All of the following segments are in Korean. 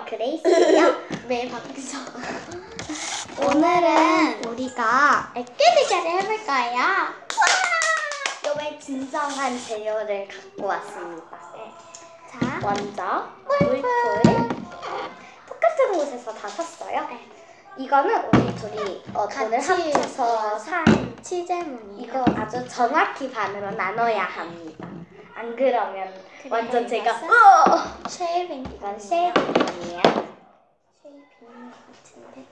그레이스예요. 네, 박수. 오늘은 우리가 애기 대결을 해볼 거예요. 요번에 진정한 재료를 갖고 왔습니다. 자, 먼저 물풀 똑같은 곳에서 다 샀어요. 이거는 우리 둘이 돈을 합쳐서 산 치즈무늬. 이거 아주 정확히 반으로 나눠야 합니다. 안 그러면 완전 제가 쉐이빙. 이건 쉐이빙이에요. 쉐이빙 같은데.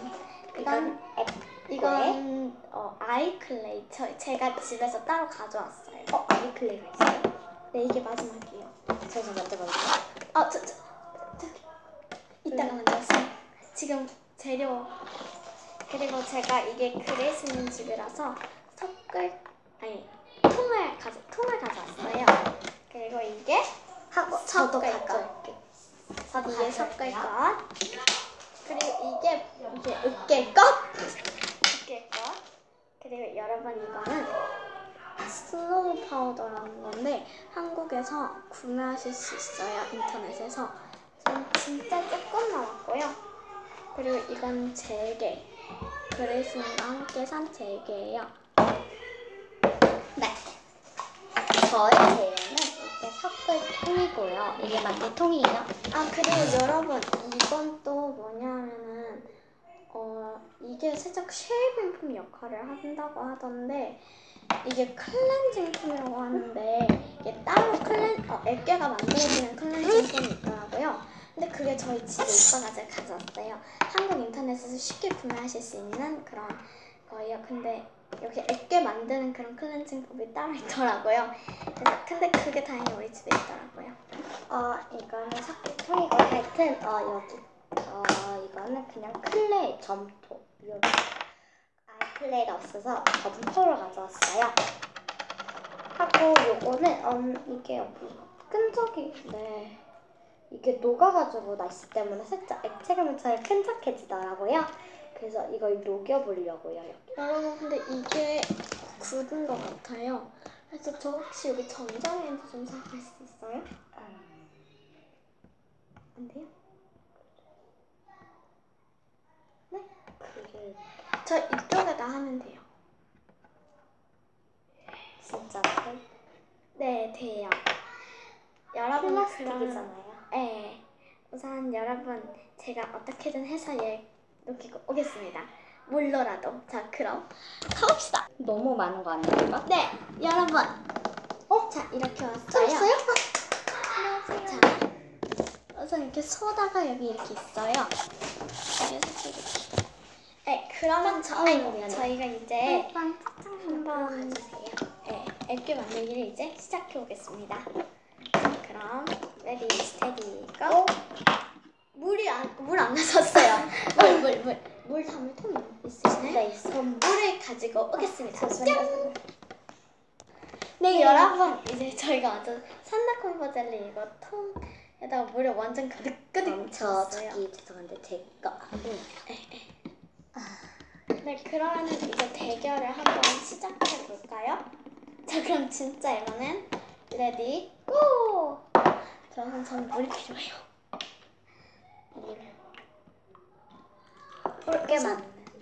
이건 아이클레이. 제가 집에서 따로 가져왔어요. 아이클레이가 있어요? 네, 이게 마지막이에요. 제가 만져볼게요. 저기. 이따가 만졌어요. 지금 재료. 그리고 제가 이게 그레이스님 집이라서 통을 가져왔어요. 그리고 이게 저도 섞을 것. 가져올게요. 이게 섞을 것. 그리고 이게 으깨 것. 그리고 여러분 이거는 슬로우 파우더라는 건데 한국에서 구매하실 수 있어요. 인터넷에서. 전 진짜 조금 남았고요. 그리고 이건 재개. 그레이스님과 함께 산 재개예요. 네. 저의 재료는 이게 섞을 통이고요. 이게 만들 통이에요. 그리고 여러분 이건 또 뭐냐면은 이게 살짝 쉐이빙 폼 역할을 한다고 하던데 이게 클렌징 폼이라고 하는데 이게 따로 애깨가 만들어지는 클렌징 폼이 있더라고요. 근데 그게 저희 집에 오빠가 제가 가져왔어요. 한국 인터넷에서 쉽게 구매하실 수 있는 그런 거예요. 근데 여기 애깨 만드는 그런 클렌징 폼이 따로 있더라고요. 근데 그게 다행히 우리 집에 있더라고요. 이거는 섞을 통이고 하여튼 여기 이거는 그냥 클레이 점토. 아이클레이가 없어서 점토를 가져왔어요. 하고 요거는 이게 여기 끈적이 이게 녹아가지고 나있기 때문에 살짝 액체감처럼 끈적해지더라고요. 그래서 이걸 녹여보려고요. 여러분 근데 이게 굳은 것 같아요. 그래서 저 혹시 여기 전자레인지 좀 사갈 수 있어요? 안 돼요? 네? 저 이쪽에다 하면 돼요. 진짜로? 네, 돼요. 여러분 플라스틱이잖아요. 네. 우선 여러분 제가 어떻게든 해서 녹이고 오겠습니다. 물로라도. 자, 그럼 가봅시다. 너무 많은 거 아니에요? 네, 여러분. 자, 이렇게 왔어요. 들었어요? 자, 우선 이렇게 소다가 여기 이렇게 있어요. 네, 그러면 저희가 이제 한번 애교 만들기를 이제 시작해 보겠습니다. 그럼 레디 스테디 고. 물 안 나섰어요. 물 담을 통 있으시나요? 네, 있어요. 물을 가지고 오겠습니다. 잠시만요. 네, 여러분 이제 저희가 완전 산다콤보 젤리 이거 통에다가 물을 완전 가득 채웠어요. 저기 죄송한데 제거 안 보여요. 네, 그러면 이제 대결을 한번 시작해 볼까요? 자, 그럼 진짜 이번엔 레디 고! 저는 물이 필요해요. 꽤 많네.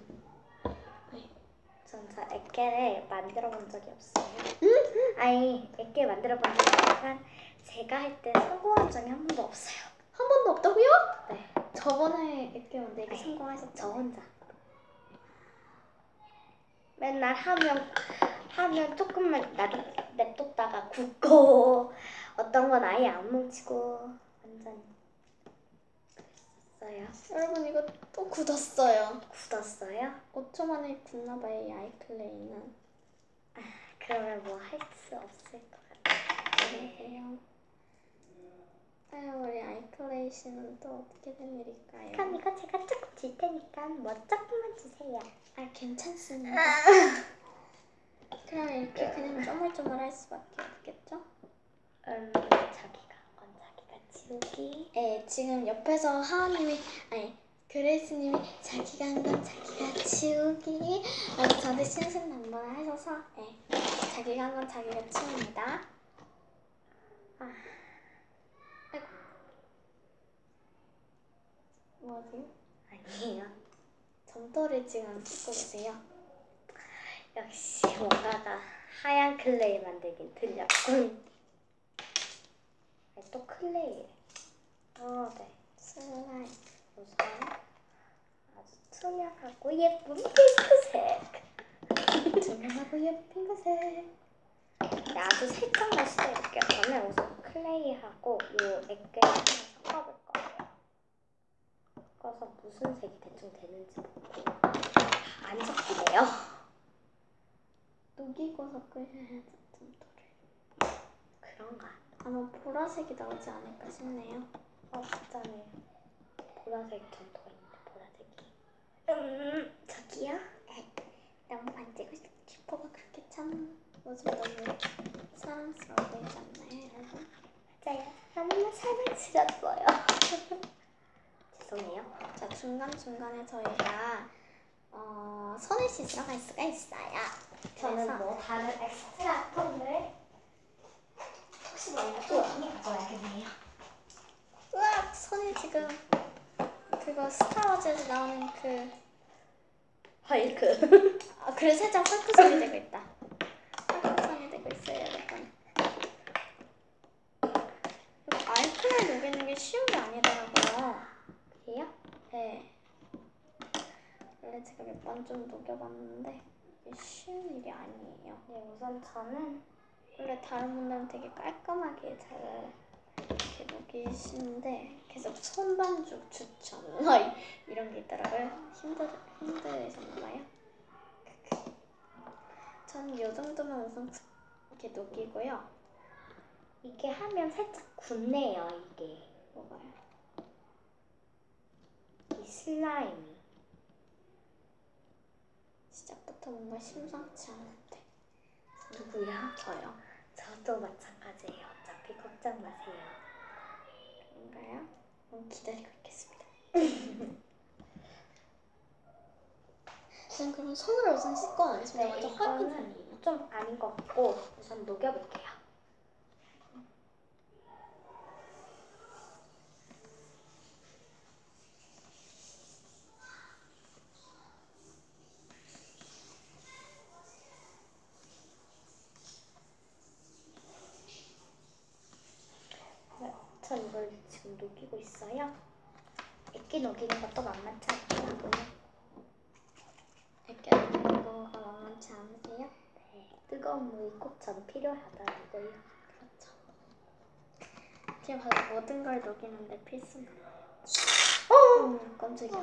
전 액계를 만들어 본 적이 없어요. 아니, 액계 만들어 본 적이 있지만 제가 할 때 성공한 적이 한 번도 없어요. 한 번도 없다고요? 네. 저번에 이렇게 만들기 성공하셨죠? 저 혼자. 맨날 하면 조금만 냅뒀다가 굳고 어떤 건 아예 안 뭉치고 완전 그랬어요. 여러분 이거 또 굳었어요. 굳었어요? 5초 만에 굳나봐요, 이 아이클레이는. 그러면 뭐 할 수 없을 것 같아요. 우리 아이클레이 씨는 또 어떻게 된 일일까요? 그럼 이거 제가 조금 줄 테니까 뭐 조금만 주세요. 괜찮습니다. 그럼 이렇게 그냥 쪼물쪼물 할 수밖에 없겠죠? 자기가 지우기. 네, 지금 옆에서 그레이스님이 자기가 한 건 자기가 치우기 라고 저한테 신신당부를 하셔서 자기가 한 건 자기가 치웁니다. 아이고. 하세요? 아니에요. 점토를 지금 찍고 계세요? 역시 뭔가가 하얀 클레이 만들긴 틀렸군. 또 클레이. 네. 슬라임. 우선 아주 투명하고 예쁜 핑크색. 투명하고 예쁜 핑크색. 네, 아주 살짝만 시도해볼게요. 저는 우선 클레이하고 요 액괴 하나 섞어볼 거예요. 섞어서 무슨 색이 대충 되는지 보고 안 섞이네요. 녹이고 섞으셔야지 점토를. 그런가? 아마 보라색이 나오지 않을까 싶네요. 진짜네. 보라색 점토가 있는데 보라색이. 저기요? 너무 만지고 싶어. 그렇게 참 모습 너무 사랑스러워 보이지 않나요, 여러분? 맞아요. 너무나 사랑스럽어요. 죄송해요. 자, 중간중간에 저희가 손을 씻으러 갈 수가 있어요. 저는 그래서 뭐 다른 엑스트라 톤을 혹시 모르니까 또 많이 가져와야겠네요. 으악! 손에 지금 그거 스타워즈에서 나오는 그 헐크. 그래 살짝 헐크 손이 되고 있다. 헐크 손이 되고 있어요, 여러분. 알코올 녹이는 게 쉬운 게 아니더라고요. 그래요? 네. 원래 제가 몇 번 좀 녹여봤는데 이게 쉬운 일이 아니에요. 네, 우선 저는 원래 다른 분들은 되게 깔끔하게 잘 이렇게 녹이시는데 계속 손반죽 추천 이런 게 있더라고요. 힘드셨나봐요. 저는 이 정도면 우선 이렇게 녹이고요. 이게 하면 살짝 굳네요, 이게. 뭐가요? 이 슬라임이. 시작부터 뭔가 심상치 않은데. 누구요? 저요. 저도 마찬가지예요. 어차피 걱정 마세요. 그런가요? 그럼 기다리고 있겠습니다. 저는 그럼 손으로 우선 씻고 나겠습니다. 완전 헐크 손이에요. 좀 아닌 것 같고 우선 녹여볼게요. 네, 전 이걸 지금 녹이고 있어요. 액기 녹이는 것도 만만치 않더라고요. 이렇게 녹이는 거가 만만치 않으세요? 네, 뜨거운 물이 꼭 전 필요하더라고요. 그렇죠. 이렇게 봐도 모든 걸 녹이는데 필수인가 봐요. 깜짝이야.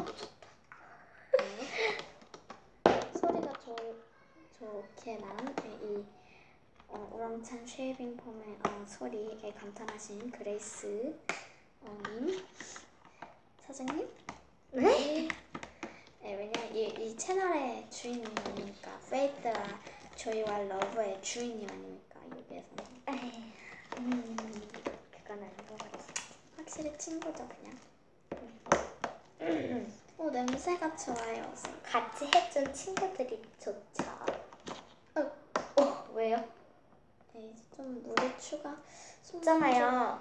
네. 소리가 좋게 난 이 우렁찬 쉐이빙 폼의 소리에 감탄하신 그레이스 님 사장님? 네? 네, 왜냐면 이 채널의 주인님 아닙니까? 페이트와 조이와 러브의 주인님 아닙니까? 여기에서는. 그건 아닌 것 같아요. 확실히 친구죠, 그냥. 냄새가 좋아요. 같이 해준 친구들이 좋죠. 왜요? 네, 이제 좀 물이 추가. 있잖아요.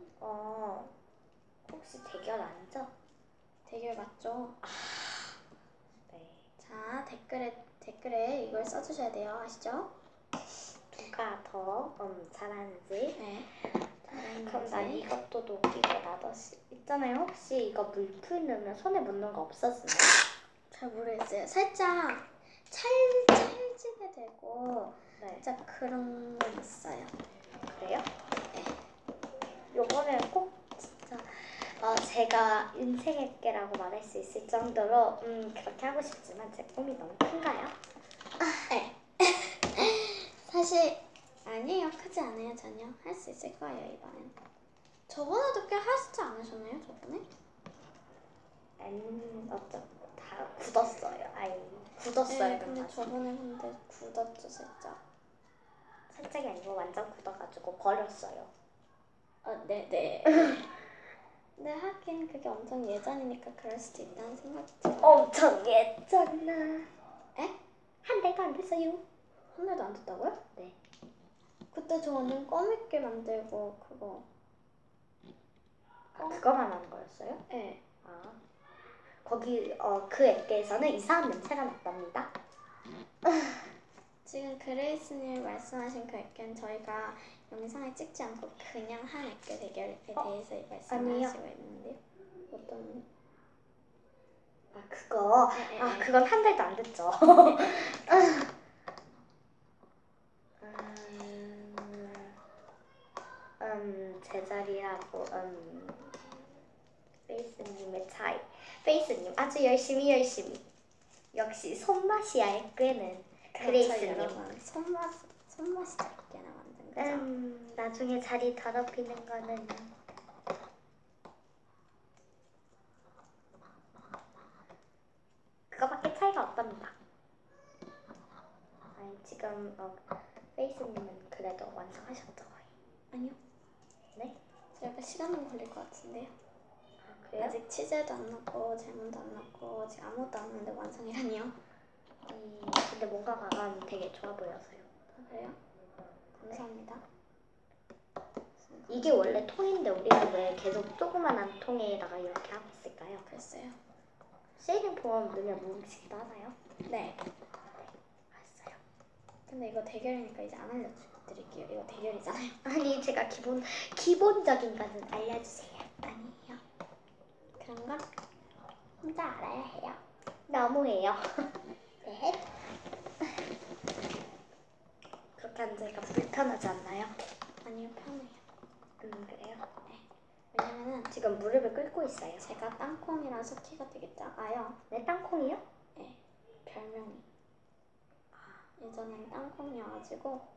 혹시 대결 아니죠? 대결 맞죠? 네. 자, 댓글에 이걸 써주셔야 돼요. 아시죠? 누가 더 잘하는지. 네. 그럼 난 이것도 녹이고 나뒀시. 있잖아요. 혹시 이거 물풀 넣으면 손에 묻는 거 없어지나요? 잘 모르겠어요. 살짝 찰지게 되고 네. 살짝 그런 건 있어요. 그래요? 네. 요거는 꼭 진짜 제가 인생의 깨라고 말할 수 있을 정도로 그렇게 하고 싶지만 제 꿈이 너무 큰가요? 네. 사실 아니에요. 크지 않아요. 전혀. 할 수 있을 거예요. 이번엔. 저번에도 꽤 하시지 않으셨나요? 저번에? 다 굳었어요. 굳었어요. 네, 근데 저번에 굳었죠, 살짝. 살짝이 아니고 완전 굳어가지고 버렸어요. 네네. 근데 하긴 그게 엄청 예전이니까 그럴 수도 있다는 생각이 들어요. 엄청 예전나. 에? 한 달도 안 됐어요. 한 달도 안 됐다고요? 네. 그때 저 완전 검게 만들고 그거. 그거만 하는 거였어요? 네. 아. 거기 그 액계에서는 이상한 냄새가 났답니다. 지금 그레이스님 말씀하신 그 액계는 저희가 영상에 찍지 않고 그냥 한 액계 대결에 대해서 말씀하시고 있는데요. 어떤? 그거 네. 그건 한 달도 안 됐죠. 제자리라고 페이스님의 차이. 페이스님 아주 열심히 역시 손맛이야 액괴는. 그레이스님 여러분 손맛이 작게나 만든 거죠. 나중에 자리 더럽히는 거는 그거밖에 차이가 없답니다. 아니 지금 페이스님은 그래도 완성하셨죠? 아니요. 네? 약간 시간 좀 걸릴 것 같은데요. 그래요? 아직 치즈도 안 넣고 제몬도 안 넣고 아직 아무것도 안 넣는데 완성이라니요? 근데 뭔가가 되게 좋아 보여서요. 그래요? 감사합니다. 이게 원래 통인데 우리는 왜 계속 조그만한 통에다가 이렇게 하고 있을까요? 글쎄요. 쉐이딩 폼 넣으면 뭉치기도 하나요? 네. 알았어요. 근데 이거 대결이니까 이제 안 알려드릴게요. 이거 대결이잖아요. 아니 제가 기본적인 거는 알려주세요. 아니에요. 그런 건 혼자 알아야 해요. 너무해요. 네. 그렇게 하면 제가 불편하지 않나요? 아니요, 편해요. 그래요? 네. 왜냐면은 지금 무릎을 꿇고 있어요. 제가 땅콩이라서 키가 되게 작아요. 네, 땅콩이요? 네. 별명이. 예전엔 땅콩이어가지고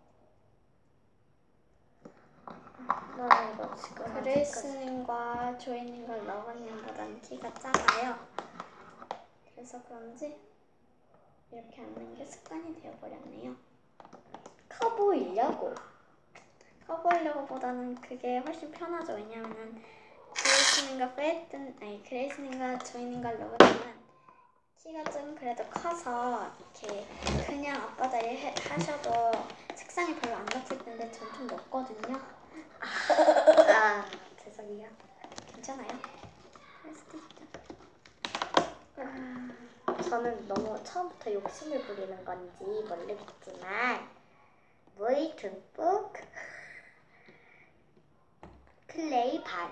나 이거 지금 그레이스님과 조이님과 러버님보다는 키가 작아요. 그래서 그런지 이렇게 앉는 게 습관이 되어버렸네요. 커 보이려고. 커 보이려고 보다는 그게 훨씬 편하죠. 왜냐면은 그레이스님과 조이님과 러버님은 키가 좀 그래도 커서 이렇게 그냥 앞바다에 하셔도 색상이 별로 안 났을 텐데 전 좀 높거든요. 죄송해요. 괜찮아요? 그럴 수도 있죠. 저는 너무 처음부터 욕심을 부리는 건지 모르겠지만 물 듬뿍 클레이 반.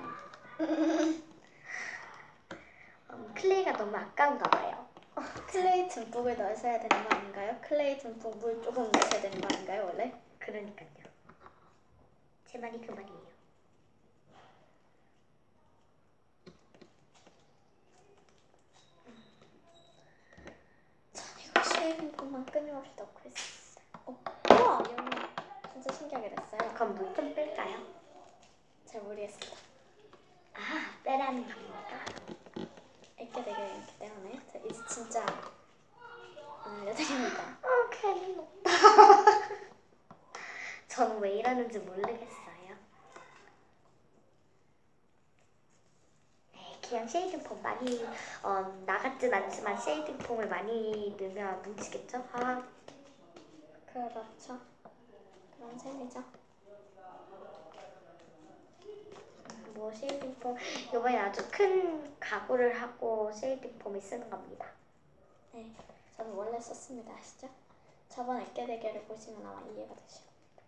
클레이가 너무 아까운가 봐요. 클레이 듬뿍을 넣으셔야 되는 거 아닌가요? 클레이 듬뿍 물 조금 넣으셔야 되는 거 아닌가요, 원래? 그러니까요. 제 말이 그 말이에요. 전 이거 쉐이빙폼만 끊임없이 넣고 있었어요. 우와! 여러분 진짜 신기하게 됐어요. 그럼 물 좀 뺄까요? 잘 모르겠습니다. 빼라는 겁니까? 액계 대결이기 때문에 자, 이제 진짜 안 알려드립니다. 괜히 높다. 저는 왜 이러는지 모르겠어요. 그냥 쉐이딩 폼 많이 나같진 않지만 쉐이딩 폼을 많이 넣으면 뭉치겠죠? 그렇죠. 그런 셈이죠. 뭐 쉐이딩 폼 이번에 아주 큰 각오를 하고 쉐이딩 폼을 쓰는 겁니다. 네, 저는 원래 썼습니다. 아시죠? 저번 액계 대결을 보시면 아마 이해가 되실 겁니다.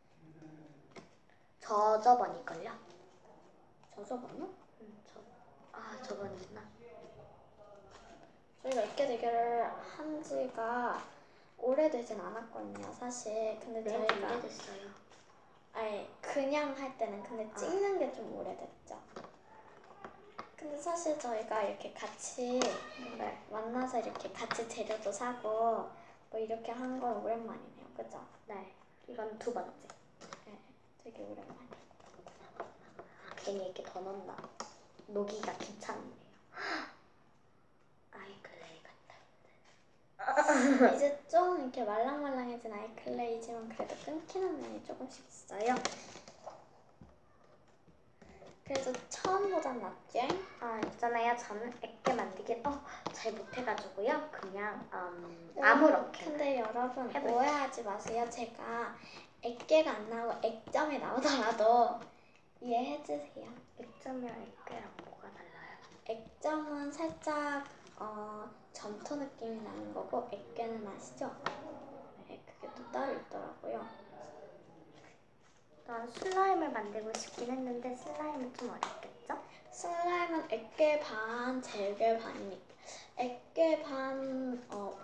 저번일걸요? 저번이요? 저번이구나. 저희가 액계 대결을 한 지가 오래되진 않았거든요, 사실. 근데 저희가 오래됐어요. 그냥 할 때는 근데 찍는 게 좀 오래됐죠. 근데 사실 저희가 이렇게 같이 만나서 이렇게 같이 재료도 사고 뭐 이렇게 하는 건 오랜만이네요, 그죠? 네, 이건 두 번째. 네, 되게 오랜만이에요. 괜히 이렇게 더 넣나? 녹이가 귀찮네요. 아이클레이 같다. 이제 좀 이렇게 말랑말랑해진 아이클레이지만 그래도 끊기는 면이 조금씩 있어요. 그래도 처음보단 낫죠? 있잖아요. 저는 액계 만들기 잘 못해가지고요. 그냥 아무렇게. 근데 여러분 해볼게요. 오해하지 마세요. 제가 액계가 안 나오고 액점이 나오더라도 이해해주세요. 액점이랑 액계랑 뭐가 달라요? 액점은 살짝 점토 느낌이 나는 거고 액괴는 아시죠? 네, 그게 또 따로 있더라고요. 난 슬라임을 만들고 싶긴 했는데 슬라임은 좀 어렵겠죠? 슬라임은 액괴 반, 젤괴 반이니까 액괴 반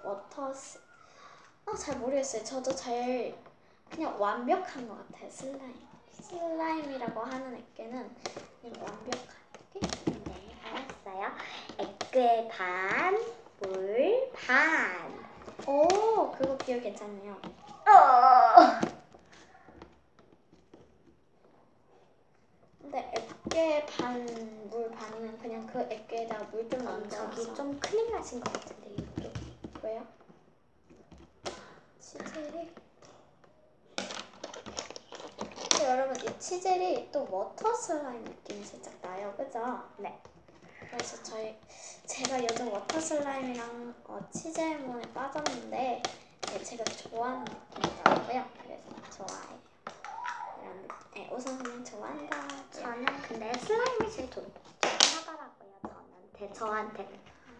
잘 모르겠어요. 저도 잘 그냥 완벽한 것 같아요. 슬라임이라고 하는 액괴는 그냥 완벽한 액괴? 네, 알았어요. 액괴 반, 물 반. 오, 그거 비율 괜찮네요. 근데 액괴 반, 물 반이면 그냥 그 액괴에다가 물 좀 넣은 저기 거라서. 좀 큰일 나신 것 같은데 이게. 왜요? 치젤이 근데 여러분 이 치젤이 또 워터 슬라임 느낌이 살짝 나요, 그죠? 네. 그래서 제가 요즘 워터 슬라임이랑 치젤몬에 빠졌는데 제가 좋아하는 느낌이더라고요. 그래서 좋아해요. 이런 느낌. 네, 우선 그냥 좋아한다. 저는 근데 슬라임이 제일 좋긴 하더라고요. 저한테는.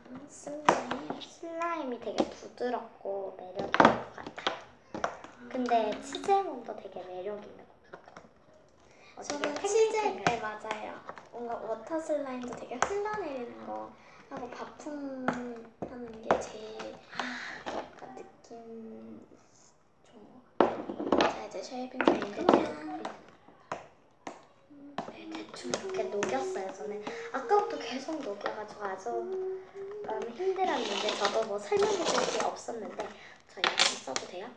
슬라임이 되게 부드럽고 매력 있는 것 같아요. 근데 치젤몬도 되게 매력 있는 것 같아요. 저는 치젤, 네 맞아요. 뭔가 워터 슬라임도 되게 흘러내리는 거 하고 바풍하는 게 제일 약간 느낌 좋은 것 같아요. 자 이제 쉐이빙 네, 대충 이렇게 녹였어요. 저는 아까부터 계속 녹여가지고 아주 힘들었는데 저도 뭐 설명해줄 게 없었는데 저 이거 좀 써도 돼요?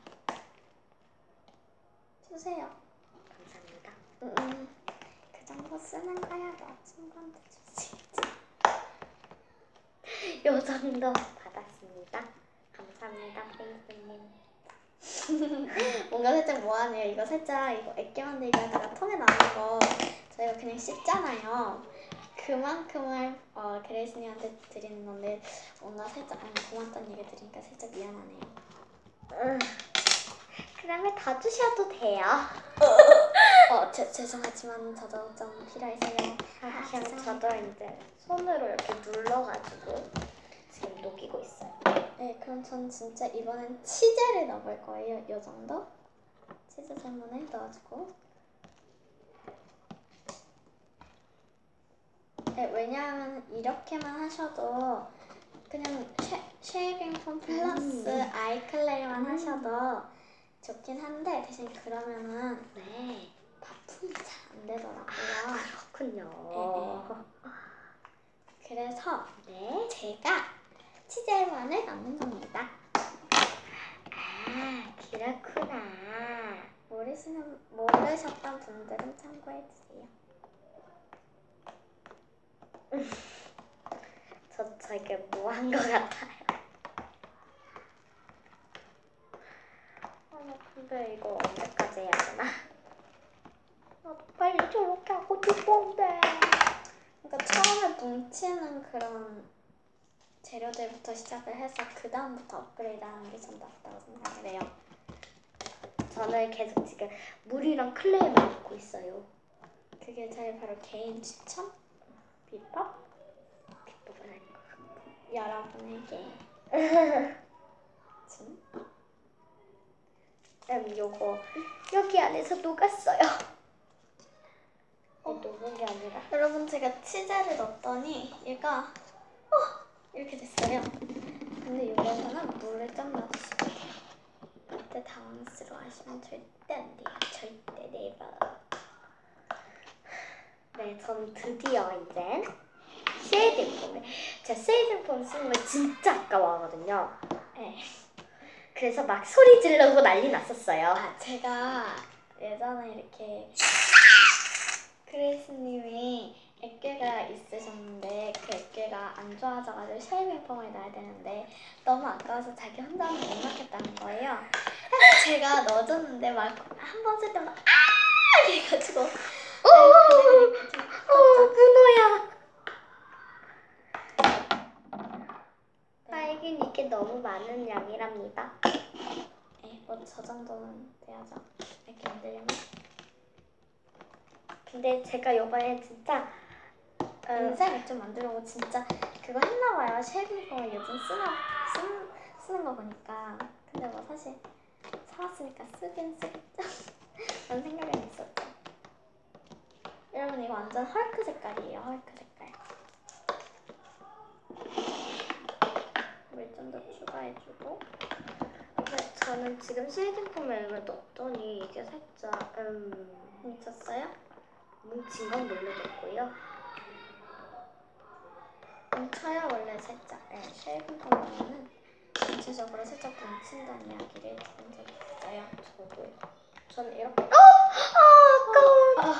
주세요. 감사합니다. 그 정도 쓰는 거야. 너 친구한테 주지. 요 정도 받았습니다. 감사합니다, 페이스님. 뭔가 살짝 뭐하네요. 이거 살짝 이거 액기 만들기 하다가 통에 나오는 거 저희가 그냥 씻잖아요. 그만큼을 그레이스님한테 드리는 건데 뭔가 살짝 고맙다는 얘기 들으니까 살짝 미안하네요. 그러면 더 주셔도 돼요. 죄송하지만 저도 좀 필요해서요. 그냥 저도 이제 손으로 이렇게 눌러가지고 지금 녹이고 있어요. 네, 그럼 전 진짜 이번엔 치즈를 넣어볼 거예요. 이 정도? 치즈 살몬을 넣어주고. 네, 왜냐하면 이렇게만 하셔도 그냥 쉐이빙 폼 플러스 아이클레이만 하셔도 좋긴 한데 대신 그러면은 네. 바풍이 잘 안 되더라고요. 그렇군요. 그래서 네. 제가 치즈알몬을 넣는 겁니다. 아, 그렇구나. 모르셨던 분들은 참고해주세요. 저 이게 뭐 한 것 같아요. 근데 이거 언제까지 해야 되나? 빨리 저렇게 하고 싶은데. 그러니까 처음에 뭉치는 그런 재료들부터 시작을 해서 그 다음부터 업그레이드하는 게 전 낫다고 생각을 해요. 저는 계속 지금 물이랑 클레이만 넣고 있어요. 그게 저희 바로 개인 추천? 비법? 비법은 아닌 것 같고. 여러분에게 요거 여기 안에서 녹았어요. 녹은 게 아니라. 여러분 제가 치즈를 넣었더니 얘가 이렇게 됐어요. 근데 여기에다가 물을 좀 넣어주시면 돼요. 이때 당황스러워하시면 절대 안 돼요. 절대 네이버. 네, 전 드디어 이제 쉐이딩 폼을 제가 쉐이딩 폼 쓰는 거 진짜 아까워하거든요. 네. 그래서 막 소리 지르고 난리 났었어요. 제가 예전에 이렇게 그레이스님이 액괴가 있으셨는데 그 액괴가 안 좋아져가지고 쉐이빙 폼을 넣어야 되는데 너무 아까워서 자기 혼자는 못 넣겠다는 거예요. 그래서 제가 넣어줬는데 막 한 번 쓸 때마다 이래가지고 문어야. 딸긴 이게 너무 많은 양이랍니다. 네, 뭐 저 정도는 돼야죠. 이렇게 만들려면. 근데 제가 이번에 진짜 인생 좀 만들려고 진짜 그거 했나봐요. 쉐이빙 폼을 요즘 쓰는 거 보니까. 근데 뭐 사실 사왔으니까 쓰긴 쓰겠죠. 라는 생각은 있었죠. 여러분 이거 완전 헐크 색깔이에요. 헐크 색깔. 물 좀 더 추가해주고. 네, 저는 지금 쉐이딩폼에 이걸 넣었더니 이게 살짝 뭉쳤어요? 뭉친 건 모르겠고요. 뭉쳐요 원래 살짝. 네, 쉐이빙 폼은 전체적으로 살짝 뭉친다는 이야기를 들은 적이 있어요. 저도. 저는 이렇게 아까워.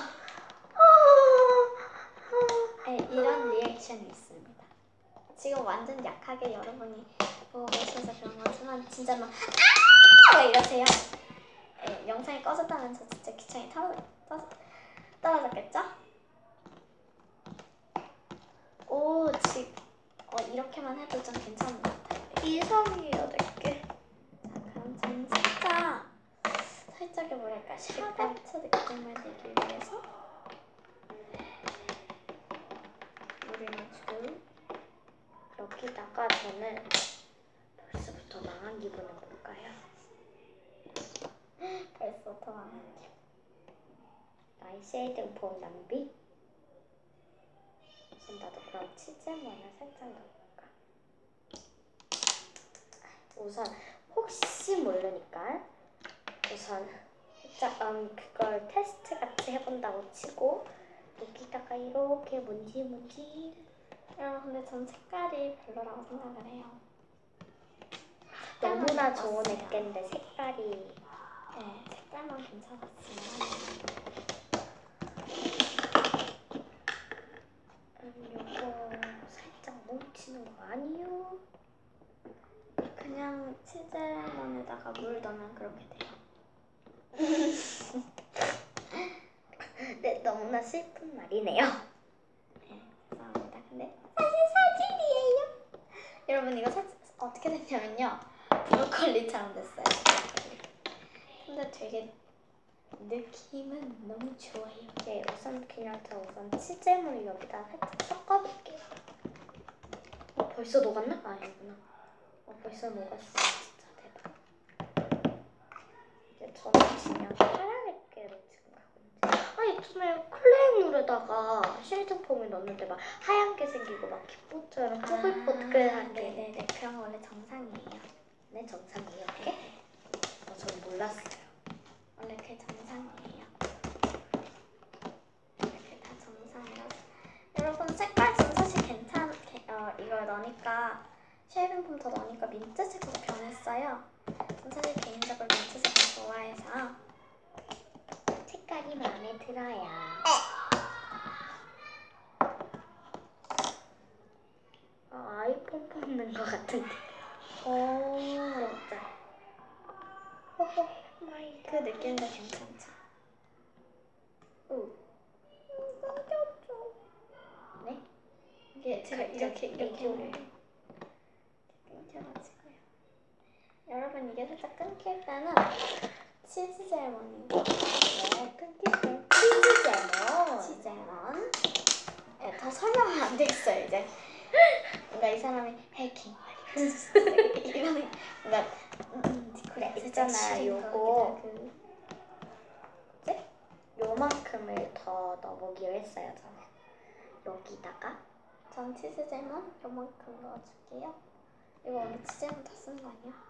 네, 이런 리액션이 있습니다. 지금 완전 약하게 여러분이 보고 계셔서 그런 거지만 진짜 막 이러세요. 네, 영상이 꺼졌다면서 진짜 기창이 떨어졌겠죠? 오, 지금 이렇게만 해도 좀 괜찮은 것 같아요. 이상해요, 내게. 자, 그럼 저는 살짝의 뭐랄까 샤베트 느낌을 내기 위해서 물을 넣어주고. 여기다가 저는 벌써부터 망한 기분은 뭘까요? 벌써부터 망한 기분. 나의 쉐이딩폼 낭비? 나도 그럼 치즈몬을 살짝 넣어볼까? 우선 혹시 모르니까 우선 살짝 그걸 테스트 같이 해본다고 치고 여기다가 이렇게 문지 여러분 근데 전 색깔이 별로라고 생각을 해요. 너무나 좋은 예뻤어요. 액계인데 색깔이 네, 색깔만 괜찮았어요. 요거 살짝 뭉치는 거 아니요? 그냥 치즈레몬에다가 물 넣으면 그렇게 돼요. 네, 너무나 슬픈 말이네요. 네, 죄송합니다. 근데 사실 사진이에요. 여러분 이거 사진 어떻게 됐냐면요. 브로콜리처럼 됐어요. 근데 되게 느낌은 너무 좋아요. 네, 우선 치즈물을 여기다 살짝 섞어볼게요. 벌써 녹았나? 아니구나. 벌써 녹았어. 진짜 대박. 이제 저는 그냥 파란 액계로 지금 가고 있는데 이쯤에 클레이물에다가 쉐이딩폼을 넣었는데 막 하얀 게 생기고 막 깃보처럼 뽀글뽀글하게. 네네네. 그런 거 원래 정상이에요. 네, 정상이에요. 이렇게? 전 몰랐어요. 원래 그게 정상이에요. 이렇게 다 정상이라서. 여러분 색깔 좀 사실 이걸 넣으니까 쉐이빙 폼 더 넣으니까 민트색으로 변했어요. 전 사실 개인적으로 민트색을 좋아해서 색깔이 마음에 들어요. 아이폰 뽑는 것 같은데. 진짜. 그 느낌도 괜찮죠? 끊겼죠. 네? 이게 제가 이렇게 애교를. 끊겨가지고요. 여러분 이게 살짝 끊길 때는 치즈 제몬이고 네, 끊길 때 치즈 제몬. 치즈제몬. 네, 더 설명은 안 되겠어요 이제. 뭔가 이 사람이 해킹 이거는 뭔가 네, 있잖아요. 요거 네? 요만큼을 더 넣어보기로 했어요. 저는 여기다가 전 치즈제몬 요만큼 넣어줄게요. 이거 원래 치즈제몬 다 쓰는 거 아니야?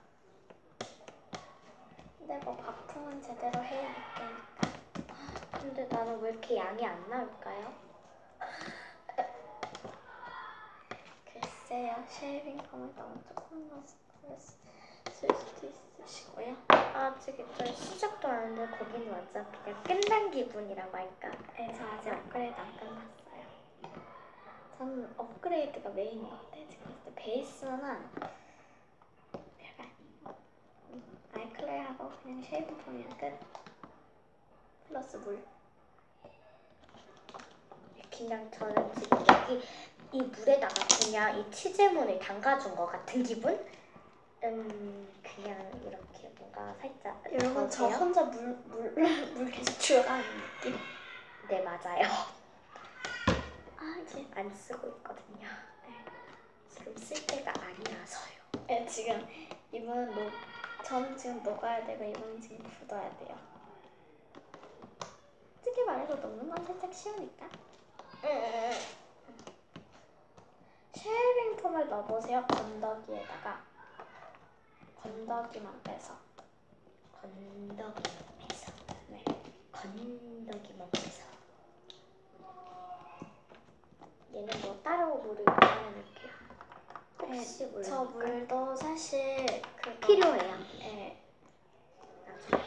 근데 뭐 바풍은 제대로 해야 되니까. 근데 나는 왜 이렇게 양이 안 나올까요? 글쎄요, 쉐이빙 폼을 너무 조금 넣었을 수도 있으시고요. 아직 이제 시작도 안 했는데 거기는 완전 그냥 끝난 기분이라고 할까? 네, 저 아직 업그레이드 안 끝났어요. 저는 업그레이드가 메인인 것 같아요. 지금 봤을 때 베이스는 별거 아니에요. 아이클레어하고 그냥 쉐이빙 폼이면 끝. 플러스 물. 그냥 저는 지금 여기 이 물에다가 그냥 이 치즈몬을 담가준 것 같은 기분? 그냥 이렇게 뭔가 살짝 여러분 저 어때요? 혼자 물 계속 들어가는 느낌? 네, 맞아요. 아 괜찮지? 안 쓰고 있거든요. 네. 지금 쓸 때가 아니라서요. 네, 지금 이분은 저는 지금 녹아야 되고 이분은 지금 굳어야 돼요. 솔직히 말해서 녹는 건 살짝 쉬우니까. 쉐이빙 폼을 넣어보세요. 건더기에다가 건더기만 빼서. 건더기만 빼서. 네. 건더기만 빼서. 얘는 뭐 따로 물을 넣어놓을게요. 혹시 네, 물 저 물도 사실 필요해요. 네. 나중에.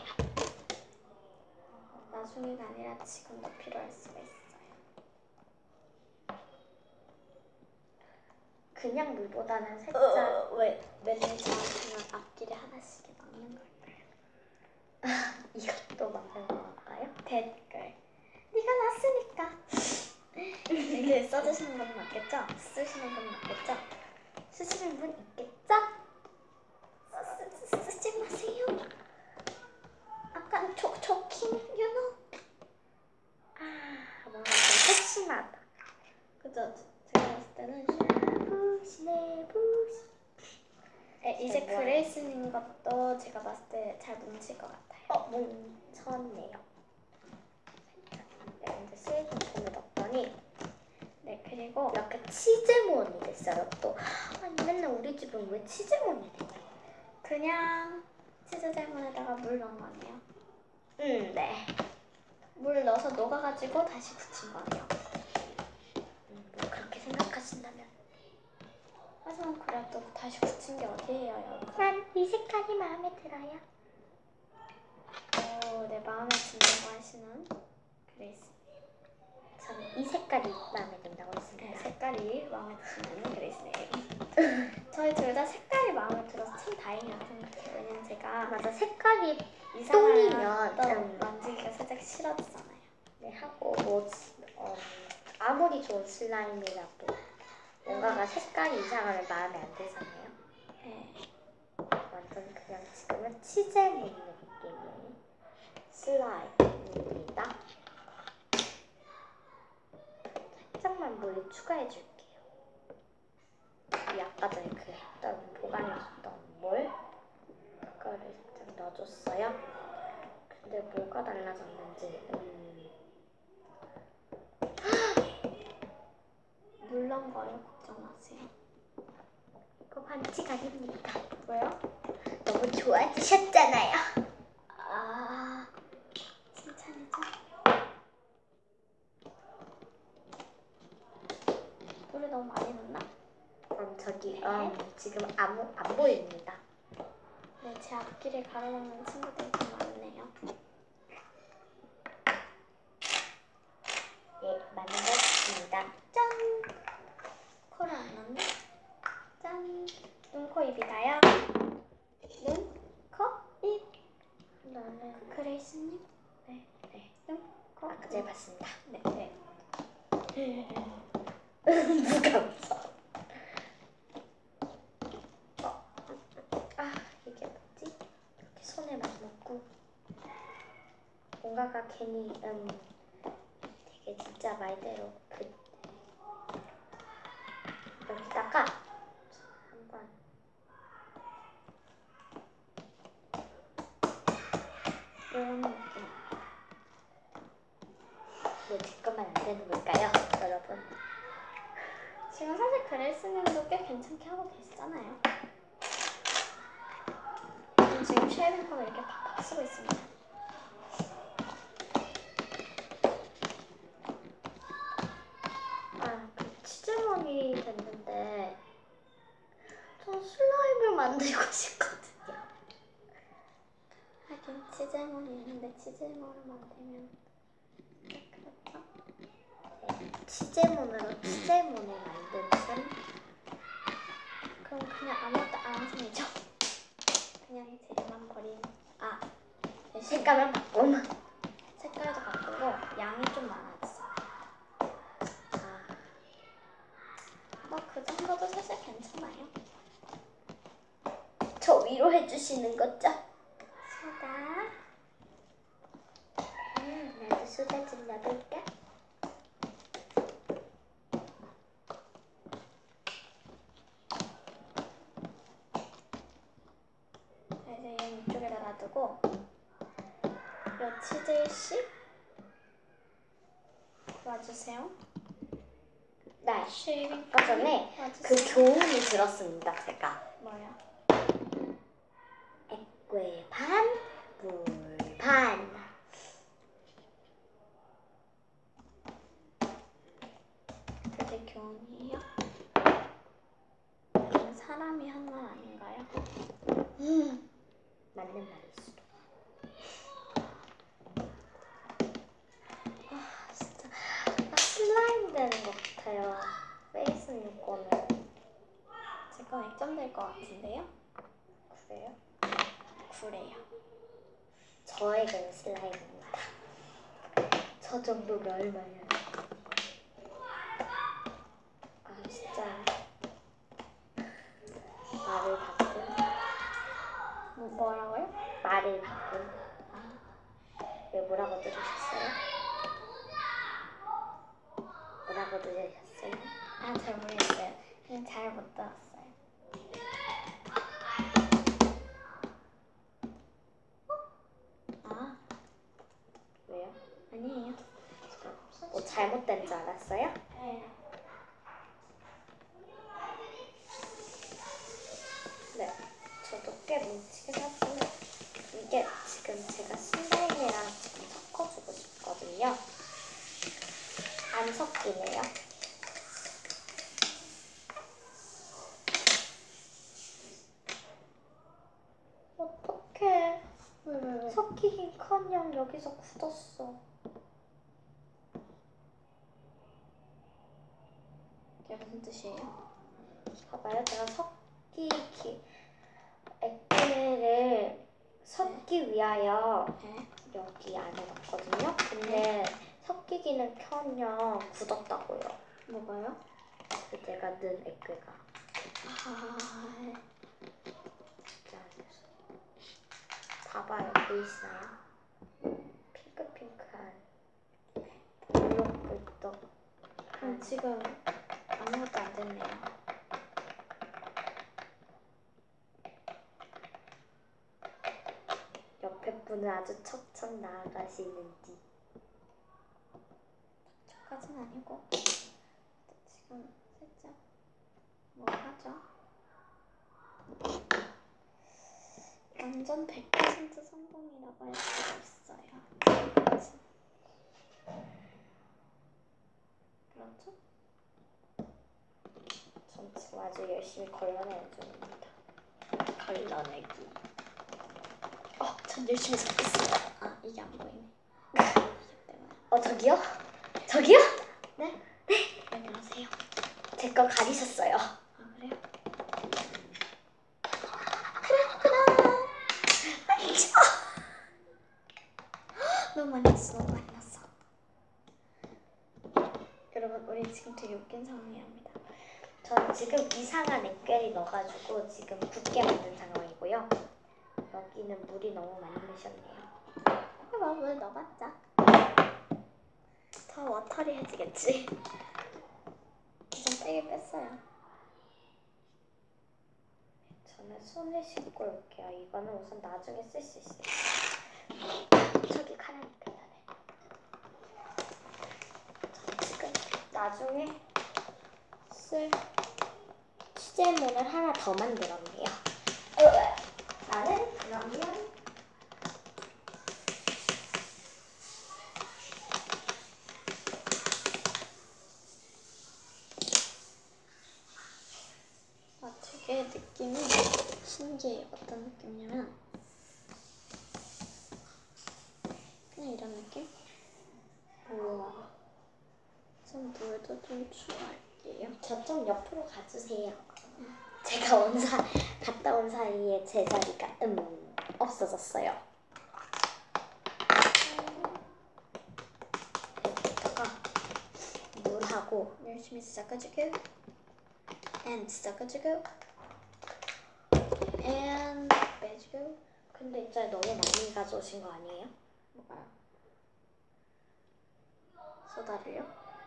나중에가 아니라 지금도 필요할 수가 있어요. 그냥 물보다는 살짝 왜 맨날 저한테는 앞길에 하나씩 넣는 걸까요? 이것도 맞는 것 같아요? 댓글 네가 났으니까 이렇게 써주시는 분 맞겠죠? 쓰시는 분 맞겠죠? 쓰시는 분 있겠죠? 쓰지 마세요. 약간 촉촉킹 you know? 뭔가 좀 핵심하다. 그죠? 제가 봤을 때는 부시네 부시. 이제 그레이스님 것도 제가 봤을 때 잘 뭉칠 것 같아요. 뭉쳤네요. 살짝. 네, 이제 실리콘 넣었더니 네, 그리고 이렇게 치즈몬이 됐어요. 또 아니 맨날 우리 집은 왜 치즈몬이 되냐? 그냥 치즈 젤문에다가 물 넣은 거네요. 네. 물 넣어서 녹아가지고 다시 굳힌 거예요. 뭐 그렇게 생각하신다면. 하지만 그래도 다시 굳힌 게 어디예요, 여러분? 난 이 색깔이 마음에 들어요. 네, 마음에 든다고 하시는 그레이스. 저는 이 색깔이 마음에 든다고 했습니다. 네, 색깔이 마음에 드시는 그레이스님. 저희 둘 다 색깔이 마음에 들어서 참 다행이라고 생각해요. 왜냐면 제가 맞아, 색깔이 이상하면 똥이면 만지기가 살짝 싫어지잖아요. 네, 하고 뭐 아무리 좋은 슬라임이라도 뭔가가 색깔이 이상하면 마음에 안 들잖아요. 네. 완전 그냥 지금은 치즈몬 느낌의 슬라임입니다. 살짝만 물 추가해 줄게요. 이 아까 전에 그 했던 보관해줬던 물 그거를 살짝 넣어줬어요. 근데 뭐가 달라졌는지 물 넣은 거예요. 걱정 마세요. 이거 반칙 아닙니까? 왜요? 너무 좋아지셨잖아요. 칭찬이죠. 물을 너무 많이 넣나? 그럼 저기 지금 안 보입니다. 네, 제 앞길에 가로막는 친구들이 좀 많네요. 예, 만들었습니다. 짠! 코를 안 넣네? 짠! 눈, 코, 입이 다요. 눈, 코, 입. 나는 그레이스님? 네. 눈, 코, 아까 제가 봤습니다. 네, 네. 누가 웃어? 이게 뭐지? 이렇게 손에 막 넣고 뭔가가 괜히 되게 진짜 말대로 여기다가 한번 이런 느낌. 왜 제 것만 안 되는 걸까요, 여러분? 지금 사실 그레이스님도 꽤 괜찮게 하고 계시잖아요. 저는 지금 쉐이빙폼을 이렇게 팍팍 쓰고 있습니다. 그 치즈몬이 됐는데 저 슬라임을 만들고 싶거든요. 하긴 치즈몬이 있는데 치즈몬을 만들면 그렇죠? 네, 치즈몬으로 치즈몬을 만든 셈. 그럼 그냥 아무것도 안 하셈이죠? 그냥 재료만 버린 대신 색감을 바꿈. 색깔도 바꾸고 양이 좀 많아졌어요. 뭐 그 정도도 사실 괜찮아요. 저 위로해 주시는 거죠? 소다. 나도 소다 좀 넣어볼까? 놔두고 며칠 일씩 와주세요. 네. 쉐이빙 아까 전에 그 와주세요. 교훈을 들었습니다. 제가 뭐야? 액괴 반, 물 반. 그게 교훈이에요? 이건 사람이 한 말 아닌가요? 맞는 말일 수도. 아 진짜 슬라임 되는 것 같아요. 페이스님 거는. 제 건 액정될 것 같은데요? 그래요? 그래요. 저에게는 슬라임입니다. 저 정도면 얼마냐? 아 진짜 말을 바꾼. 뭐라고요? 말을 바꾼. 아, 왜 뭐라고 들으셨어요? 뭐라고 들으셨어요? 잘 모르겠어요. 그냥 잘 못 들었어요. 아, 왜요? 아니에요. 뭐 잘못된 줄 알았어요? 네. 네, 저도 꽤 뭉치긴 하지만 이게 지금 제가 슬라임이랑 지금 섞어주고 싶거든요. 안 섞이네요. 어떡해. 왜? 섞이긴커녕 여기서 굳었어. 그게 무슨 뜻이에요? 봐봐요. 제가 액체를 섞기 위하여 네. 여기 안에 넣었거든요. 근데 섞이기는커녕 굳었다고요. 뭐가요? 그 제가 넣은 액괴가. 아, 봐봐요. 보이시나요? 핑크핑크한 볼록볼록한. 지금 아무것도 안 됐네요. 옆에 분은 아주 척척 나아가시는지. 저까진 아니고 지금 살짝 뭐 하죠? 완전 100% 성공이라고 할 수가 있어요. 그렇죠? 전 지금 아주 열심히 걸러내는 중입니다. 걸러내기. 전 열심히 섞었어요. 아, 이게 안 보이네. 저기요? 저기요? 네? 왜 그러세요? 제 거 가리셨어요. 아, 그래요? 너무 많이 났어, 너무 많이 났어. 여러분, 우리 지금 되게 웃긴 상황이랍니다. 전 지금 이상한 액괴를 넣어가지고 지금 굳게 만든 상황이고요. 여기는 물이 너무 많이 묻혔네요. 해봐, 물 넣어봤자 더 워터리해지겠지. 좀 세게 뺐어요. 저는 손을 씻고 올게요. 이거는 우선 나중에 쓸 수 있어요. 저기 카메라 편하네. 저 지금 나중에 쓸 수제문을 하나 더 만들었네요. 나는 그러면 되게 느낌이 신기해요. 어떤 느낌이냐면 그냥 이런 느낌? 우와. 좀 물도 좀 추가할게요. 저 좀 옆으로 가주세요. 제가 갔다 온 사이에 제 자리가 없어졌어요. 여기다가 물하고 열심히 섞어주고 and 섞어주고 and 빼주고. 근데 진짜 너무 많이 가져오신 거 아니에요? 뭐가요? 소다를요?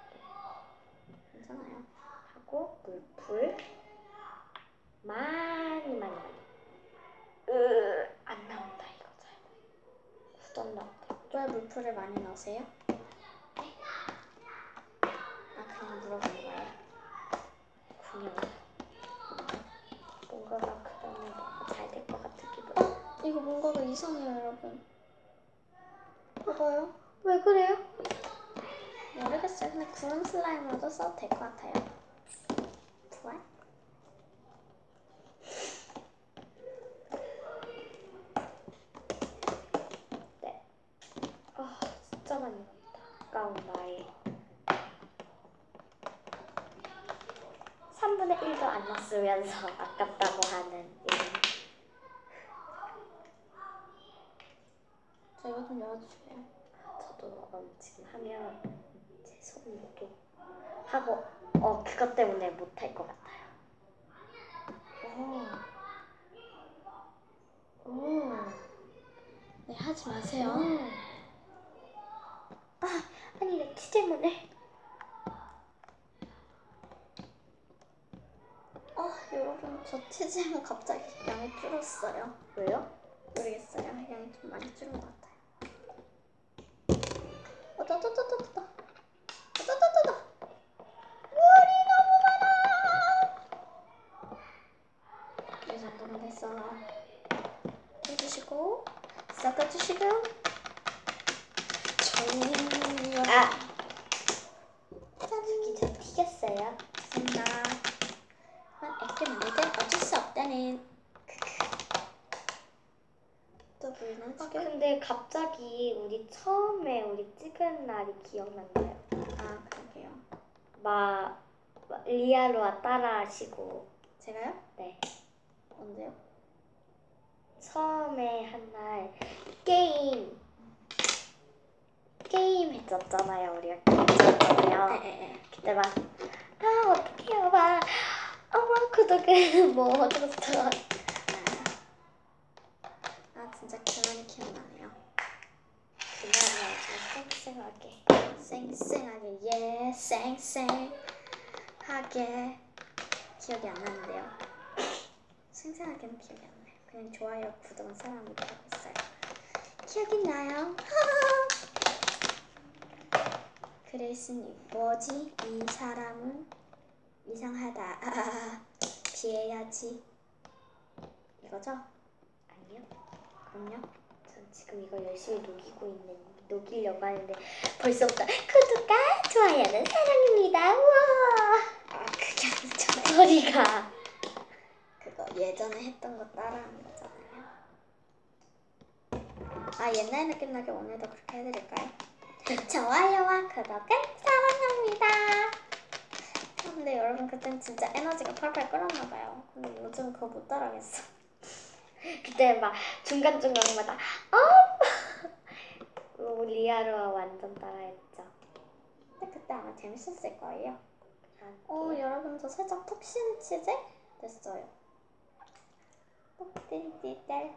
괜찮아요. 하고 물풀 많이 안 나온다 이거 잘. 앰플을 많이 넣으세요? 아, 그냥 물어본 거예요. 그냥 뭔가가 그러면 잘 될 것 같은 기분. 이거 뭔가가 이상해요, 여러분. 봐봐요. 왜 그래요? 모르겠어요. 근데 구름 슬라임으로도 써도 될 것 같아요. 부활? 네. 진짜 많이 넣었다. 아까운 나의 3분의 1도 안 넣었으면서 아깝다고 하는 이런. 저 이거 좀 열어주실래요? 저도 지금 하면 제 손도 하고 그것 때문에 못할 것 같아요. 오. 네, 하지 마세요. 아니 내 티 때문에. 여러분, 저 치즈는 갑자기 양이 줄었어요. 왜요? 모르겠어요. 양이 좀 많이 줄은 것 같아요. 떠떠떠떠떠떠. 떠떠떠떠. 물이 너무 많아. 이 정도면 됐어. 해주시고, 섞어주시고. 저기 저 튀겼어요. 좋습니다. 액기 만들 땐 어쩔 수 없다는. 또 보이나 지금? 근데 갑자기 우리 처음에 우리 찍은 날이 기억난다요. 아, 그러게요. 막 리아루아 따라하시고. 제가요? 네. 언제요? 처음에 한 날 게임 했었잖아요. 우리가 했었잖아요. 에. 그때 막 어떡해요 막 어머 구독을 뭐 어쩌고저쩌고. 진짜 그만이 기억나네요. 그날은 아주 쌩쌩하게 쌩쌩하게, 예, 쌩쌩하게. 기억이 안 나는데요. 쌩쌩하게는 기억이 안 나요. 그냥 좋아요, 구독은 사람이 하고 있어요. 기억이 나요. 그레이스님, 뭐지? 이 사람은 이상하다. 피해야지. 이거죠? 아니요. 그럼요. 전 지금 이거 열심히 녹이려고 하는데 벌써부터 구독과 좋아요는 사랑입니다. 우와. 그게 아니잖아요. 소리가. 그거 예전에 했던 거 따라하는 거잖아요. 옛날 느낌 나게 오늘도 그렇게 해드릴까요? 좋아요와 구독은 사랑합니다. 근데 여러분 그땐 진짜 에너지가 펄펄 끓었나봐요. 근데 요즘 그거 못 따라하겠어. 그때 막 중간중간마다 리아루아 완전 따라했죠. 근데 그때 아마 재밌었을 거예요. 예. 여러분 저 살짝 톡신 치즈 됐어요. 똑띠띠딸.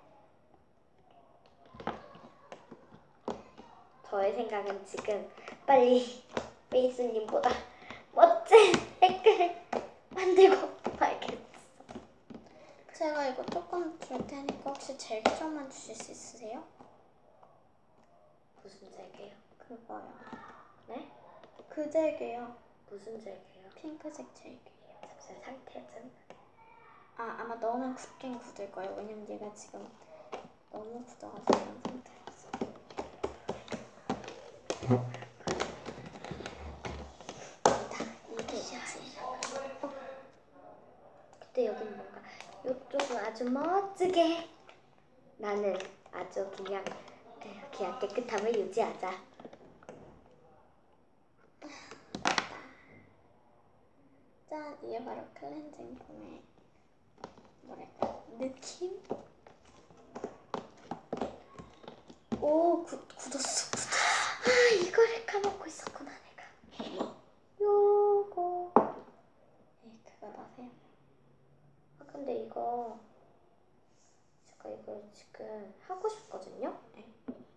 저의 생각은 지금 빨리 베이스님보다 멋진 댓글을 만들고 말겠어. 제가 이거 조금 줄 테니까 혹시 젤기 좀만 주실 수 있으세요? 무슨 젤게요? 그거요. 네? 그 젤기요. 무슨 젤게요? 핑크색 젤기예요. 잠시만 상태 좀. 아마 너무 굳긴 굳을 거예요. 왜냐면 얘가 지금 너무 굳어가지고 이런 상태라서. 이게 있지. 그때 여긴 뭔가 이쪽은 아주 멋지게 나는 아주 그냥 깨끗함을 유지하자. 짠! 이게 바로 클렌징 폼의 뭐랄까 느낌? 굳었어. 이거를 까먹고 있었구나 내가. 뭐? 요거. 그거 넣으세요. 근데 이거 제가 이걸 지금 하고 싶거든요. 네.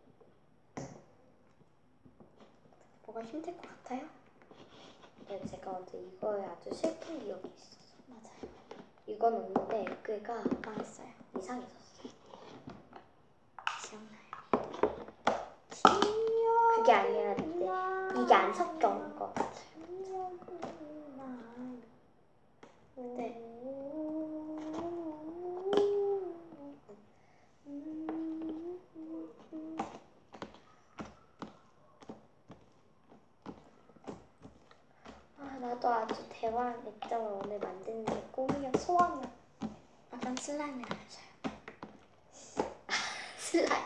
뭐가 힘들 것 같아요? 네, 제가 언제 이거에 아주 슬픈 기억이 있어서. 맞아요. 이건 없는데 에그가 망했어요. 이상해졌어요. 기억나요. 이게 아니라 이게 안 섞여 온 거 같아요. 네. 나도 아주 대왕 액정을 오늘 만드는 게 꿈이야, 소원이야. 아까 슬라임이 아니셔요. 슬라임.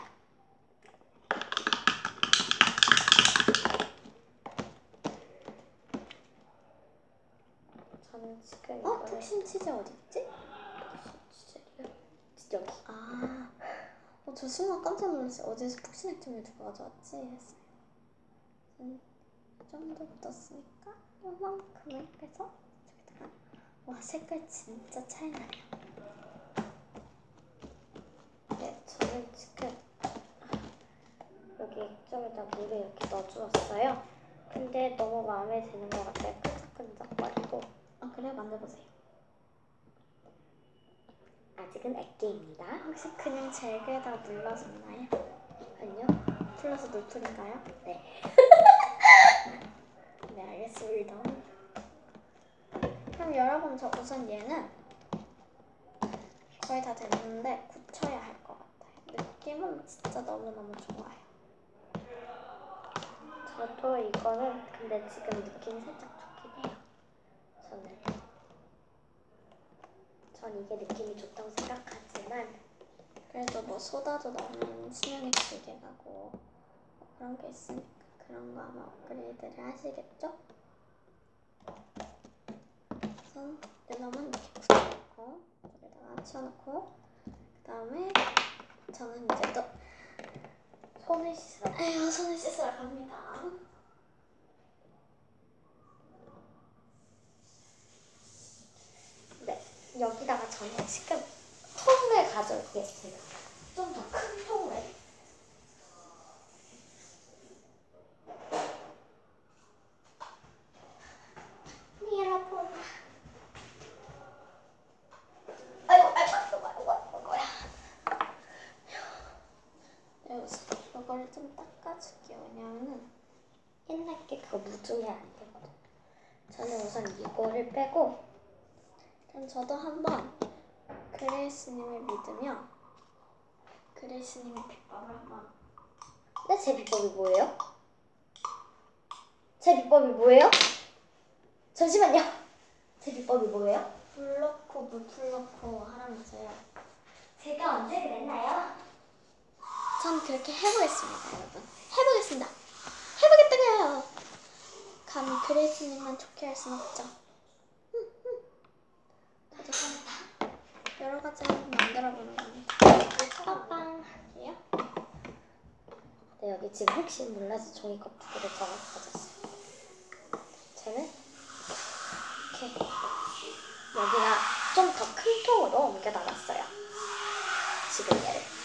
저는 지금 푹신 치즈 어디 있지? 여기. 저 순간 깜짝 놀랐어요. 어디서 푹신 액정을 누가 가져왔지? 했어요. 이 정도 묻었으니까 이만큼을 빼서 저기다가. 와, 색깔 진짜 차이 나요. 네, 저는 지금 여기 액정에다 물을 이렇게 넣어주었어요. 근데 너무 마음에 드는 것 같아요. 끈적끈적거리고. 그래요? 만져보세요. 아직은 액기입니다. 혹시 그냥 젤에다 눌러줬나요? 아니요. 플러스 노플인가요? 네. 네, 알겠습니다. 그럼 여러분, 저 우선 얘는 거의 다 됐는데 굳혀야 할 것 같아요. 느낌은 진짜 너무너무 좋아요. 저도 이거는 근데 지금 느낌이 살짝 좋긴 해요. 전 이게 느낌이 좋다고 생각하지만 그래도 뭐 소다도 넣으면 수명이 길게 가고 그런 게 있으니까 그런 거 아마 업그레이드를 하시겠죠? 우선 레몬은 이렇게 굳혀놓고 여기다가 치워놓고 그 다음에 저는 이제 또 손을 씻어요. 손을 씻으러 갑니다. 네, 여기다가 저는 지금 통을 가져올게요. 좀 더 큰 통을. 여러분. 아이고. 이거를 좀 닦아줄게요. 왜냐면은 옛날 게 그거 묻으면 안 되거든. 저는 우선 이거를 빼고 그럼 저도 한번 그레이스님을 믿으며 그레이스님의 비법을 한번. 근데 제 비법이 뭐예요? 제 비법이 뭐예요? 잠시만요. 제 비법이 뭐예요? 불 넣고 물풀 넣고 하라면서요. 제가 언제 그랬나요? 전 그렇게 해보겠습니다, 여러분. 해보겠습니다. 해보겠다고요. 감히 그레이스님만 좋게 할 순 없죠. 저도 여러 가지 한번 만들어보는 겁니다. 빠빵. 이요? 네, 여기 지금 혹시 몰라서 종이컵 2개를 더 가졌어요. 쟤는 이렇게 여기가 좀 더 큰 통으로 옮겨놔봤어요. 지금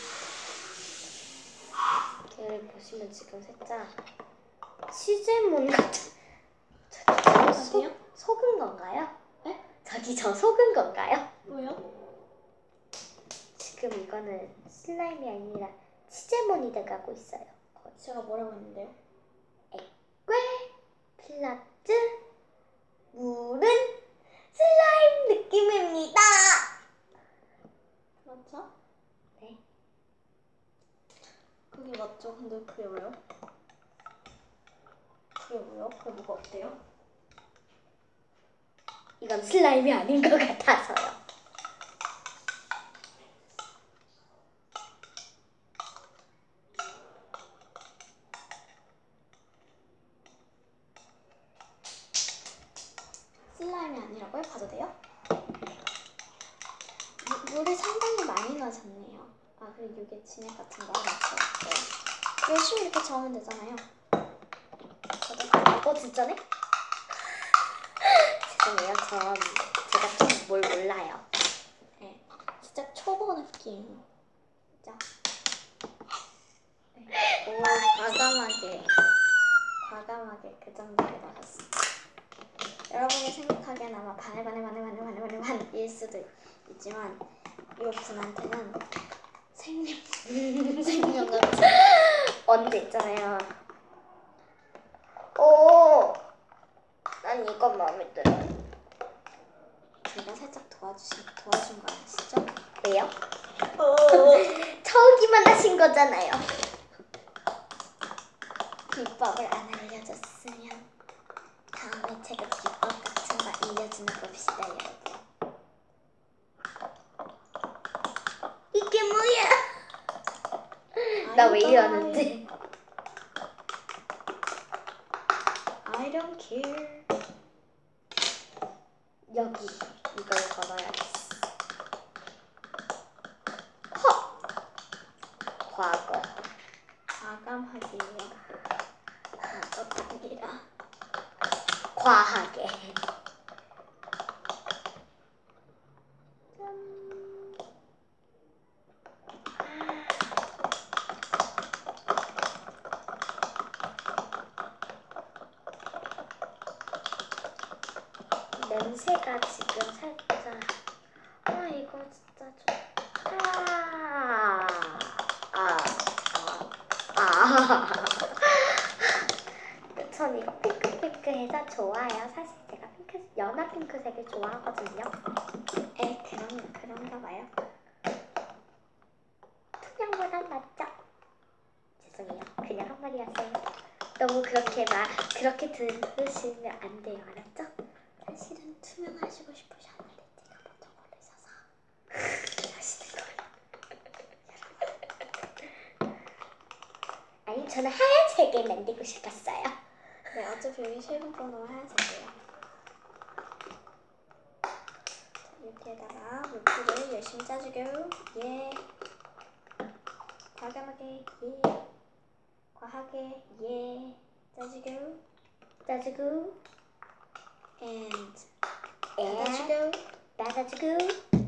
얘를 보시면 지금 살짝 치즈몬 같은. 저기 속은 건가요? 네? 저기 저 속은 건가요? 뭐요? 지금 이거는 슬라임이 아니라 치즈몬이 돼가고 있어요. 제가 뭐라고 했는데요? 액괴 필라트 물은 슬라임 느낌입니다. 맞죠? 네. 그게 맞죠? 근데 그게 왜요? 그게 뭐요? 그게 뭐가 어때요? 이건 슬라임이 아닌 것 같아서요. 슬라임이 아니라고요? 봐도 돼요? 물이 상당히 많이 넣어졌네요. 그리고 이게 진액 같은 거 맞죠? 열심히 이렇게 저으면 되잖아요. 진짜네? 죄송해요. 제가 좀 뭘 몰라요. 네, 진짜 초보 느낌. 진짜. 네. 오, 과감하게 그 정도로 넣었습니다. 여러분이 생각하기엔 아마 반일 수도 있지만 이 분한테는 생명 같은. 언제 있잖아요. 오, 난 이거 마음에 들어요. 제가 살짝 도와준 거 아시죠? 왜요? 처우기만 하신 거잖아요. 비법을 안 알려줬으면 다음에 제가 비법 같은 거 알려주는 겁시다, 여러분. 이게 뭐야? 나 왜 이러는지. I don't care. 여기 이걸 걸어야겠어. 과거. 과감하게요. 과거가 아니라 과하게. 냄새가 지금 살짝. 이거 진짜 좋다. 전 이거 핑크핑크해서 좋아요. 사실 제가 연한 핑크색을 좋아하거든요. 그런가 봐요. 투명보단 낫죠? 죄송해요. 그냥 한 말이었어요. 너무 그렇게 들으시면 안 돼요. 알았죠? 사실은 투명하시고 싶으셨는데 제가 먼저 걸리셔서 하시는 거예요. 아니, 저는 하얀색을 만들고 싶었어요. 네, 어차피 여기 쉐이빙 폼은 하얀색이에요. 여기에다가 물풀을 열심히 짜주고, 예. 과감하게, 예. 과하게, 예. 짜주고, and 받아주고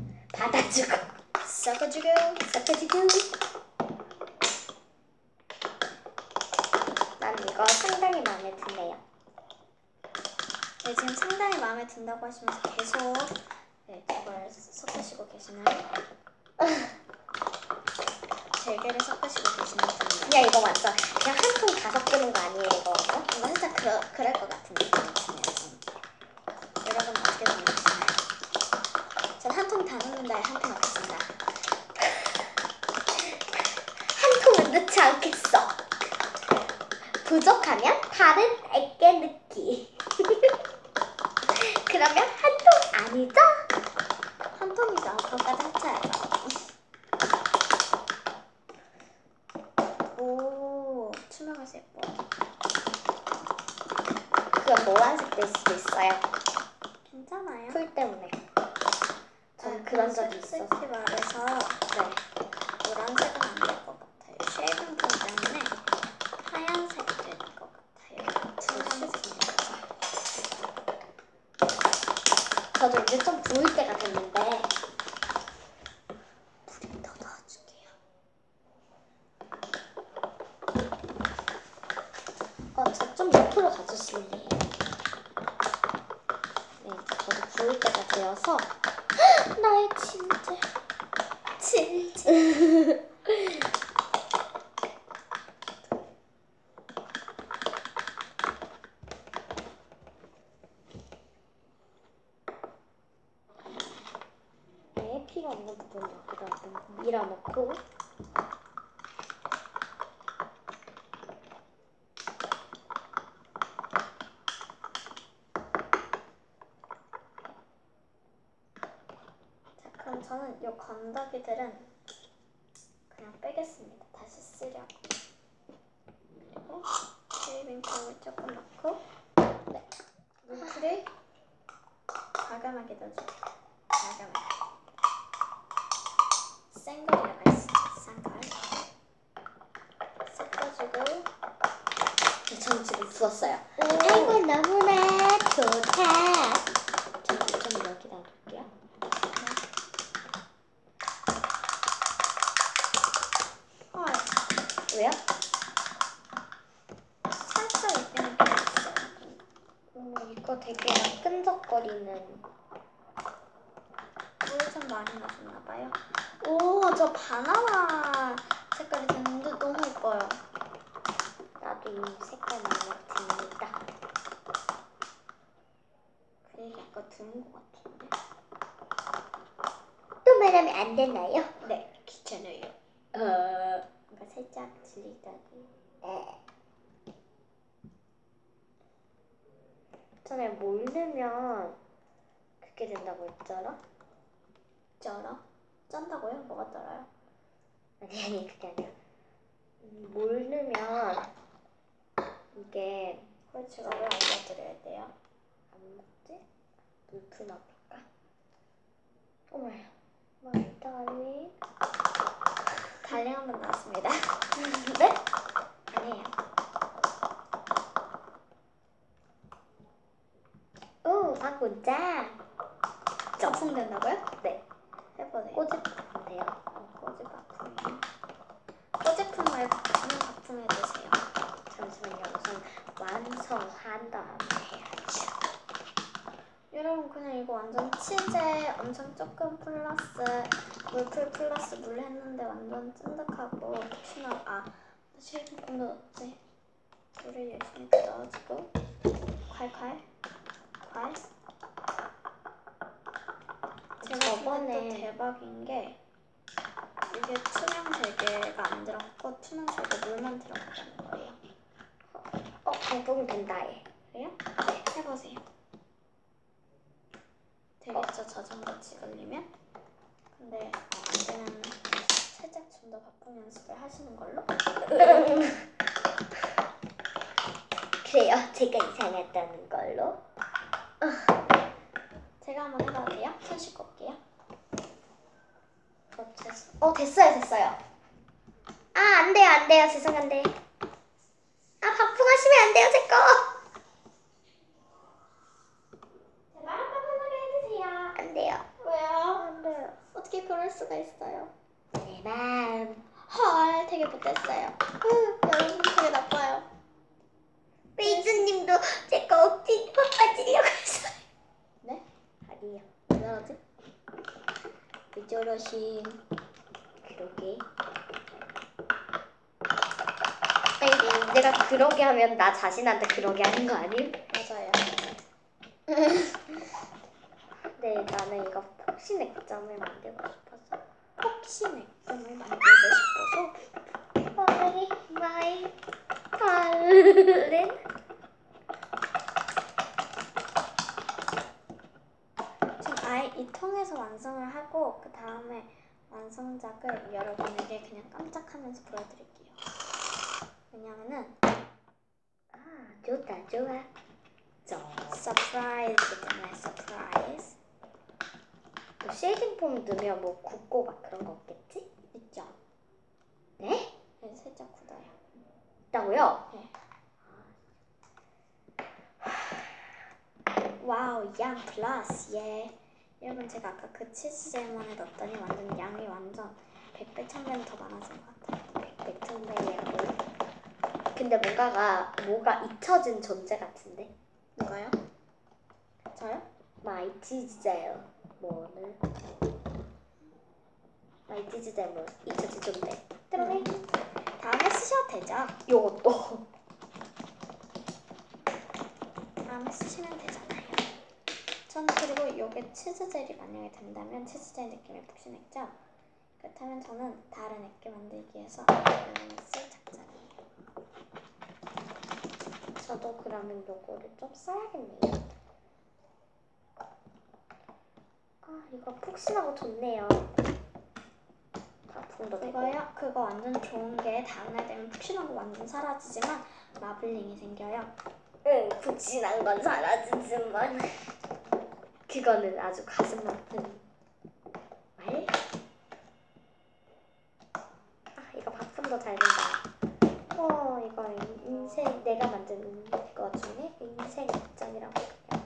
섞어주고, 난 이거 상당히 마음에 드네요. 네, 지금 상당히 마음에 든다고 하시면서 계속 저걸 섞으시고 계시는 젤게를 섞으시고 계시는 분이에요. 그냥 이거 완전 그냥 한 통 다 섞는 거 아니에요, 이거? 뭔가 살짝 그럴 것 같은 느낌이 드네요. 여러분 어떻게 생각하시나요? 전 한 통 다 넣는다, 한 통 넣겠습니다. 한 통은 넣지 않겠어. 부족하면 다른 액게 넣기. 그러면 한 통 아니죠? 한 통이죠. 그것까지 합쳐야죠. 오, 투명해서 예뻐. 그건 노란색 될 수도 있어요. 괜찮아요. 풀 때문에. 전 그런 적이 있어서. 솔직히 말해서 네. 노란색은 안 될 것 같아요. 쉐이빙 폼 때문에 하얀색 될 것 같아요. 투명해서. 저도 이제 좀 부을 때가 됐는데 물을 더 넣어줄게요. 저 좀 옆으로 가주실래요? 네, 저도 부을 때가 되어서 나의 침질. 네, 필요 없는 부분 여기다 밀어넣고 그럼 저는 이 건더기들은 그냥 빼겠습니다. 다시 쓰려고. 그리고 쉐이빙 폼을 조금 넣고, 네, 물풀을 과감하게 넣어줄게요. 과감하게. 생걸이라고 할 수 있죠. 생걸. 섞어주고. 전 지금 부었어요. 오. 아이고 너무나 좋다. 좀 여기다 놓을게요. 헐, 왜요? 살짝 입히는 게 있어요. 이거 되게 끈적거리는. 물 좀 많이 넣으셨나봐요. 오, 저 바나나 색깔이 됐는데 너무 예뻐요. 나도 이 색깔 마음에 듭니다. 이게 약간 드는 것 같은데. 또 말하면 안 되나요? 네, 귀찮아요. 뭔가 살짝 질리다니. 전에 뭘 넣으면 그게 된다고 했잖아? 쩔어? 짠다고요? 뭐가 쩔어요? 아니 그게 아니야. 뭘 넣으면 이게 그걸 제가 왜 알려드려야 돼요? 안 먹지? 물풀 넣을까? 어머야, 맛있다니. 달링 한번 나왔습니다. 네? 아니에요. 오, 바꾸자. 작성된다고요? 네. 해보세요. 꼬집하면 돼요. 꼬집 바풍이. 꼬집품 말고 그냥 바풍 해주세요. 잠시만요. 우선 완성한 다음에 해야죠. 여러분 그냥 이거 완전 치즈에 엄청 조금 플러스 물풀 플러스 물 했는데 완전 찐득하고 혹시나 쉐이크도 넣었지. 물을 열심히 넣어주고 콸콸 콸. 제가 저번에 근데 또 대박인 게 이게 투명 재개가 안 들어갔고 투명 재개 물만 들어가는 거예요. 방풍 된다 해. 그래요? 네, 해보세요. 되겠죠? 자전거 찍으려면? 근데 안 되면 살짝 좀 더 바쁜 연습을 하시는 걸로? 그래요. 제가 이상했다는 걸로. 제가 한번 해봐도 돼요? 손 씻고 올게요. 됐어요. 안 돼요. 죄송한데. 바풍하시면 안 돼요, 제 거. 제발 한 번만 하게 해주세요. 안 돼요. 왜요? 안 돼요. 어떻게 그럴 수가 있어요? 내 마음. 헐, 되게 못했어요. 여러분 되게 나빠요. 베이스님도 제 거 억지로 빠지려고 했어요. 네? 아니요. 왜 저러지? 왜 저러신? 그러게. 아니, 내가 그러게 하면 나 자신한테 그러게 하는 거 아님? 맞아요. 네, 나는 이거 폭신 액점을 만들고 싶어서. 폭신 액정을 만들고 싶어서 마이 달린. 지금 아예 이 통에서 완성을 하고 그 다음에 완성작을 여러분에게 그냥 깜짝하면서 보여드릴게요. 왜냐면은 좋아. 서프라이즈잖아요. 서프라이즈. 뭐 쉐이딩 폼 넣으면 뭐 굳고 막 그런 거 없겠지? 있죠? 네? 네, 살짝 굳어요. 있다고요? 네. 와우, 양 플러스, 예. 여러분 제가 아까 그 치즈 젤몬에 넣었더니 완전 양이 완전 100배, 1000배는 더 많아진 것 같아요. 100배, 1000배라고. 근데 뭐가 잊혀진 존재 같은데? 누가요? 저요? 마이 치즈젤 뭐는? 마이 치즈젤 뭐 잊혀진 존재. 때문에 다음에 쓰셔도 되죠? 요것도. 다음에 쓰시면 되잖아요. 저는 그리고 이게 치즈젤이 만약에 된다면 치즈젤 느낌의 푹신했죠? 그렇다면 저는 다른 액기 만들기 위해서 이거는 쓸 작전이에요. 저도 그러면 요거를 좀 써야겠네요. 이거 푹신하고 좋네요. 바풍도 되고. 그거요? 그거 완전 좋은 게 다음날 되면 푹신하고 완전 사라지지만 마블링이 생겨요. 응, 푹신한 건 사라지지만 그거는 아주 가슴 아픈 말? 이거 바풍도 잘 된다. 이거 인생 내가 만든 거 중에 인생 액정이라고 해요.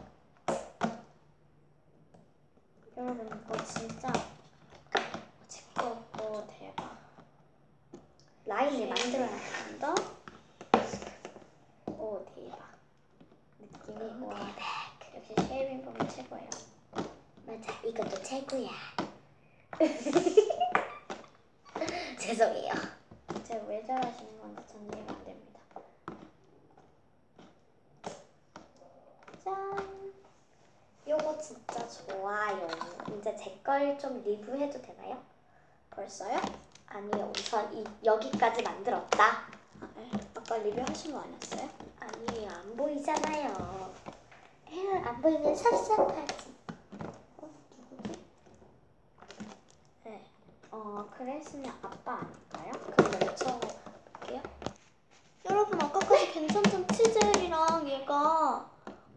여러분 이거 진짜 제거고 대박. 라인을 만들어야 돼. 한다. 오 대박. 느낌이 와. 역시 쉐이빙 폼이 최고예요. 맞아, 이것도 최고야. 죄송해요. 제가 왜 잘하시는 건지 전 이해가 안 됩니다. 짠. 좋아요. 이제 제 걸 좀 리뷰해도 되나요? 벌써요? 아니요, 우선 여기까지 만들었다. 아, 네. 아까 리뷰하신 거 아니었어요? 아니에요, 안 보이잖아요. 에휴, 안 보이면 섭섭하지. 누구지? 네. 그레이스님 아빠 아닐까요? 그럼 외쳐볼게요. 여러분 아까까지 괜찮던 치젤이랑 얘가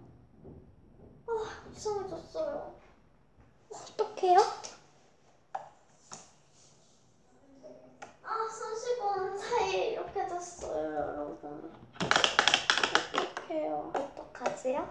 이상해졌어요. 어떡해요? 손 씻고 사이에 이렇게 됐어요, 여러분. 어떡해요. 어떡하지요?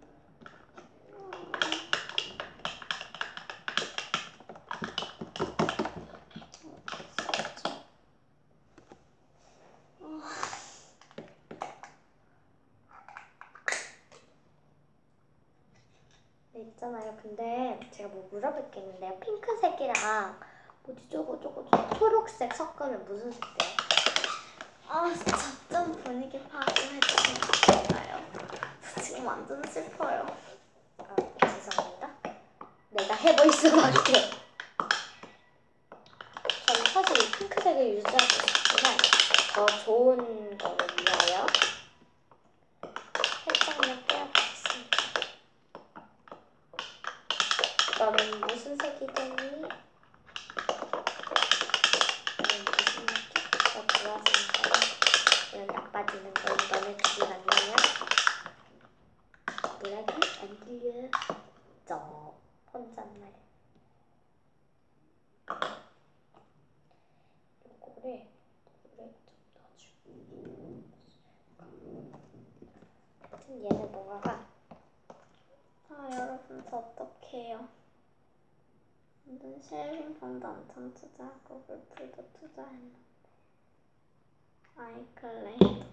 네, 있잖아요. 근데 제가 뭐 물어볼 게 있는데요. 핑크색이랑 뭐지 저거 초록색 섞으면 무슨 색 돼요? 진짜 좀 분위기 파악을 해주시나요? 지금 완전 슬퍼요. 아, 죄송합니다. 내가 해볼 수밖에. 저는 사실 이 핑크색을 유지하고 싶지만 더 좋은 거를 위하여 살짝만 떼어보겠습니다. 너는 무슨 색이 되니? 너는 무슨 색이 더 좋아지는 거야? 이런 나빠지는 거 너네 둘이 만나면 뭐라지? 안 들려. 저 혼잣말. 요거를 물에 좀 넣어주고. 하여튼 얘는 뭔가가 여러분 저 어떡해요. 완전 쉐이빙폼도 엄청 투자하고 물풀도 투자했는데 아이클레이도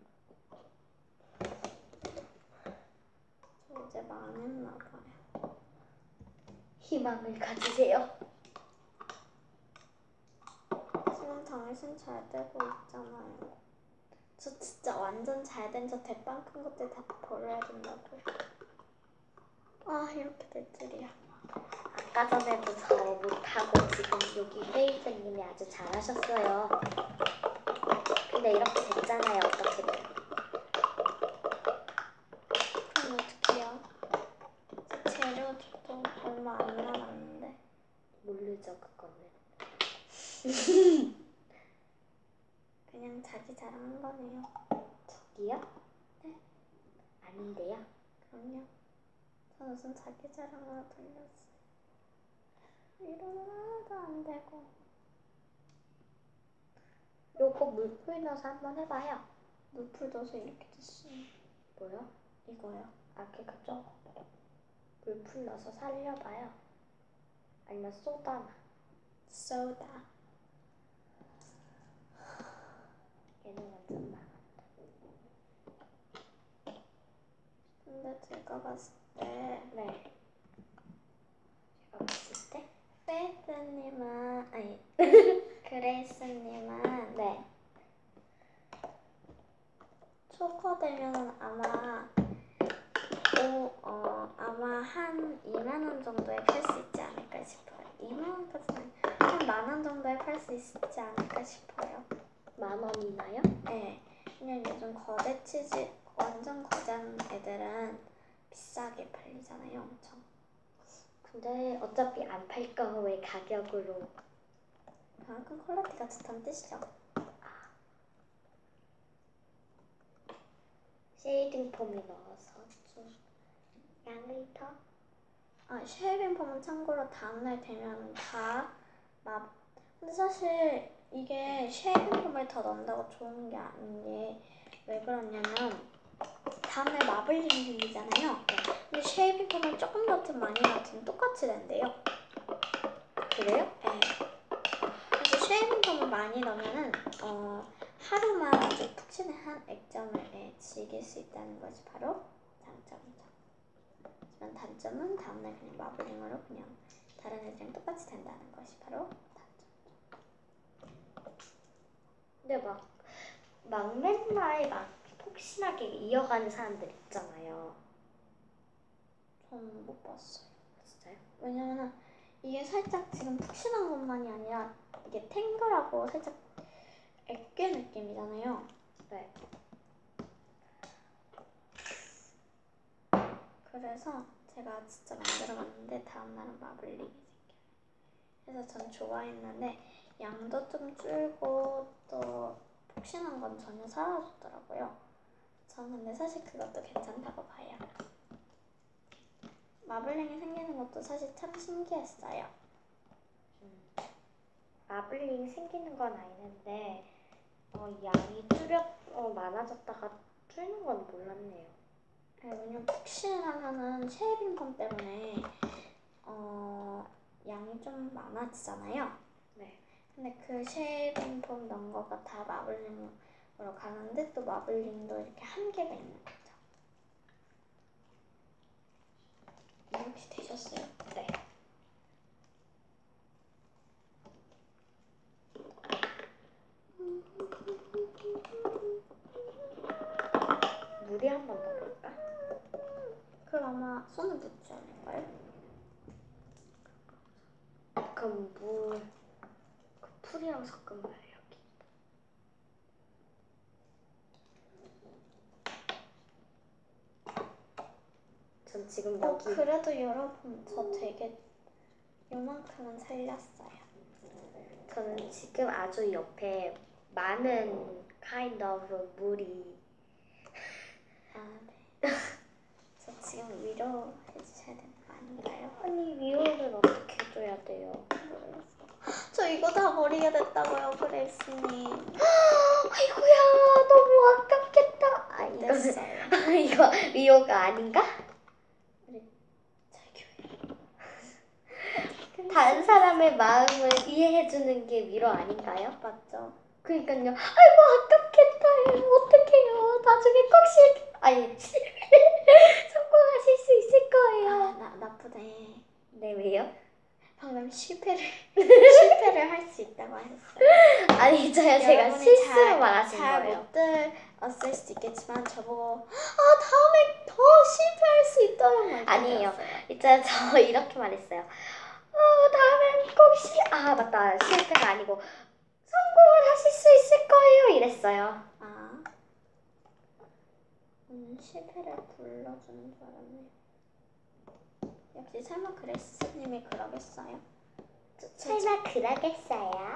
저 이제 망했나봐요. 희망을 가지세요. 지금 당신 잘 되고 있잖아요. 저 진짜 완전 잘된 저 대빵 큰 것들 다 버려야 된다고. 이렇게 될 줄이야. 아까 전에도 저 못하고 지금 여기 페이즈님이 아주 잘하셨어요. 근데 이렇게 됐잖아요. 어떻게든. 그럼 어떡해요? 제 재료도 얼마 안 남았는데. 모르죠 그거는. 그냥 자기 자랑한 거네요. 저기요? 네? 아닌데요? 그럼요. 전 무슨 자기 자랑으로 들렸어요. 이러면 하나도 안 되고. 요거 물풀 넣어서 한번 해봐요. 물풀 넣어서 이렇게 됐어요. 뭐요? 이거요. 아 그죠? 물풀 넣어서 살려봐요. 아니면 소다나. 소다. 얘는 완전 나간다. 근데 제가 봤을 때 네. 제가 봤을 때? 페이스님은 그레이스님은 네. 초과되면 아마 한 2만 원 정도에 팔 수 있지 않을까 싶어요. 2만 원까지는 한 10,000원 정도에 팔 수 있지 않을까 싶어요. 10,000원이나요? 네. 그냥 요즘 거대 치즈 완전 거대한 애들은 비싸게 팔리잖아요, 엄청. 근데 어차피 안 팔 거 왜 가격으로. 그만큼 퀄리티가 좋다는 뜻이죠. 쉐이딩 폼을 넣어서 좀 양을 더. 쉐이빙 폼은 참고로 다음날 되면 근데 사실 이게 쉐이빙 폼을 더 넣는다고 좋은 게 아닌 게 왜 그러냐면 다음날 마블링이 생기잖아요. 근데 쉐이빙 폼을 조금 넣든 많이 넣든 똑같이 된대요. 그래요? 네. 그래서 쉐이빙 폼을 많이 넣으면은 하루만 아주 푹신한 액정을 즐길 수 있다는 것이 바로 장점이죠. 하지만 단점은 다음날 그냥 마블링으로 그냥 다른 애들이랑 똑같이 된다는 것이 바로 단점. 근데 막 맨날 막 폭신하게 이어가는 사람들 있잖아요. 저는 못 봤어요. 진짜요? 왜냐면은 이게 살짝 지금 푹신한 것만이 아니라 이게 탱글하고 살짝 액괴 느낌이잖아요. 네. 그래서 제가 진짜 만들어봤는데 다음날은 마블링이 생겨요. 그래서 전 좋아했는데 양도 좀 줄고 또 푹신한 건 전혀 사라졌더라고요. 전 근데 사실 그것도 괜찮다고 봐요. 마블링이 생기는 것도 사실 참 신기했어요. 마블링 생기는 건 아니는데 양이 많아졌다가 줄는 건 몰랐네요. 네, 왜냐면 푹신하면은 쉐이빙 폼 때문에 양이 좀 많아지잖아요. 네. 근데 그 쉐이빙 폼 넣은 거가 다 마블링으로 가는데 또 마블링도 이렇게 한계가 있는 거죠. 이렇게 되셨어요? 네. 물이 한 번 더 볼까? 그럼 아마 손을 묻지 않을까요? 그럼 그 풀이랑 섞은 거예요, 여기. 전 지금 여기 그래도 여러분 저 되게 요만큼은 살렸어요. 저는 지금 아주 옆에 많은 kind of 물이 아, 네. 저 지금 위로해주셔야 되는 거 아닌가요? 아니 위로를 어떻게 해줘야 돼요? 저 이거 다 버리게 됐다고요, 그레이스님. 아이고야 너무 아깝겠다. 이거는 됐어요. 이거 위로가 아닌가? 자교예요. 다른 사람의 마음을 이해해주는 게 위로 아닌가요? 맞죠? 그러니까요. 아이고 아깝겠다. 어떡해요. 나중에 꼭 성공하실 수 있을 거예요. 나쁘네. 네 왜요? 방금 실패를 할 수 있다고 하셨어요. 아니죠. 제가 실수로 말하신 잘 거예요. 못 들었을 수도 있겠지만 저보고 다음에 더 실패할 수 있다는 말 아니에요. 있잖아요. 저 이렇게 말했어요. 다음엔 꼭 맞다. 실패가 아니고 성공을 하실 수 있을 거예요. 이랬어요. 실패를 불러주는 줄 알았네. 역시 설마 그레이스님이 그러겠어요? 설마 그러겠어요?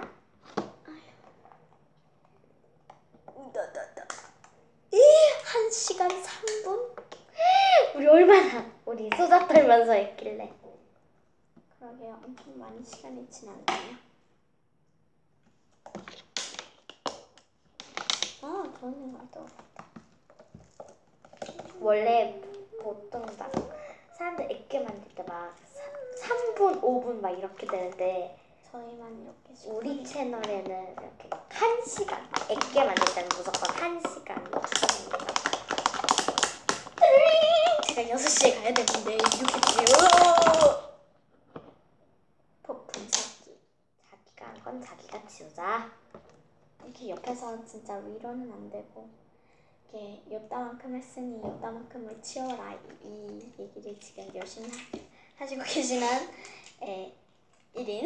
1시간 3분? 우리 얼마나 우리 수다 떨면서 했길래. 그러게요. 엄청 많은 시간이 지났네요. 좋은 생각도. 원래 보통 막 사람들 액게 만들 때 막 3분, 5분 막 이렇게 되는데 저희만 이렇게 우리 채널에는 이렇게 1시간 액게 만들 때는 무조건 1시간 제가 6시에 가야 되는데 이렇게 돼요. 폭풍 찾기. 자기가 한 건 자기가 치우자. 이렇게 옆에서 진짜 위로는 안 되고 이렇게 요따만큼 했으니 요따만큼을 치워라 이 얘기를 지금 열심히 하시고 계시는 1인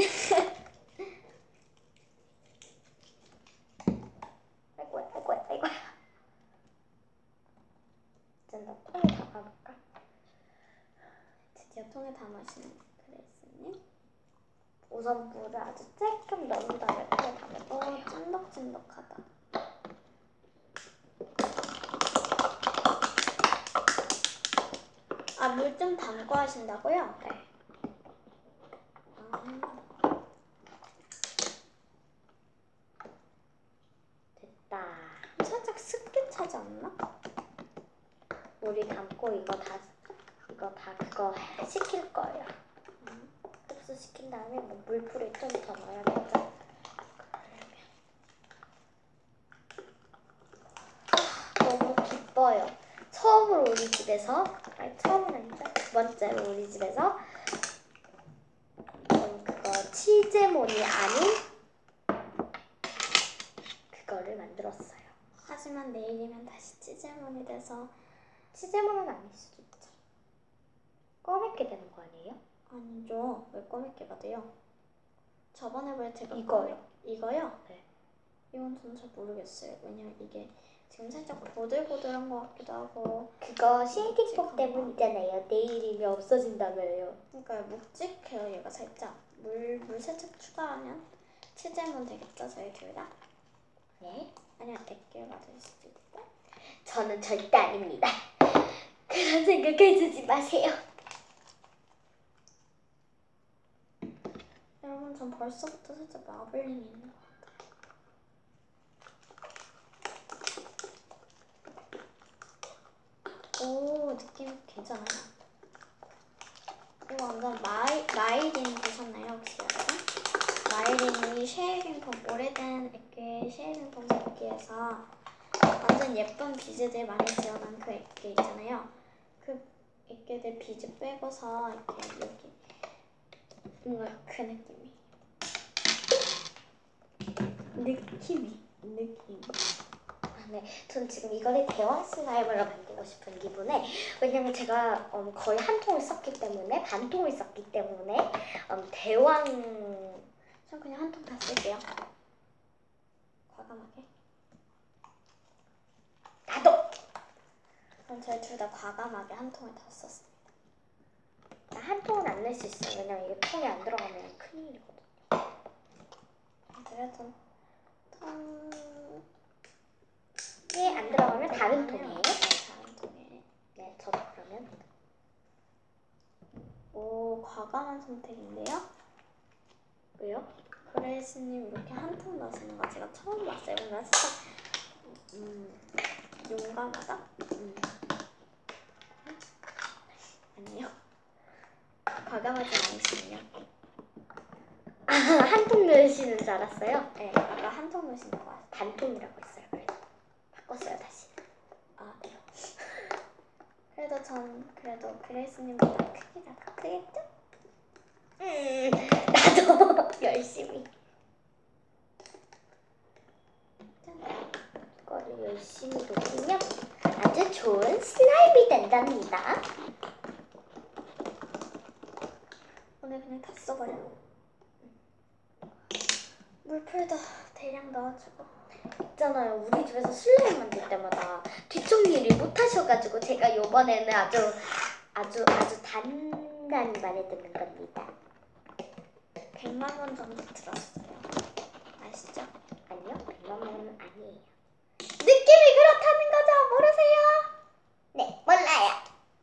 아이고. 이제 나 통에 담아볼까? 드디어 통에 담으시는 그레이스님. 우선 물을 아주 조금 넣은 다음에 통에 담을 거예요. 찐덕찐덕하다. 물 좀 담고 하신다고요? 네. 됐다. 살짝 습게 차지 않나? 물이 담고 이거 다 그거 식힐 거예요. 흡수시킨 다음에 뭐 물풀을 좀 더 넣어야겠죠. 너무 기뻐요. 처음으로 우리 집에서 처음은 아닌데 두 번째로 우리 집에서 그거 치즈몬이 아닌 그거를 만들었어요. 하지만 내일이면 다시 치즈몬이 돼서 치즈몬은 아닐 수도 있죠. 꺼맺게 되는 거 아니에요? 아니죠. 왜 검은깨가 돼요? 저번에 왜 제가 이거요. 이거요? 네. 이건 저는 잘 모르겠어요. 왜냐면 이게 지금 살짝 보들보들한 것 같기도 하고. 그거 쉐이딩폼 때문이잖아요. 내일이면 없어진다며요. 그러니까 묵직해요. 얘가 살짝 물 살짝 추가하면 치즈면 되겠죠? 저희 둘 다? 네. 아니면 액계가 될 수도 있고. 저는 절대 아닙니다. 그런 생각해주지 마세요. 여러분 전 벌써부터 살짝 마블링이 있는 것 같아요. 오 느낌 괜찮아요. 이거 완전 마이린 보셨나요 혹시 여러분? 마이린이 쉐이빙 폼 오래된 액계 쉐이빙 폼 액계에서 완전 예쁜 비즈들 많이 지어놓은 그 액계 있잖아요. 그 액계들 비즈 빼고서 이렇게 여기 뭔가 그 느낌이 네, 전 지금 이거를 대왕 슬라임으로 만들고 싶은 기분에, 왜냐면 제가 거의 한 통을 썼기 때문에, 반 통을 썼기 때문에 대왕. 전 그냥 한 통 다 쓸게요. 과감하게. 나도. 그럼 저희 둘 다 과감하게 한 통을 다 썼습니다. 나 한 통은 안 낼 수 있어요. 왜냐면 이게 통에 안 들어가면 큰일이거든. 그래도 통에 안 들어가면 다른 통에. 네, 다른 통에. 네, 저도 그러면. 오, 과감한 선택인데요? 왜요? 그레이스님 이렇게 한 통 넣으시는 거 제가 처음 봤어요. 뭔가 진짜 용감하다? 아니요. 과감하지 않으시네요. 한 통 넣으시는 줄 알았어요. 네, 아까 한 통 넣으신 거 같아요. 반통이라고 했어요. 그래서 바꿨어요 다시. 아, 네. 그래도 그레이스님보다 크기가 더 크겠죠? 나도 열심히. 이거를 열심히 녹이면 아주 좋은 슬라임이 된답니다. 오늘 그냥 다 써버려. 물풀도 대량 넣어주고. 있잖아요. 우리 집에서 슬라임 만들 때마다 뒷정리를 못 하셔가지고 제가 요번에는 아주 단단히 말해드는 겁니다. 100만 원 정도 들었어요. 아시죠? 아니요, 100만 원은 아니에요. 느낌이 그렇다는 거죠? 모르세요? 네, 몰라요.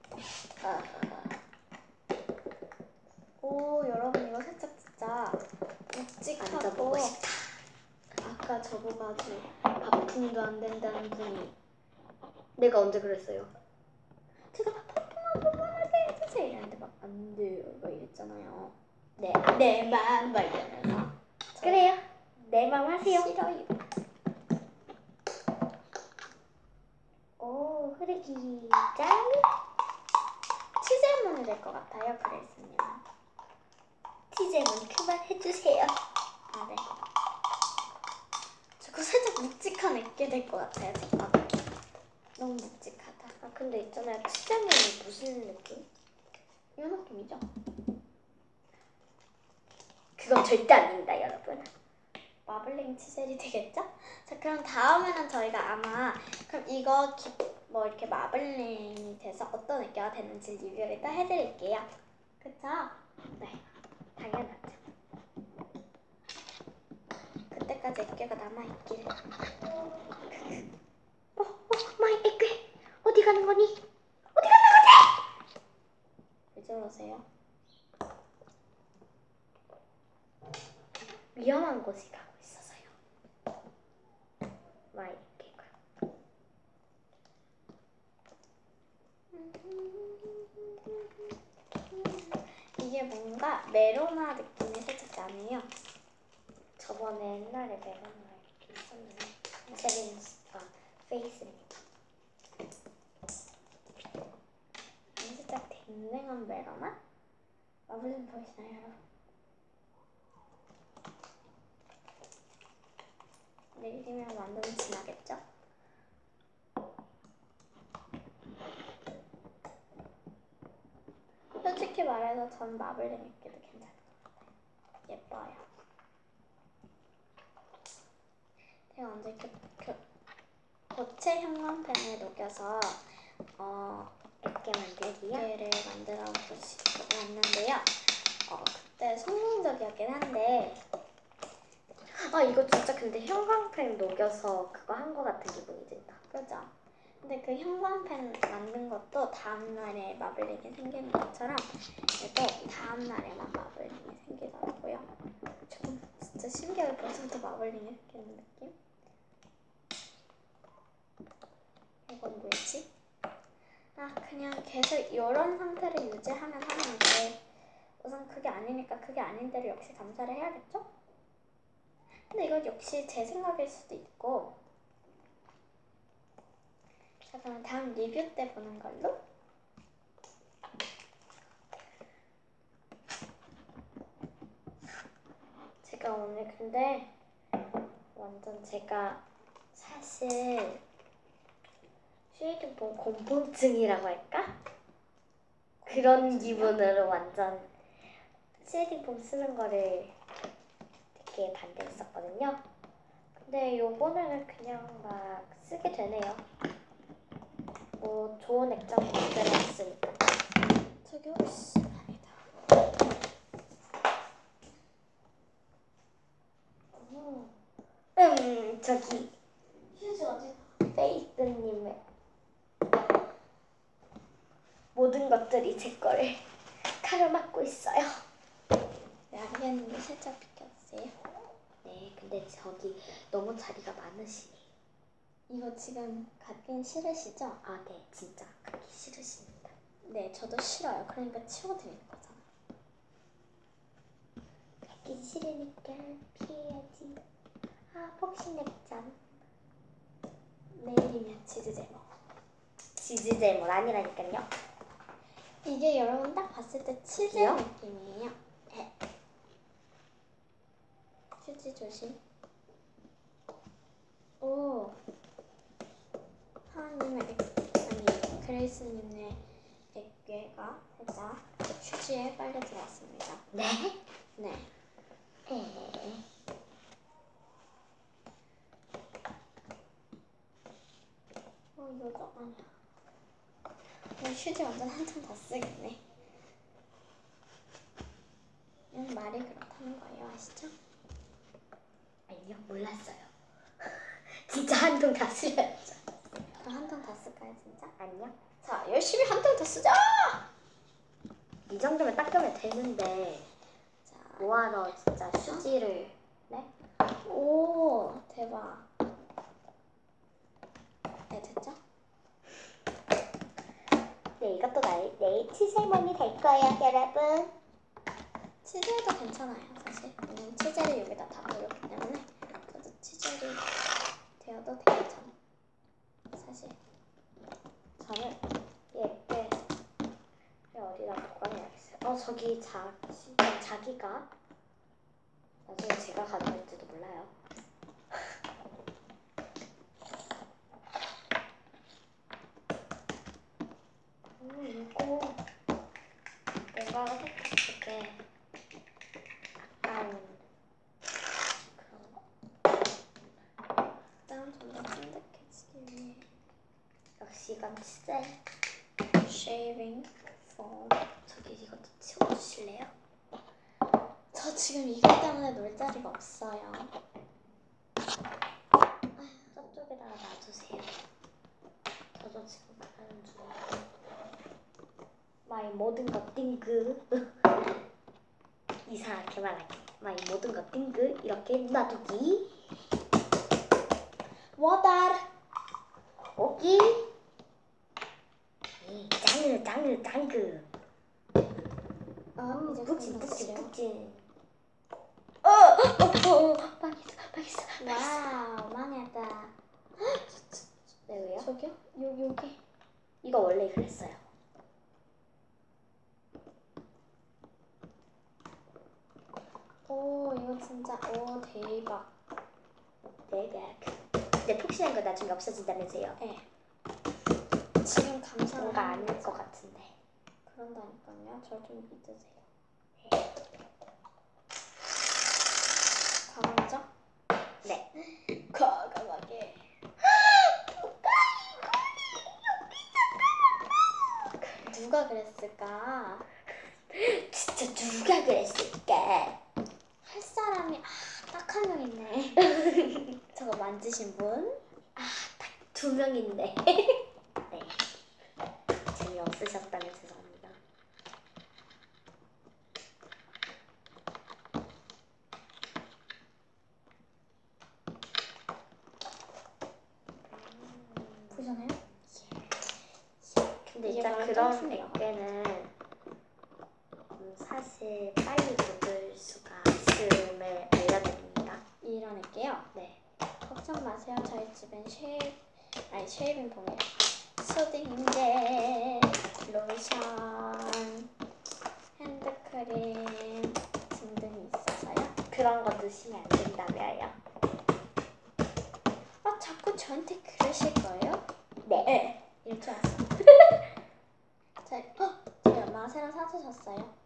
오, 여러분 이거 살짝 진짜 묵직하고 만져보고 싶다. 아까 저보고 아주 바풍도 안 된다는 분이 내가 언제 그랬어요? 제가 바풍한 부분을 빼주세요 이랬는데 막 안 돼요 막 이랬잖아요. 네, 내맘 막 이러면서 그래요. 내 맘 하세요. 싫어요. 오, 흐르기 짱. 치즈몬이 될 것 같아요 그레이스님은. 치즈는 그만해주세요. 아 네. 저거 살짝 묵직한 액게 될 것 같아요 제가. 너무 묵직하다. 아, 근데 있잖아요. 치즈는 무슨 느낌? 이 느낌이죠? 그건 절대 아닙니다, 여러분. 마블링 치젤이 되겠죠? 자 그럼 다음에는 저희가 아마 그럼 이거 뭐 이렇게 마블링이 돼서 어떤 액계가 되는지 리뷰를 또 해드릴게요. 그쵸? 네, 당연하죠. 그때까지 액계가 남아있기를. 마이 에그 어디 가는 거니? 어디 가는 거지? 왜 저러세요? 위험한 곳에 가고 있어서요. 마이 에그. 이게 뭔가 메로나 느낌이 살짝 나네요. 저번에 옛날에 메로나 이렇게 있었는데 제린 페이스입니다. 살짝 댕댕한 메로나? 마블링 보이시나요 여러분? 내리면 완전 진하겠죠? 솔직히 솔직히 말해서 전 마블링 액기도 괜찮은 것 같아요. 예뻐요. 제가 언제 고체 형광펜을 녹여서 액게 만들기요? 액계를 만들어 왔는데요. 그때 성공적이었긴 한데 이거 진짜 근데 형광펜 녹여서 그거 한 거 같은 기분이 든다. 그죠? 근데 그 형광펜 만든 것도 다음날에 마블링이 생기는 것처럼 얘도 다음날에만 마블링이 생기더라고요. 조금 진짜 신기하게 벌써부터 마블링이 생기는 느낌? 이건 뭐지? 그냥 계속 이런 상태를 유지하면 하는데 우선 그게 아니니까 그게 아닌 대로 역시 감사를 해야겠죠? 근데 이건 역시 제 생각일 수도 있고 자 그럼 다음 리뷰 때 보는 걸로 제가 오늘 근데 완전 제가 사실 쉐이딩폼 공포증이라고 할까? 그런 기분으로 완전 쉐이딩폼 쓰는 거를 되게 반대했었거든요. 근데 요번에는 그냥 막 쓰게 되네요. 뭐 좋은 액정 만들었으니까. 저기 혹시 아니다. 저기 휴지 어디? 페이스님의 모든 것들이 제 거를 가로막고 있어요. 네, 알겠는데 살짝 비켜주세요. 네, 근데 저기 너무 자리가 많으시네. 이거 지금 갖긴 싫으시죠? 네, 진짜 갖기 싫으십니다. 네, 저도 싫어요. 그러니까 치워드리는 거잖아. 갖기 싫으니까 피해야지. 폭신 액정. 내일이면 치즈제모. 치즈제모 아니라니까요. 이게 여러분 딱 봤을 때 치즈 여기요? 느낌이에요. 휴지 조심. 오. 하은님의 그레이스님의 액괴가 살짝 휴지에 빨려 들어왔습니다. 네? 네. 이거죠? 아니야. 휴지 완전 한참 다 쓰겠네. 말이 그렇다는 거예요, 아시죠? 아니요, 몰랐어요. 진짜 한 통 다 쓰였죠. 그럼 한 통 다 쓸까요, 진짜? 아니요. 자, 열심히 한 통 더 쓰자! 이 정도면 닦으면 되는데 자, 뭐하러 진짜 휴지를. 네? 오, 대박. 네, 됐죠? 네, 이것도 내일 치즈레몬이 될 거예요, 여러분. 치즈도 괜찮아요, 사실. 왜냐면 치즈를 여기다 다 뿌렸기 때문에 저도 치즈를 되어도 괜찮아. 사실. 저는 예쁘게 어디다 보관해야겠어요. 저기 자기가 나중에 제가 가져갈지도 몰라요. 이거 뭔가 살짝 되게 아까운 그런 거. 일단 좀 더 쫀득해지기 위해 역시 이건 치즈. 쉐이빙 폼. 저기 이것도 치워주실래요? 저 지금 이것 때문에 놀 자리가 없어요. 저쪽에다가 놔주세요. 저도 지금 가는 중이에요. 마이 모든 것 띵그. 이상하게 말하기. 마이 모든 것 띵그 이렇게 놔두기. 워달. 오기. 짱그. 이제 푹진. 망했어. 와우, 망했다. 네, 왜요? 저기요? 여기. 이거 원래 그랬어요. 오, 이거 진짜, 대박. 대박. 근데 푹신한 거 나중에 없어진다면서요? 네. 지금 감상을 뭔가 하는 아닐 거죠. 것 같은데. 그런다니까요. 절 좀 믿으세요. 과감하죠? 네. 과감하게. 누가 그랬을까? 진짜 누가 그랬을까? 할 사람이 딱 한 명 있네. 저거 만지신 분? 딱 2명인데. 네. 재미없으셨다면 죄송합니다. 보셨나요? 근데 이게 진짜 바로 그런 점프네요. 액계는 사실 빨리 묻을 수가 있음을 알려드립니다. 이런 할게요. 네. 걱정 마세요. 저희 집엔 쉐이빙 폼이에요. 수딩제, 로션, 핸드크림 등등이 있어서요. 그런 거 넣으시면 안 된다며요. 자꾸 저한테 그러실 거예요? 네. 이럴 줄 알았어. 저희 엄마가 새로 사주셨어요.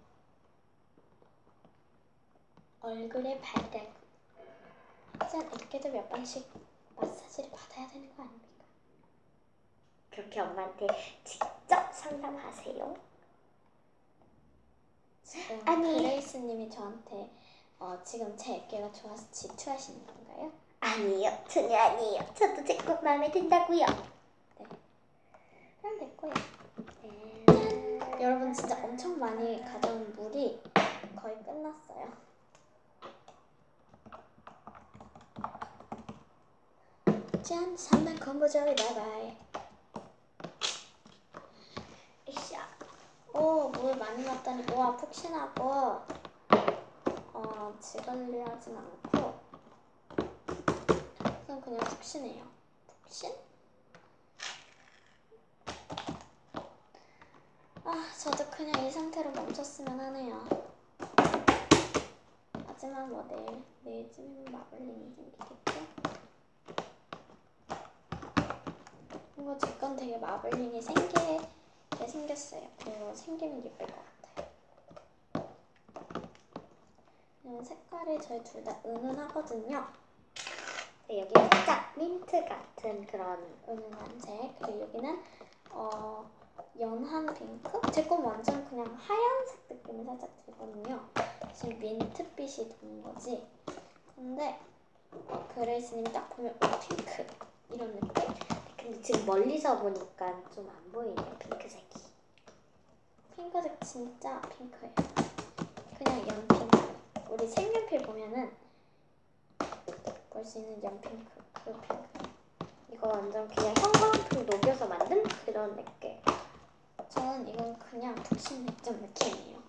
얼굴에 바르고. 하지만 이렇게도 몇 번씩 마사지를 받아야 되는 거 아닙니까? 그렇게 엄마한테 직접 상담하세요. 지금 아니. 그레이스님이 저한테 지금 제 액계가 좋아서 질투하시는 건가요? 아니요. 전혀 아니에요. 저도 제 거 마음에 든다고요. 그럼 됐고요. 네. 여러분 진짜 엄청 많이 가져온 물이 거의 끝났어요. 짠! 3단 콤보젤리 바이바이. 으쌰. 물 많이 넣었더니 푹신하고 지글리하진 않고 그냥 푹신해요. 푹신? 저도 그냥 이 상태로 멈췄으면 하네요. 하지만 뭐 내일쯤이면 마블링이 생기겠죠? 이거 제 건 되게 마블링이 생기게 생겼어요. 그리고 생기면 예쁠 것 같아요. 색깔이 저희 둘 다 은은하거든요. 네, 여기 살짝 민트 같은 그런 은은한 색. 그리고 여기는 연한 핑크? 제 건 완전 그냥 하얀색 느낌이 살짝 들거든요. 지금 민트빛이 도는 거지. 근데 그레이스님이 딱 보면 핑크 이런 느낌? 근데 지금 멀리서 보니까 좀 안 보이네요. 핑크색이. 핑크색 진짜 핑크예요. 그냥 연핑크. 우리 색연필 보면은 볼 수 있는 연핑크. 그 핑크. 이거 완전 그냥 형광등 녹여서 만든 그런 액계. 저는 이건 그냥 푹신 맥점 느낌이에요.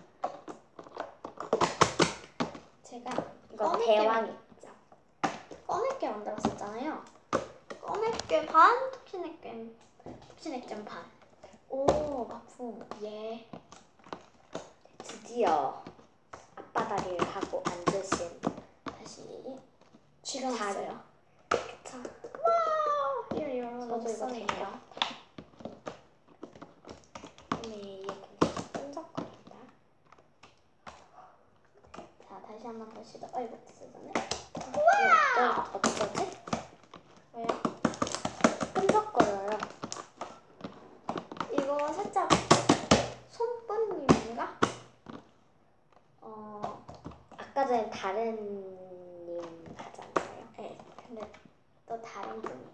제가 이거 대왕 있죠. 꺼낼게 만들었었잖아요. 꺼낼게 반, 푹신 액점 반. 오, 바풍. 예. 드디어 앞바다리를 하고 앉으신 다시 쥐어놨어요. 그쵸. 이런 저도 이거 요 돼요. 근데 이게 굉장히 끈적거린다. 자, 다시 한번 보시죠. 이거 쓰잖아요. 우와! 어쩌지? 왜요? 끈적거려요. 이거 살짝 손끝님인가? 아까 전에 다른 님 하잖아요. 네, 근데 또 다른 분이.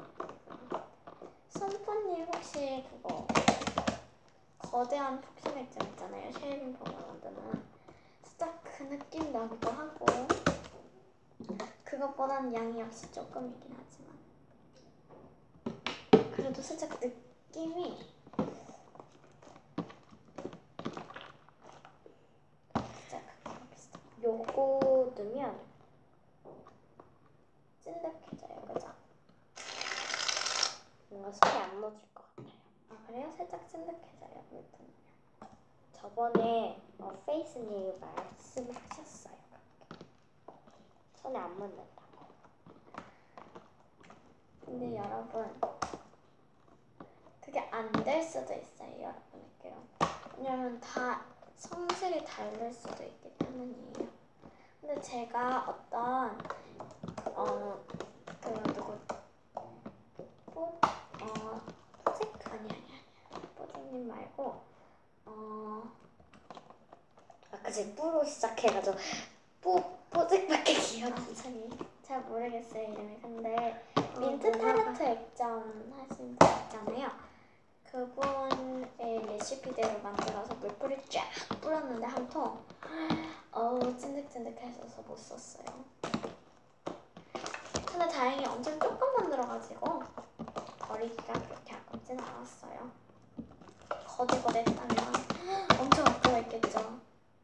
손끝님 혹시 그거 거대한 푹신 액점 있잖아요. 쉐이빙 폼을 만드는. 살짝 그 느낌 나기도 하고 그것보다는 양이 역시 조금이긴 하지만 그래도 살짝 느낌이 진짜 그거랑 비슷해. 요거 넣으면 찐득해져요, 그죠? 뭔가 손이 안 묻을 것 같아요. 그래요? 살짝 찐득해져요, 물품. 저번에 페이스님 말씀하셨어요. 그렇게. 손에 안 묻는다고. 근데 여러분 그게 안 될 수도 있어요, 여러분에게요. 왜냐면 다 성질이 다를 수도 있기 때문이에요. 근데 제가 어떤 그 누구 뽀직 아니 뽀직님 말고 그치 뿌로 시작해가지고 뽀직밖에 기억이 잘 모르겠어요 이름이. 근데 민트 타르트 액젓 하신 분 있잖아요. 그분의 레시피대로 만들어서 물뿌리 쫙 뿌렸는데 한 통. 찐득찐득해서 못 썼어요. 근데 다행히 엄청 조금 만들어가지고 버리기가 그렇게 아깝진 않았어요. 거들거들 했다면 엄청 아까웠겠죠.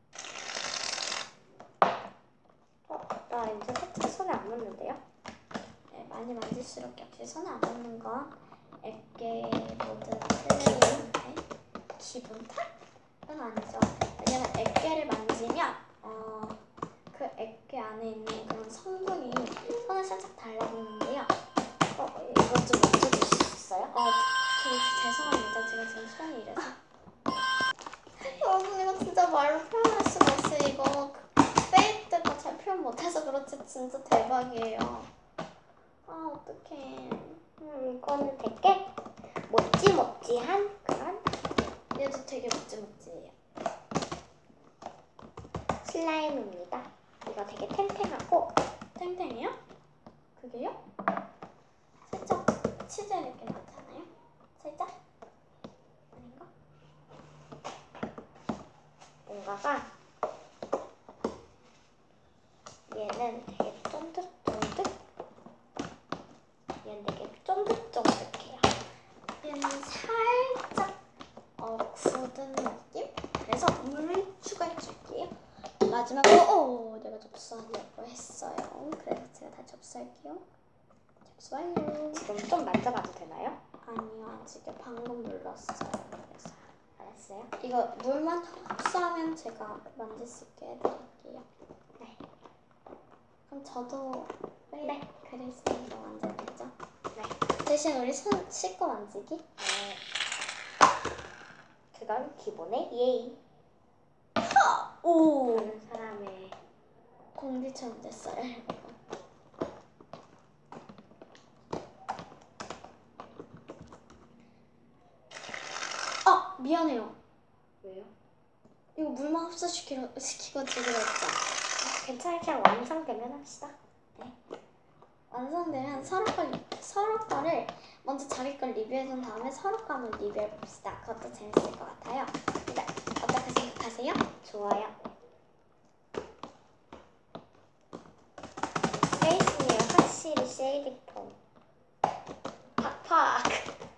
나 이제 살짝 손에 안 묻는데요? 네, 많이 만질수록 역시 손에 안 묻는 건 액계 모든 플레이한테 기분 탓은 아니죠. 왜냐면 액계를 만지면 그 액계 안에 있는 그런 성분이 손에 살짝 달라붙는데요. 이것 좀 만져주실 수 있어요? 죄송합니다. 제가 지금 손이 이래서. 여러분 이거 진짜 말로 표현할 수가 없어요. 이거 페이크 때가 잘 표현 못해서 그렇지 진짜 대박이에요. 어떡해. 이거는 되게 모찌모찌한 그런 얘도 되게 모찌모찌해요. 슬라임입니다. 이거 되게 탱탱하고 탱탱해요? 그게요? 살짝 치즈 느낌 나잖아요? 살짝? 아닌가? 뭔가가 얘는 되게 쫀득쫀득 얘는 되게 쫀득쫀득해요. 얘는 살짝 굳은 느낌? 그래서 물 추가해줄게요. 마지막으로 내가 접수하려고 했어요. 그래서 제가 다 접수할게요. 접수 완료. 지금 좀 만져봐도 되나요? 아니요, 아직 방금 눌렀어요. 그래서 알았어요. 이거 물만 흡수하면 제가 만질 수 있게 해드릴게요. 네. 그럼 저도 네. 그리스님도 만져야겠죠? 네. 대신 우리 손 씻고 만지기? 네. 그건 기본의 예의. 오! 다른 사람의 공기처럼 됐어요. 미안해요. 왜요? 이거 물만 흡수시키고 주기로 했죠? 괜찮아요. 그냥 완성되면 합시다. 네. 완성되면 서로 거를 먼저 자기 걸 리뷰해준 다음에 서로 거 한번 리뷰해봅시다. 그것도 재밌을 것 같아요. 네. 어떻게 생각하세요? 좋아요. 페이스님 확실히 쉐이딩 팍팍.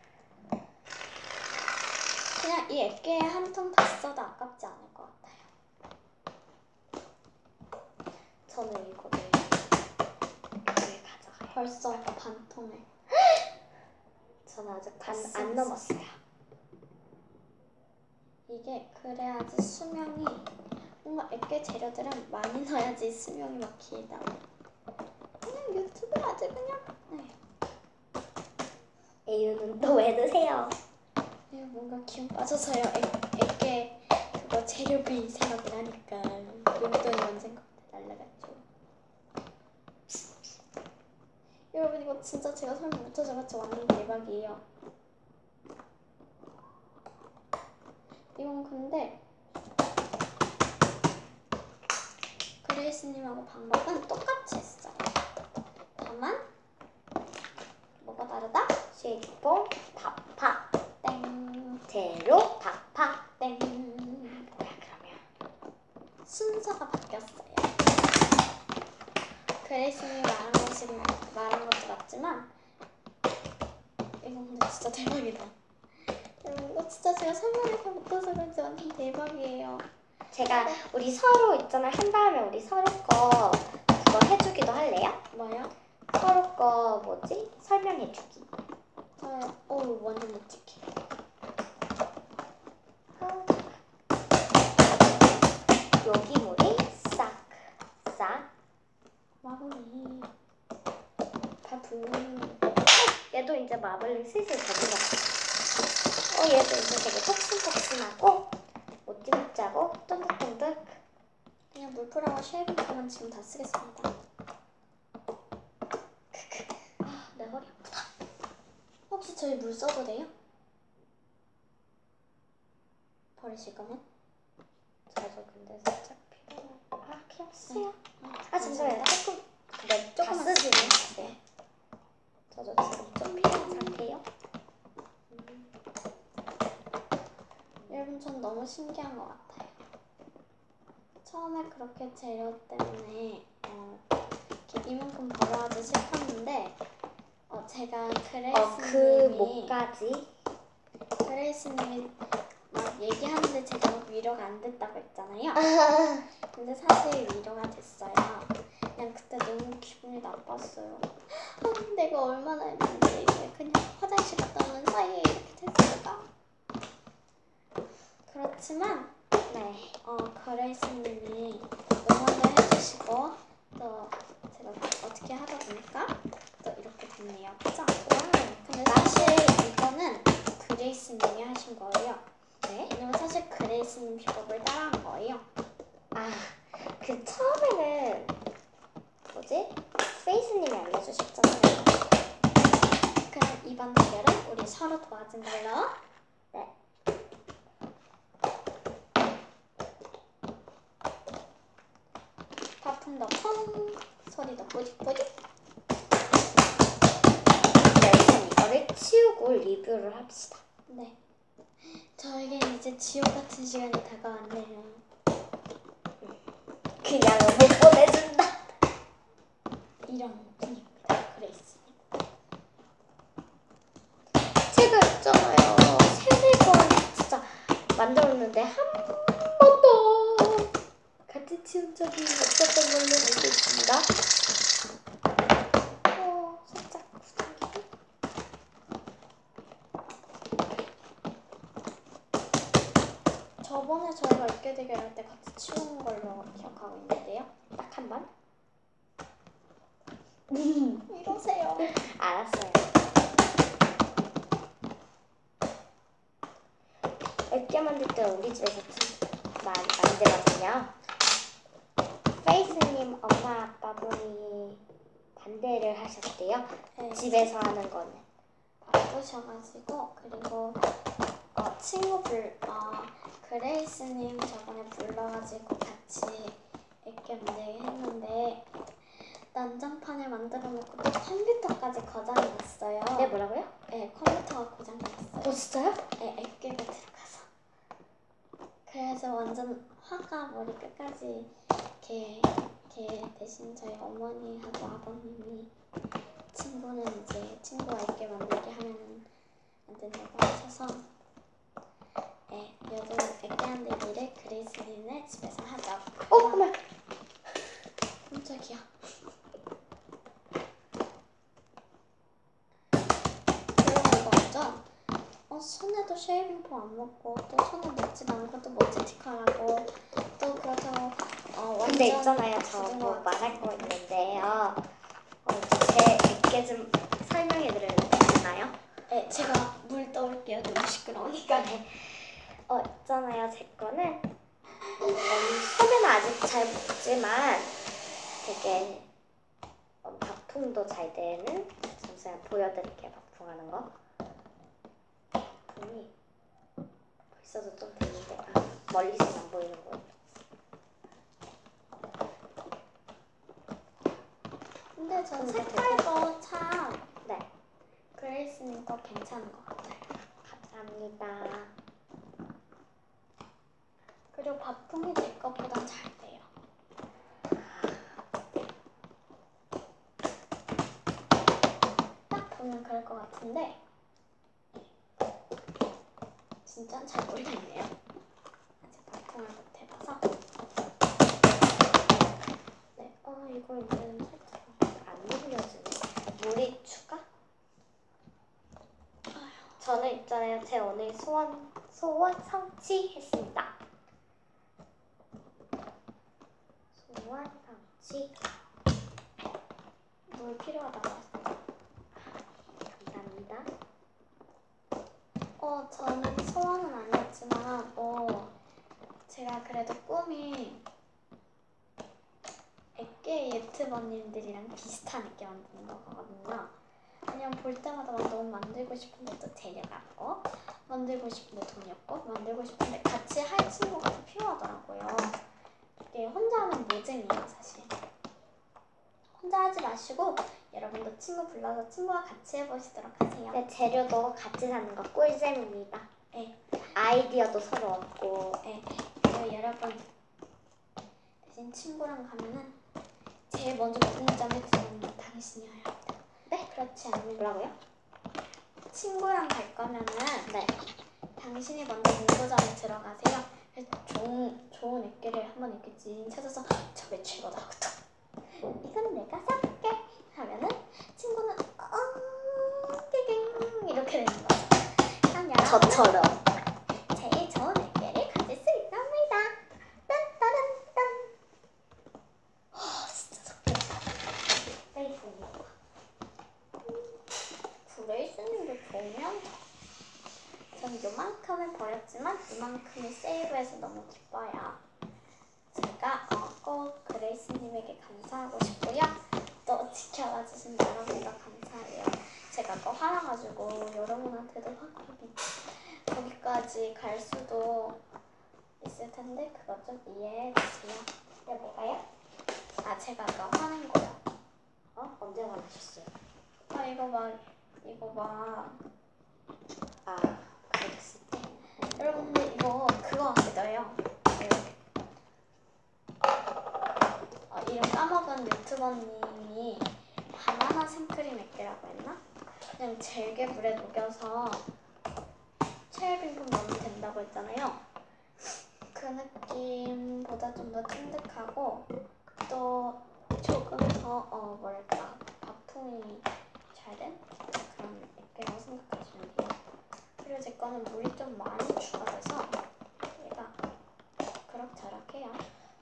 그냥 이 액계에 한 통 다 써도 아깝지 않을 것 같아요. 저는 이거를 여기에 가져가요. 벌써 아까 반 통을. 저는 아직 반 안 넘었어요. 이게 그래야지 수명이 뭔가 액계 재료들은 많이 넣어야지 수명이 막 길다고. 그냥 유튜브 아주 그냥 에유는 또 왜 드세요? 이거 뭔가 기운 빠져서요. 액계 그거 재료비 생각이 나니까 용돈이 언젠가 날라갔죠. 여러분 이거 진짜 제가 설명 못해줘봤자 완전 대박이에요. 이건 근데 그레이스님하고 방법은 똑같이 했어요. 다만 뭐가 다르다? 쉐이딩 팍팍 땡. 재료 팍팍 땡. 뭐야 그러면? 순서가 바뀌었어요. 그레이스님이 말한 것도 맞지만 이건 근데 진짜 대박이다. 여러분 이거 진짜 제가 설명을 잘 못해서 그런지 완전 대박이에요. 제가 우리 서로 있잖아요. 한 다음에 우리 서로 거 그거 해주기도 할래요? 뭐요? 서로 거 뭐지? 설명해주기. 저요. 완전 묵직해. 여기 물이 싹 마블링 다 붓는. 얘도 이제 마블링 슬슬 되는 것 같아. 얘도 이제 되게 폭신폭신하고 그냥 물풀하고 쉐이빙 폼은 지금 다 쓰겠습니다. 내 머리 아프다. 혹시 저희 물 써도 돼요? 버리실 거면? 저도 근데 살짝 그냥 쓰요. 잠시만요. 조금 네, 조금만 다 쓰지 쓰세요. 마세요. 저도 지금 좀 필요한 상태요. 여러분 전 너무 신기한 것 같아요. 처음에 그렇게 재료 때문에 이렇게 이만큼 벌어가지고 싶었는데 제가 그 목까지 그레이스님이 막 얘기하는데 제가 막 위로가 안 됐다고 했잖아요. 근데 사실 위로가 됐어요. 그냥 그때 너무 기분이 나빴어요. 내가 얼마나 했는데 이게 그냥 화장실 갔다 오는 사이에 이렇게 됐을까? 그렇지만 네. 그레이스님이 응원도 해주시고 또 제가 어떻게 하다 보니까 또 이렇게 됐네요. 그죠? 근데 사실 이거는 그레이스님이 하신 거예요. 네? 왜냐면 사실 그레이스님 비법을 따라한 거예요. 그 처음에는 뭐지? 페이스님이 알려주셨잖아요. 그럼 이번 대결은 우리 서로 도와준 걸로. 네. 파풍도 펑, 소리도 뿌딕뿌딕. 네, 우선 이거를 치우고 리뷰를 합시다. 네. 저에겐 이제 지옥 같은 시간이 다가왔네요. 그냥 못 보내준다. 이런 분입니다, 그레이스님. 제가 있잖아요. 3-4번 진짜 만들었는데 한 번도 같이 치운 적이 없었던 걸로 알고 있습니다. 살짝 구성이. 저번에 저희가 있게 대결할 때 같이 치운 걸로 기억하고 있는데요. 딱 한 번? 이러세요. 알았어요. 액게 만들 때 우리 집에서 좀 많이 만들거든요. 페이스님 엄마 아빠분이 반대를 하셨대요. 네, 집에서 하는 거는. 바쁘셔가지고 그리고 그레이스님 저번에 불러가지고 같이 액게 만들기 했는데 난장판을 만들어 놓고 또 컴퓨터까지 고장이 났어요. 네, 뭐라고요? 네, 컴퓨터가 고장이 났어요. 진짜요? 네, 액게가 들어가서. 그래서 완전 화가 머리 끝까지 이렇게 대신 저희 어머니하고 아버님이 친구가 액게 만들기 하면은 안 된다고 하셔서 요즘 액게 만들기를 그레이스님네 집에서 하죠. 어머. 깜짝이야. 그리고 이거 알죠? 손에도 쉐이빙폼 안 먹고 또 손에 묻지도 않고 또 멀티티카라고 또 그렇다고 근데 완전 있잖아요. 저 굳은 뭐 것 말할 거 있는데요. 제 액게 좀 설명해 드려도 되나요? 네, 제가 물 떠올게요. 너무 시끄러우니까. 네. 있잖아요. 제 거는 손에는 아직 잘 묻지만 되게 박풍도 잘 되는. 잠시만 보여드릴게요. 박풍하는 거. 박풍이 벌써도 좀 되는데 멀리서는 안 보이는 거예요. 근데 전 색깔도 참 네. 그레이스님 거 괜찮은 것 같아요. 감사합니다. 그리고 밥풍이 제 것보단 잘 돼요. 딱 보면 그럴 것 같은데 진짜는 잘 모르겠네요. 아직 밥풍을 못 해봐서. 네. 이거 이제는 살짝 안 눌려지네. 물이 추가? 저는 있잖아요. 제 오늘 소원 성취했습니다. 소원 성취. 물 필요하다고 했어요. 감사합니다. 저는 소원은 아니었지만 제가 그래도 꿈이 꽤 유튜버님들이랑 비슷한 액기 만드는 거거든요. 그냥 볼 때마다 막 너무 만들고 싶은데 또 재료가 없고, 만들고 싶은데 돈이 없고, 만들고 싶은데 같이 할 친구가 또 필요하더라고요. 이게 혼자 하면 모쟁이에요, 사실. 혼자 하지 마시고 여러분도 친구 불러서 친구와 같이 해보시도록 하세요. 네, 재료도 같이 사는 거 꿀잼입니다. 네. 아이디어도 서로 얻고. 네. 그리고 여러분 대신 친구랑 가면은 제일 먼저 문점에 들어오는 건 당신이어야 합니다. 네? 그렇지 않으면 뭐라고요? 친구랑 갈 거면은 네. 당신이 먼저 문구점에 들어가세요. 그래서 좋은 액기를 한번 이렇게 찐 찾아서 저게 최고다. 이건 내가 사볼게 하면은 친구는 띵 이렇게 되는 거죠. 그럼 여러분 저처럼. 제일 좋은 액기를 가질 수 있답니다. 딴따란딴. 진짜 좋겠다. 페이스님. 브레이스님도 좋으면 전 요만큼을 버렸지만 이만큼을 세이브해서 너무 기뻐요. 제가 꼭 그레이스님에게 감사하고 싶고요. 또 지켜봐 주신 여러분도 감사해요. 제가 또 화나가지고 여러분한테도 확 거기까지 갈 수도 있을 텐데 그것 좀 이해해 주세요. 이게 뭐가요? 아 제가 아까 화낸 거요. 언제 화나셨어요? 이거 막 아, 그랬을 때. 여러분들 이거 그거 믿어요. 이름 까먹은 유튜버님이 바나나 생크림 액기라고 했나? 그냥 젤게 물에 녹여서 최애빙품 넣으면 된다고 했잖아요. 그 느낌보다 좀 더 찐득하고 또 조금 더 뭐랄까 바풍이 잘 된 그런 액기라고 생각하시면 돼요. 그리고 제 거는 물이 좀 많이 추가돼서 얘가 그럭저럭 해요.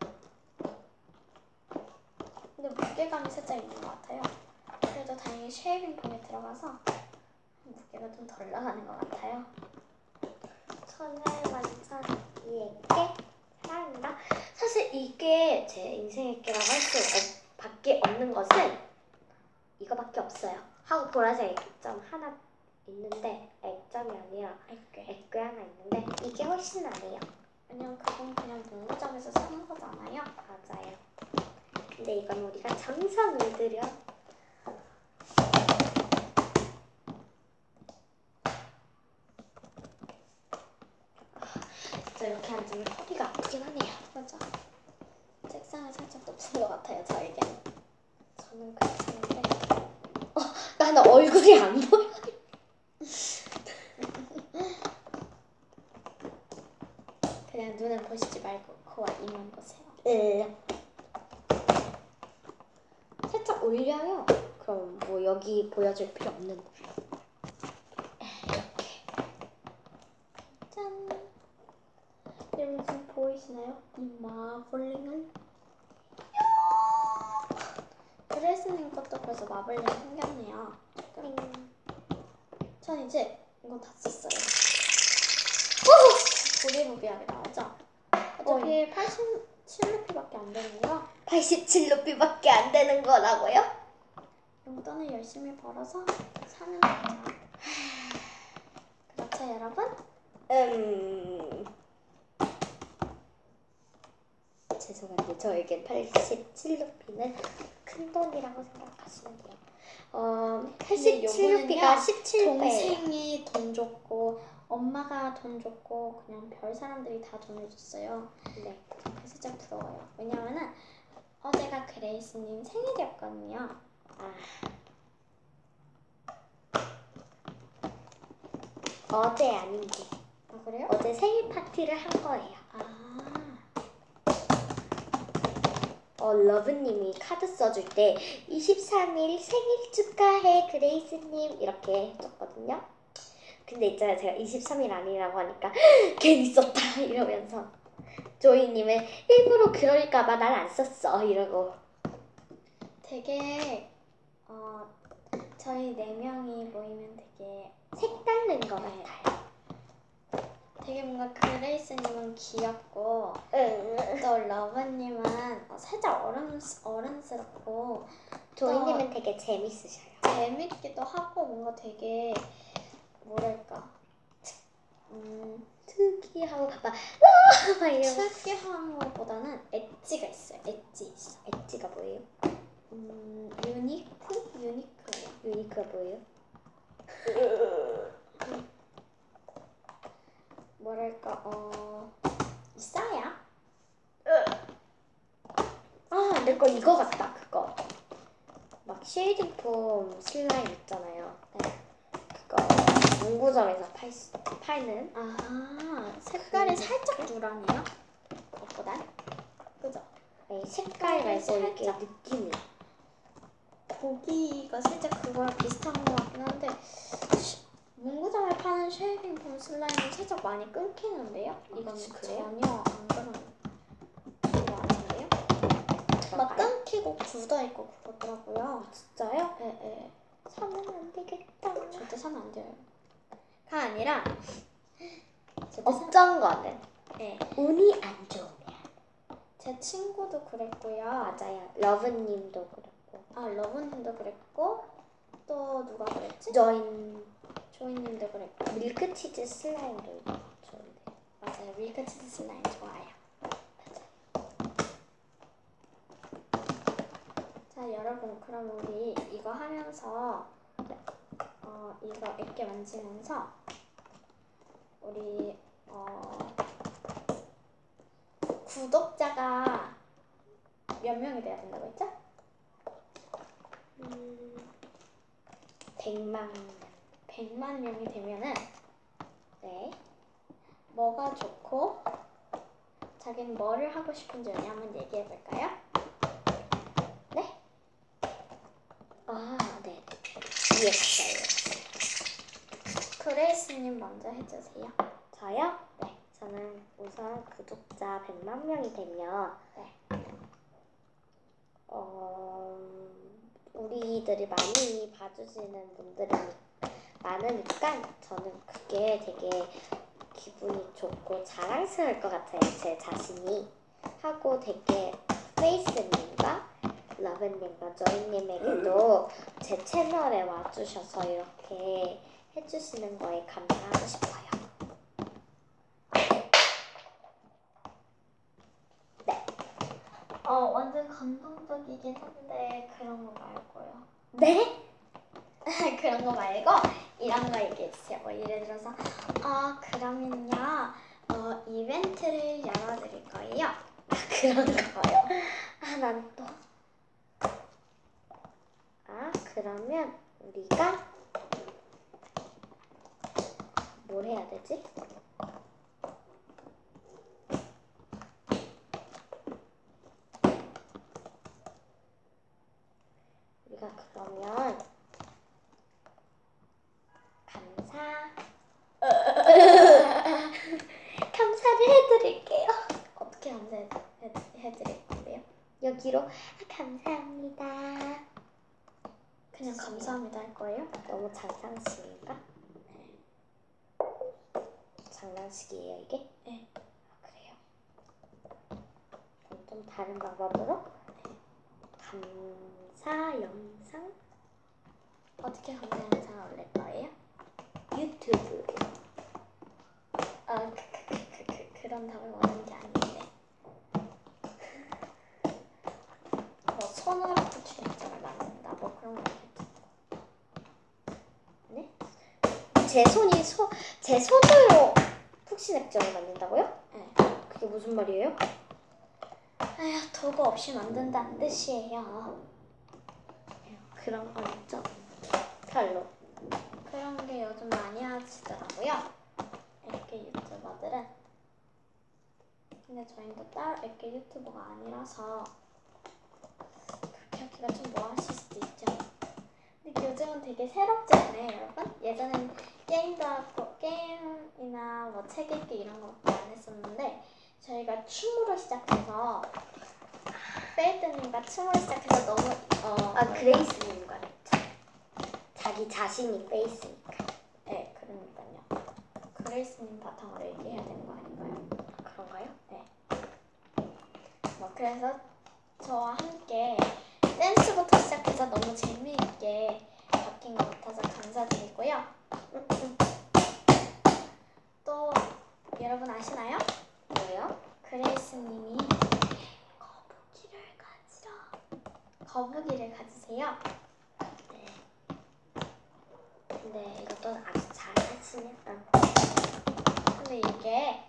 근데 무게감이 살짝 있는 것 같아요. 그래도 다행히 쉐이빙폼에 들어가서 무게가 좀 덜 나가는 것 같아요. 저는 완전 이 액기 사랑합니다. 사실 이게 제 인생 액기라고 할 수 밖에 없는 것은 이거밖에 없어요. 하고 보라색 액점 하나 있는데 액점이 아니라 액괴 하나 있는데 이게 훨씬 나네요. 왜냐면 그건 그냥 문구점에서 사는 거잖아요. 맞아요. 근데 이건 우리가 정성을 들여 진짜 이렇게 앉으면 허리가 아프긴 하네요. 맞아. 책상을 살짝 높은 것 같아요, 저에겐. 저는 그렇는데 나는 얼굴이 안 보여. 그냥 눈은 보시지 말고 코와 입만 보세요. 살짝 올려요. 그럼 뭐 여기 보여줄 필요 없는데. 이렇게. 짠. 여러분 지금 보이시나요? 이 마블링을? 그레이스님 것도 벌써 마블링 생겼네요. 전 이제 이거 다 썼어요. 부비부비하게 나오죠? 어차피 87루피밖에 안 되는 거. 87루피밖에 안 되는 거라고요? 용돈을 열심히 벌어서 사는 거죠. 그렇죠, 여러분? 죄송한데 저에겐 87루피는 큰 돈이라고 생각하시면 돼요. 87루피가 17배. 동생이 돈 줬고 엄마가 돈 줬고 그냥 별 사람들이 다 돈을 줬어요. 네. 그게 살짝 부러워요. 왜냐면은 어제가 그레이스님 생일이었거든요. 어제 아닌데. 아 그래요? 어제 생일 파티를 한 거예요. 러브님이 카드 써줄 때 23일 생일 축하해 그레이스님 이렇게 해줬거든요. 근데 있잖아요, 제가 23일 아니라고 하니까 괜히 썼다 이러면서 조이님은 일부러 그럴까봐 난 안 썼어 이러고. 되게 저희 4명이 모이면 되게 색다른 것 같아요. 되게 뭔가 그레이스님은 귀엽고 또 러브님은 살짝 어른스럽고 조이님은 되게 재밌으셔요. 재밌기도 하고 뭔가 되게 뭐랄까 특이하고 막 이런 특이한 것보다는 엣지가 있어요. 엣지 있어. 엣지가 뭐예요? 유니크예요. 유니크가 뭐예요? 뭐랄까 있어요. 아, 내 거 이거 같다. 그거 막 쉐이딩 폼 슬라임 있잖아요. 네. 그거 문구점에서 팔는 아 색깔이 살짝 누런이요? 그것보단 그죠? 네, 색깔 말고 이렇게 살짝. 느낌이 고기가 살짝 그거랑 비슷한 것 같긴 한데 문구점에 파는 쉐이빙 폼 슬라임은 살짝 많이 끊기는데요? 이건 그래요? 전혀 안 그런 것 같은데요? 막 끊기고 굳어있고 그러더라고요. 진짜요? 네. 사면 안 되겠다. 절대 사면 안 돼요. 가 아니라 어쩐 거는 네. 운이 안 좋으면 제 친구도 그랬고요. 맞아요. 러브님도 그렇고 러브님도 그랬고 또 누가 그랬지? 조이님도 그랬고 밀크치즈 슬라임도 좋은데. 맞아요. 밀크치즈 슬라임 좋아요. 자 여러분 그럼 우리 이거 하면서 이거 액게 만지면서 우리 구독자가 몇 명이 돼야 된다고 했죠? 100만 명이 되면은 네. 뭐가 좋고 자기는 뭐를 하고 싶은지 우리 한번 얘기해 볼까요? 네? 아, 네. 이해했어요. 그레이스님 먼저 해주세요. 저요? 네. 저는 우선 구독자 100만 명이 되면 네. 우리들이 많이 봐주시는 분들이 많으니까 저는 그게 되게 기분이 좋고 자랑스러울 것 같아요. 제 자신이 하고 되게 페이스님과 러브님과 조이님에게도 제 채널에 와주셔서 이렇게 해주시는 거에 감사하고 싶어요. 네. 완전 감동적이긴 한데 그런 거 말고요. 네? 그런 거 말고 이런 거 얘기해주세요. 뭐 예를 들어서 그러면요 이벤트를 열어드릴 거예요. 그런 거요? 난 또. 그러면 우리가 뭘 해야 되지? 우리가 그러면 감사를 해드릴게요. 어떻게 감사해드릴 건데요? 여기로 감사합니다. 그냥 감사합니다 할 거예요? 너무 장난식인가? 네. 장난식이에요 이게? 네. 그래요. 그럼 좀 다른 방법으로 감사 영상 어떻게 감사 영상을 올릴 거예요? 유튜브. 그런 답을 원하는 게 아닌데 뭐 손으로 출연점을 만든다 뭐 그런 거 있겠죠? 네? 제 손으로 푹신 액정을 만든다고요? 네. 그게 무슨 말이에요? 도구 없이 만든다는 뜻이에요. 그런 거 있죠? 별로. 그런 게 요즘 많이 하시더라고요. 액계 유튜버들은. 근데 저희도 따로 액계 유튜버가 아니라서 그렇게 하기가 좀 뭐하실 수도 있죠. 근데 요즘은 되게 새롭지 않아요, 여러분? 예전엔 게임도 하고 게임이나 뭐 책 읽기 이런 거밖에 안 했었는데 저희가 춤으로 시작해서 페이드님과 춤으로 시작해서 너무 그레이스님과 자기 자신이 페이스니까. 네, 그러니까요. 그레이스님 바탕으로 얘기해야 되는 거 아닌가요? 그런가요? 네. 뭐 그래서 저와 함께 댄스부터 시작해서 너무 재미있게 바뀐 것 같아서 감사드리고요. 또 여러분 아시나요? 뭐요? 그레이스님이 거북이를 가지세요. 네. 근데 이것도 아주 잘 하시네요. 근데 이게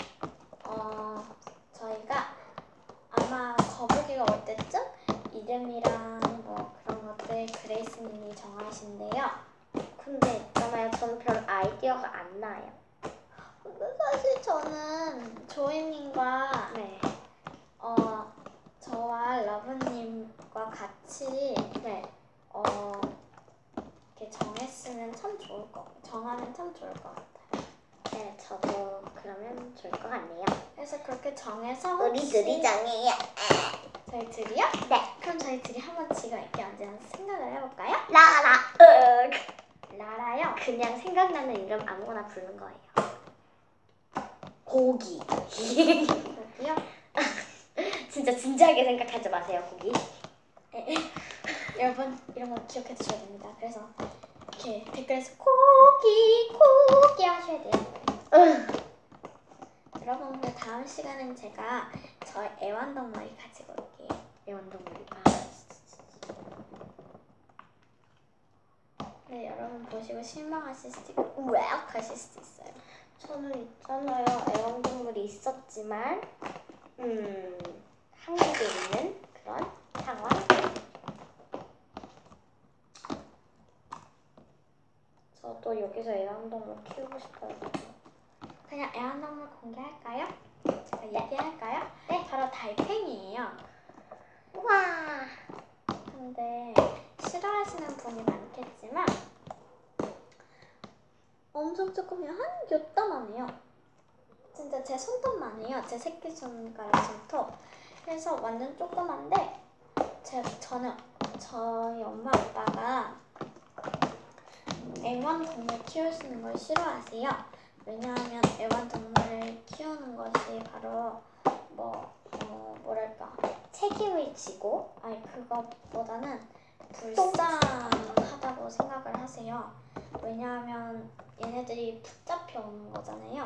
저희가 아마 거북이가 올 때쯤 이름이랑 뭐 그런 것들 그레이스님이 정하신대요. 근데 있잖아요. 저는 별 아이디어가 안 나요. 근데 사실 저는 조이님과 네. 저와 러브님과 같이 네. 이렇게 정하면 참 좋을 것 같아요. 네, 저도 그러면 좋을 것 같네요. 그래서 그렇게 정해서 우리 둘이 정해요. 저희 둘이요? 네. 그럼 저희 둘이 한번 지금 이렇게 앉아서 생각을 해볼까요? 라라. 라라요? 그냥 생각나는 이름 아무거나 부르는 거예요. 고기. 여기요? 진짜 진지하게 생각하지 마세요, 고기. 여러분 이런 거 기억해 두셔야 됩니다. 그래서 이렇게 댓글에서 고기 하셔야 돼요. 여러분 그 다음 시간엔 제가 저의 애완동물을 가지고 올게요. 애완동물이. 네, 여러분 보시고 실망하실 수도 있고 우악하실 수도 있어요. 저는 있잖아요. 애완동물이 있었지만 한국에 있는 그런 상황. 저도 여기서 애완동물 키우고 싶어요. 그냥 애완동물 공개할까요? 제가 얘기할까요? 네, 바로 달팽이에요. 우와. 근데 싫어하시는 분이 많겠지만 엄청 조금이요. 한 요따만 해요. 진짜 제 손톱만 해요. 제 새끼손가락 손톱. 그래서 완전 조그만데 저희 엄마 아빠가 애완동물 키우시는 걸 싫어하세요. 왜냐하면 애완동물을 키우는 것이 바로 뭐랄까 책임을 지고 아니 그것보다는 불쌍하다고 생각을 하세요. 왜냐하면 얘네들이 붙잡혀 오는 거잖아요.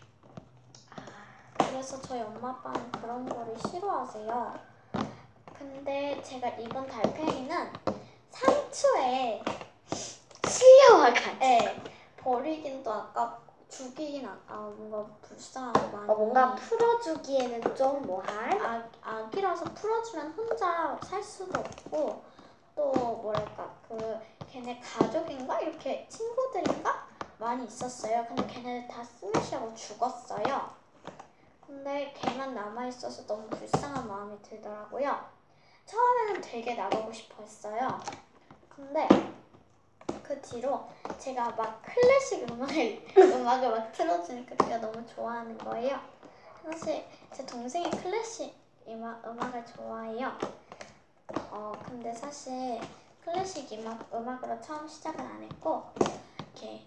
그래서 저희 엄마 아빠는 그런 거를 싫어하세요. 근데 제가 이번 달팽이는 상추에 실려와가지고 버리긴 또 아깝고 죽이긴 아까워. 뭔가 불쌍하고 많이 뭔가 풀어주기에는 좀 뭐한 아기라서 풀어주면 혼자 살 수도 없고 또 뭐랄까 걔네 가족인가 이렇게 친구들인가 많이 있었어요. 근데 걔네들 다 스매시하고 죽었어요. 근데 걔만 남아있어서 너무 불쌍한 마음이 들더라고요. 처음에는 되게 나가고 싶어 했어요. 근데 그 뒤로 제가 막 클래식 음악을 막 틀어주니까 걔가 너무 좋아하는 거예요. 사실 제 동생이 클래식 음악을 좋아해요. 근데 사실 클래식 음악으로 처음 시작은 안 했고 이렇게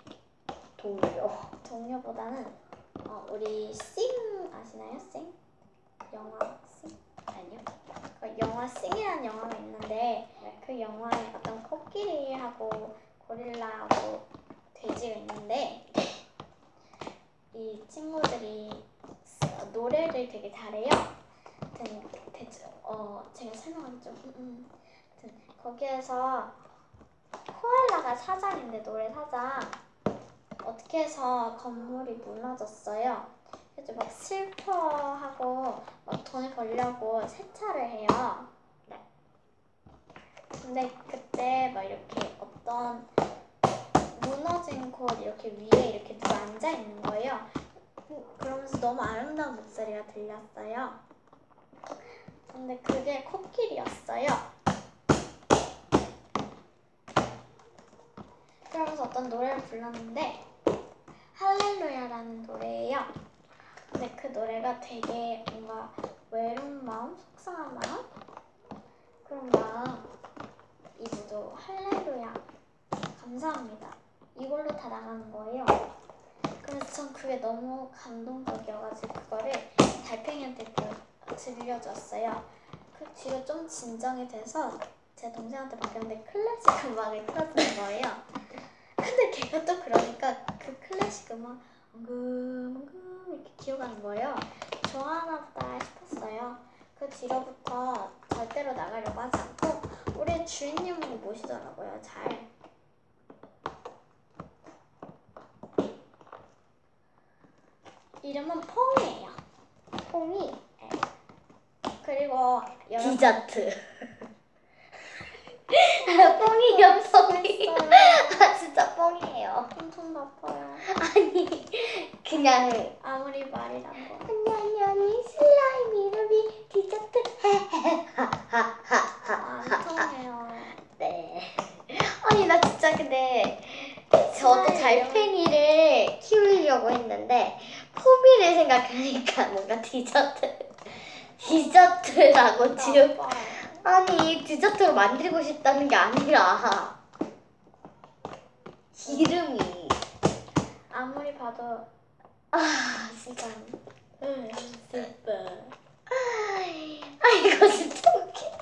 동요보다는 우리 싱 아시나요? 싱? 영화 싱? 아니요. 영화 싱이라는 영화가 있는데 그 영화에 어떤 코끼리하고 고릴라하고 돼지가 있는데 이 친구들이 노래를 되게 잘해요. 제가 설명하기 좀 거기에서 코알라가 사장인데 노래 사장 어떻게 해서 건물이 무너졌어요. 그래서 막 슬퍼하고 막 돈을 벌려고 세차를 해요. 네. 근데 그때 막 이렇게 어떤 무너진 곳 이렇게 위에 이렇게 누가 앉아 있는 거예요. 그러면서 너무 아름다운 목소리가 들렸어요. 근데 그게 코끼리였어요. 그러면서 어떤 노래를 불렀는데 할렐루야라는 노래예요. 근데 그 노래가 되게 뭔가 외로운 마음, 속상한 마음 그런 마음이 모두 할렐루야 감사합니다 이걸로 다 나가는 거예요. 그래서 전 그게 너무 감동적이어가지고 그거를 달팽이한테 들려줬어요. 그 뒤로 좀 진정이 돼서 제 동생한테 바뀌었는데 클래식 음악을 틀어주는 거예요. 근데 걔가 또 그러니까 그 클래식 음악 엉금엉금 이렇게 기어가는 거예요. 좋아하나 보다 싶었어요. 그 뒤로부터 절대로 나가려고 하지 않고 우리 주인님을 모시더라고요. 잘. 이름은 퐁이에요. 콩이 네. 그리고 여러분 디저트. 뽕이요, 뽕이. 아, 진짜 뽕이에요. 엄청 나빠요. 아니, 그냥 아무리 말이란 거. 안녕, 슬라임 이름이 디저트. 안 통해요. 네. 아니, 나 진짜 근데 저도 슬라임 달팽이를 키우려고 했는데 포미를 생각하니까 뭔가 디저트라고 지금. 나빠요. 아니, 디저트로 만들고 싶다는 게 아니라 이름이. 아무리 봐도 아, 진짜. 슬퍼. 아, 이거 진짜 웃겨.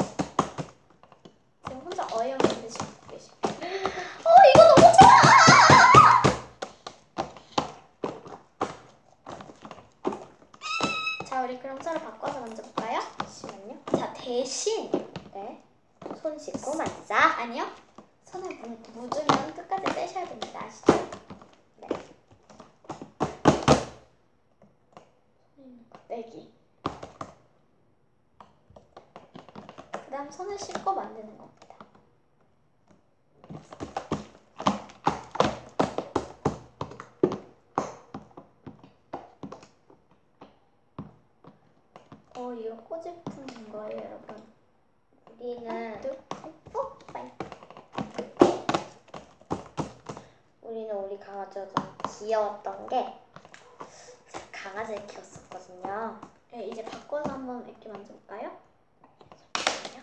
지금 혼자 어이없는 듯이 웃고 계시고. 이거 너무 좋아. 자, 우리 그럼 서로 바꿔서 만져볼까요? 잠시만요. 자, 대신 네. 손 씻고 만지자. 아니요. 손에 묻으면 끝까지 떼셔야 됩니다. 아시죠? 네. 떼기. 그 다음 손을 씻고 만드는 겁니다. 이거 꼬집는 거예요, 여러분. 우리는 우리 강아지가 좀 귀여웠던 게 강아지를 키웠었거든요. 네, 이제 바꿔서 한번 이렇게 만져볼까요? 잠깐만요.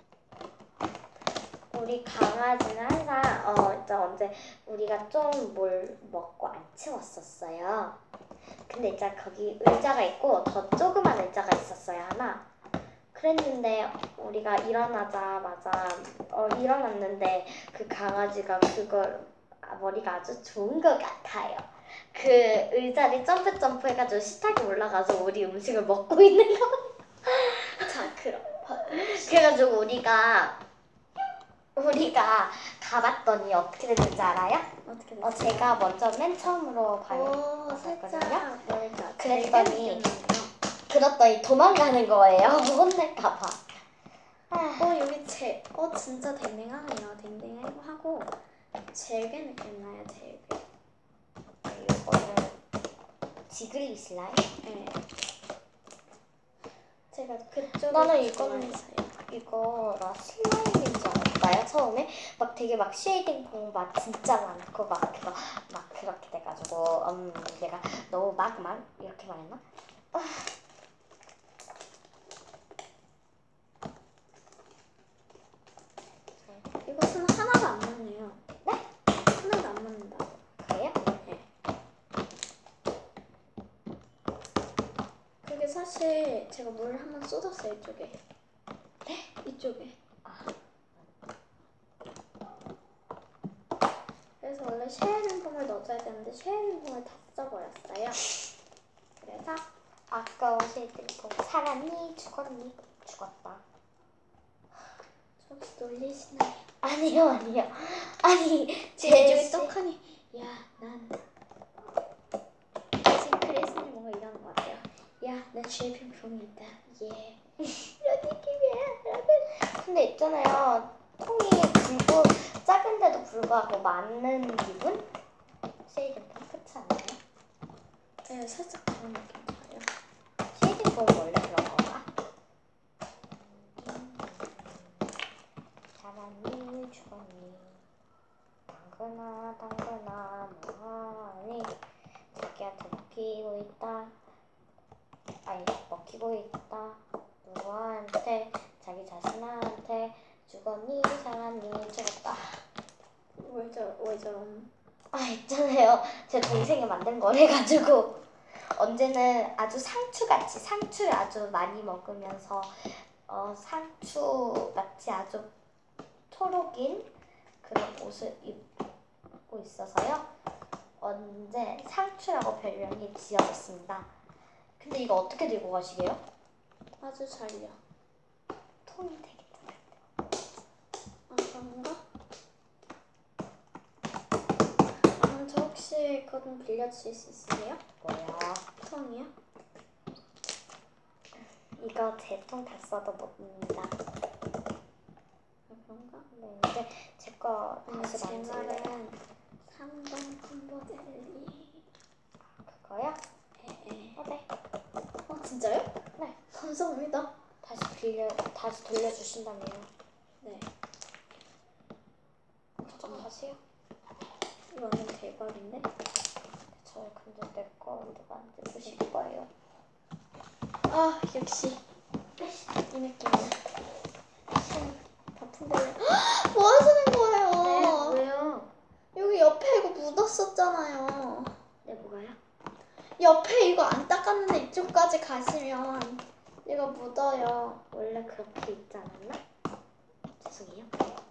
우리 강아지는 항상 진짜 언제 우리가 좀 뭘 먹고 안 치웠었어요. 근데 이제 거기 의자가 있고 더 조그만 의자가 있었어요, 하나. 그랬는데 우리가 일어나자마자 일어났는데 그 강아지가 그걸 머리가 아주 좋은 것 같아요. 그 의자를 점프 해가지고 식탁에 올라가서 우리 음식을 먹고 있는 거. 자, 그럼. 그래가지고 우리가 가봤더니 어떻게 됐는지 알아요? 어떻게 됐어요? 제가 먼저 맨 처음으로 살짝 봤거든요. 멀다. 그랬더니 도망가는 거예요. 혼낼까봐. 여기 진짜 댕댕하네요. 댕댕하고 젤게 느낌 나요. 젤게. 이거는 지글리 슬라임? 네. 제가 그쪽에 나는 이거는 좋아해서요. 이거라 슬라임인지 알았어요. 처음에 막 되게 막 쉐이딩 폼 막 진짜 많고 막 그거 막 그렇게 돼가지고 내가 너무 막 이렇게 말했나? 이것은 하나도 안 맞네요. 네? 하나도 안 맞는다. 그래요? 네. 그게 사실 제가 물을 한번 쏟았어요, 이쪽에. 네? 이쪽에. 그래서 원래 쉐어링폼을 넣어줘야 되는데 쉐어링폼을 다 써버렸어요. 그래서 아까워 쉐이딩 폼 살았니? 죽었니? 죽었다. 저기 놀리시나요? 아니요. 아니 이쪽에 떡하니 난 지금 그레이스님 뭔가 이러는 것 같아요. 난 쉐어링폼이 있다. 예. 이런 느낌이야, 여러분. 근데 있잖아요. 통이 굵고 작은데도 불구하고 많은 기분? 쉐이딩 폼 그렇지 않나요? 네, 살짝 그런 느낌 나요. 쉐이딩 폼은 원래 그런 건가? 살았니? 죽었니? 당근아 뭐하니? 자기한테 먹히고 있다. 아니 먹히고 있다. 누구한테? 자기 자신한테. 죽었니? 살았니? 죽었다. 왜 저런? 있잖아요. 제 동생이 만든 거래가지고 언제는 아주 상추를 아주 많이 먹으면서 상추 마치 아주 초록인 그런 옷을 입고 있어서요. 언제 상추라고 별명이 지어졌습니다. 근데 이거 어떻게 들고 가시게요? 아주 잘요. 통이 되게 작아요. 아, 그런가? 저 혹시 그거 좀 빌려주실 수 있으세요? 뭐야? 통이요? 이거 제 통 다 써도 못 봅니다. 아, 그런가? 네, 이제 제거 아니, 다시 제 만질래요? 말은 3번 콤보 젤리. 그거요? 네. 네. 진짜요? 네. 감사합니다. 다시 돌려주신다며요. 네. 가져가세요. 이거 완전 대박인데? 저 근데 내 거 만들고 싶을 거예요. 아, 역시 이 느낌이야. 다 풍겨요. 뭐 하시는 거예요? 왜요? 여기 옆에 이거 묻었었잖아요. 네, 뭐가요? 옆에 이거 안 닦았는데 이쪽까지 가시면 이거 묻어요. 원래 그렇게 있지 않았나? 죄송해요.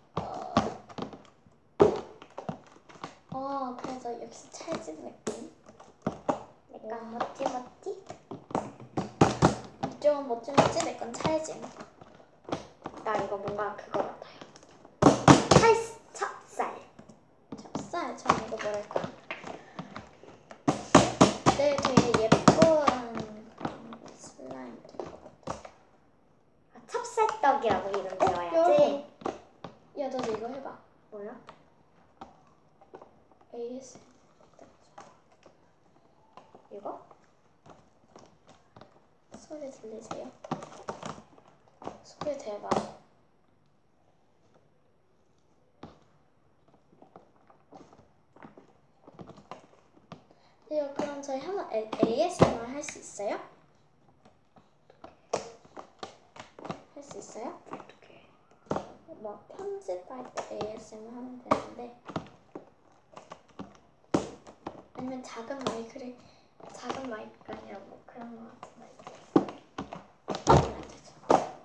그래서 역시 찰진 느낌. 약간 멋지? 이쪽은 멋지, 내 건 찰진. 나 이거 뭔가 그거 같아요. 찹쌀. 찹쌀, 저는 이거 뭐랄까. 네, 되게 예쁜 슬라임 될 것 같아. 찹쌀떡이라고 이름 지어야지. 여러분. 야, 너도 이거 해봐. 뭐야? ASMR. 이거? 소리 들리세요? 소리 대박. 이거 그럼 저희 한번 ASMR 할 수 있어요? 할 수 있어요? 어떡해. 뭐 편집할 때 ASMR 하면 되는데 아니면 작은 마이크가 아니라 뭐 그런 거 같은데 하면 되죠.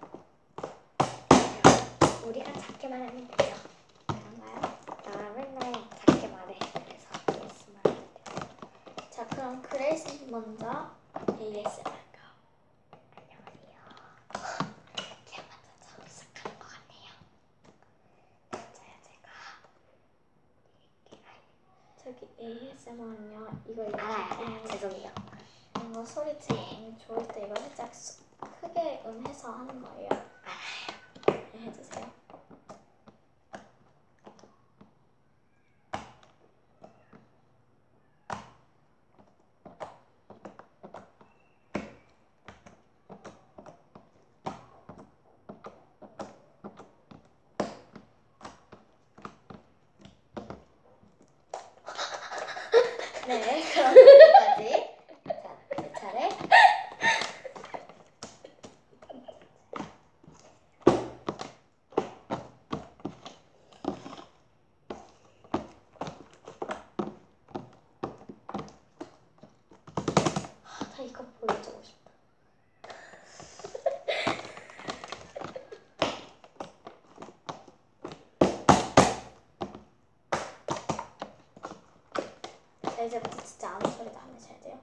우리가 작게 말하면 되죠. 그런가요? 나 맨날 작게 말해. 그래서 ASMR 하면 돼요. 자, 그럼 그레이스 먼저 ASMR 할까? 안녕하세요. 제가 먼저 시작하는 것 같네요. 진짜요, 제가. 저기 ASMR은요 이거 알아요. 죄송해요. 이거 소리 들으면 좋을 때 이거 살짝 크게 해서 하는 거예요. 네, 해주세요. 네, 그럼 여기까지. 자, 내 차례. 나 이거 보여주고 싶다. 자, 이제부터 진짜 아무 소리도 안 내셔야 돼요.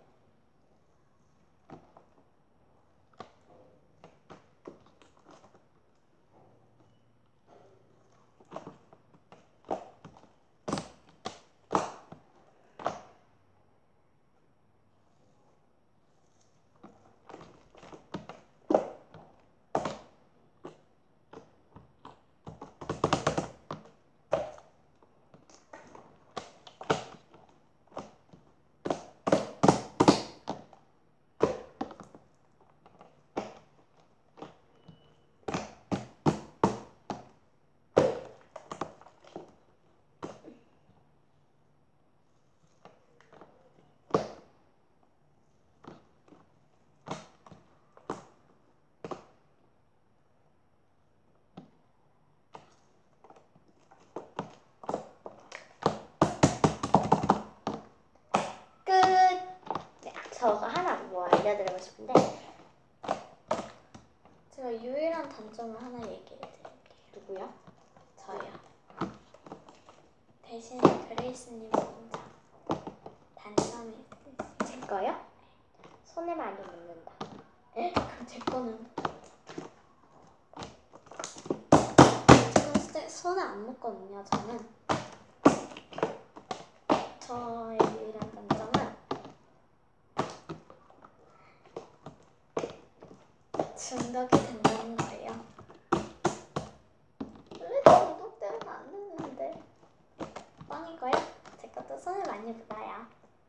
끝. 네, 저거 하나 뭐 알려드리고 싶은데 제가 유일한 단점 장점을 하나 얘기해 드릴게요. 누구요? 저요. 대신 그레이스님 혼자 단점이 제 거요? 손에 많이 묻는다. 에? 그럼 제 거는? 저는 손에 안 묻거든요. 저는 저의 유일한 단점은 중독이 된다는 거예요. 왜 중독되면 안 되는데? 뻥이고요. 제 것도 손에 많이 묻어요.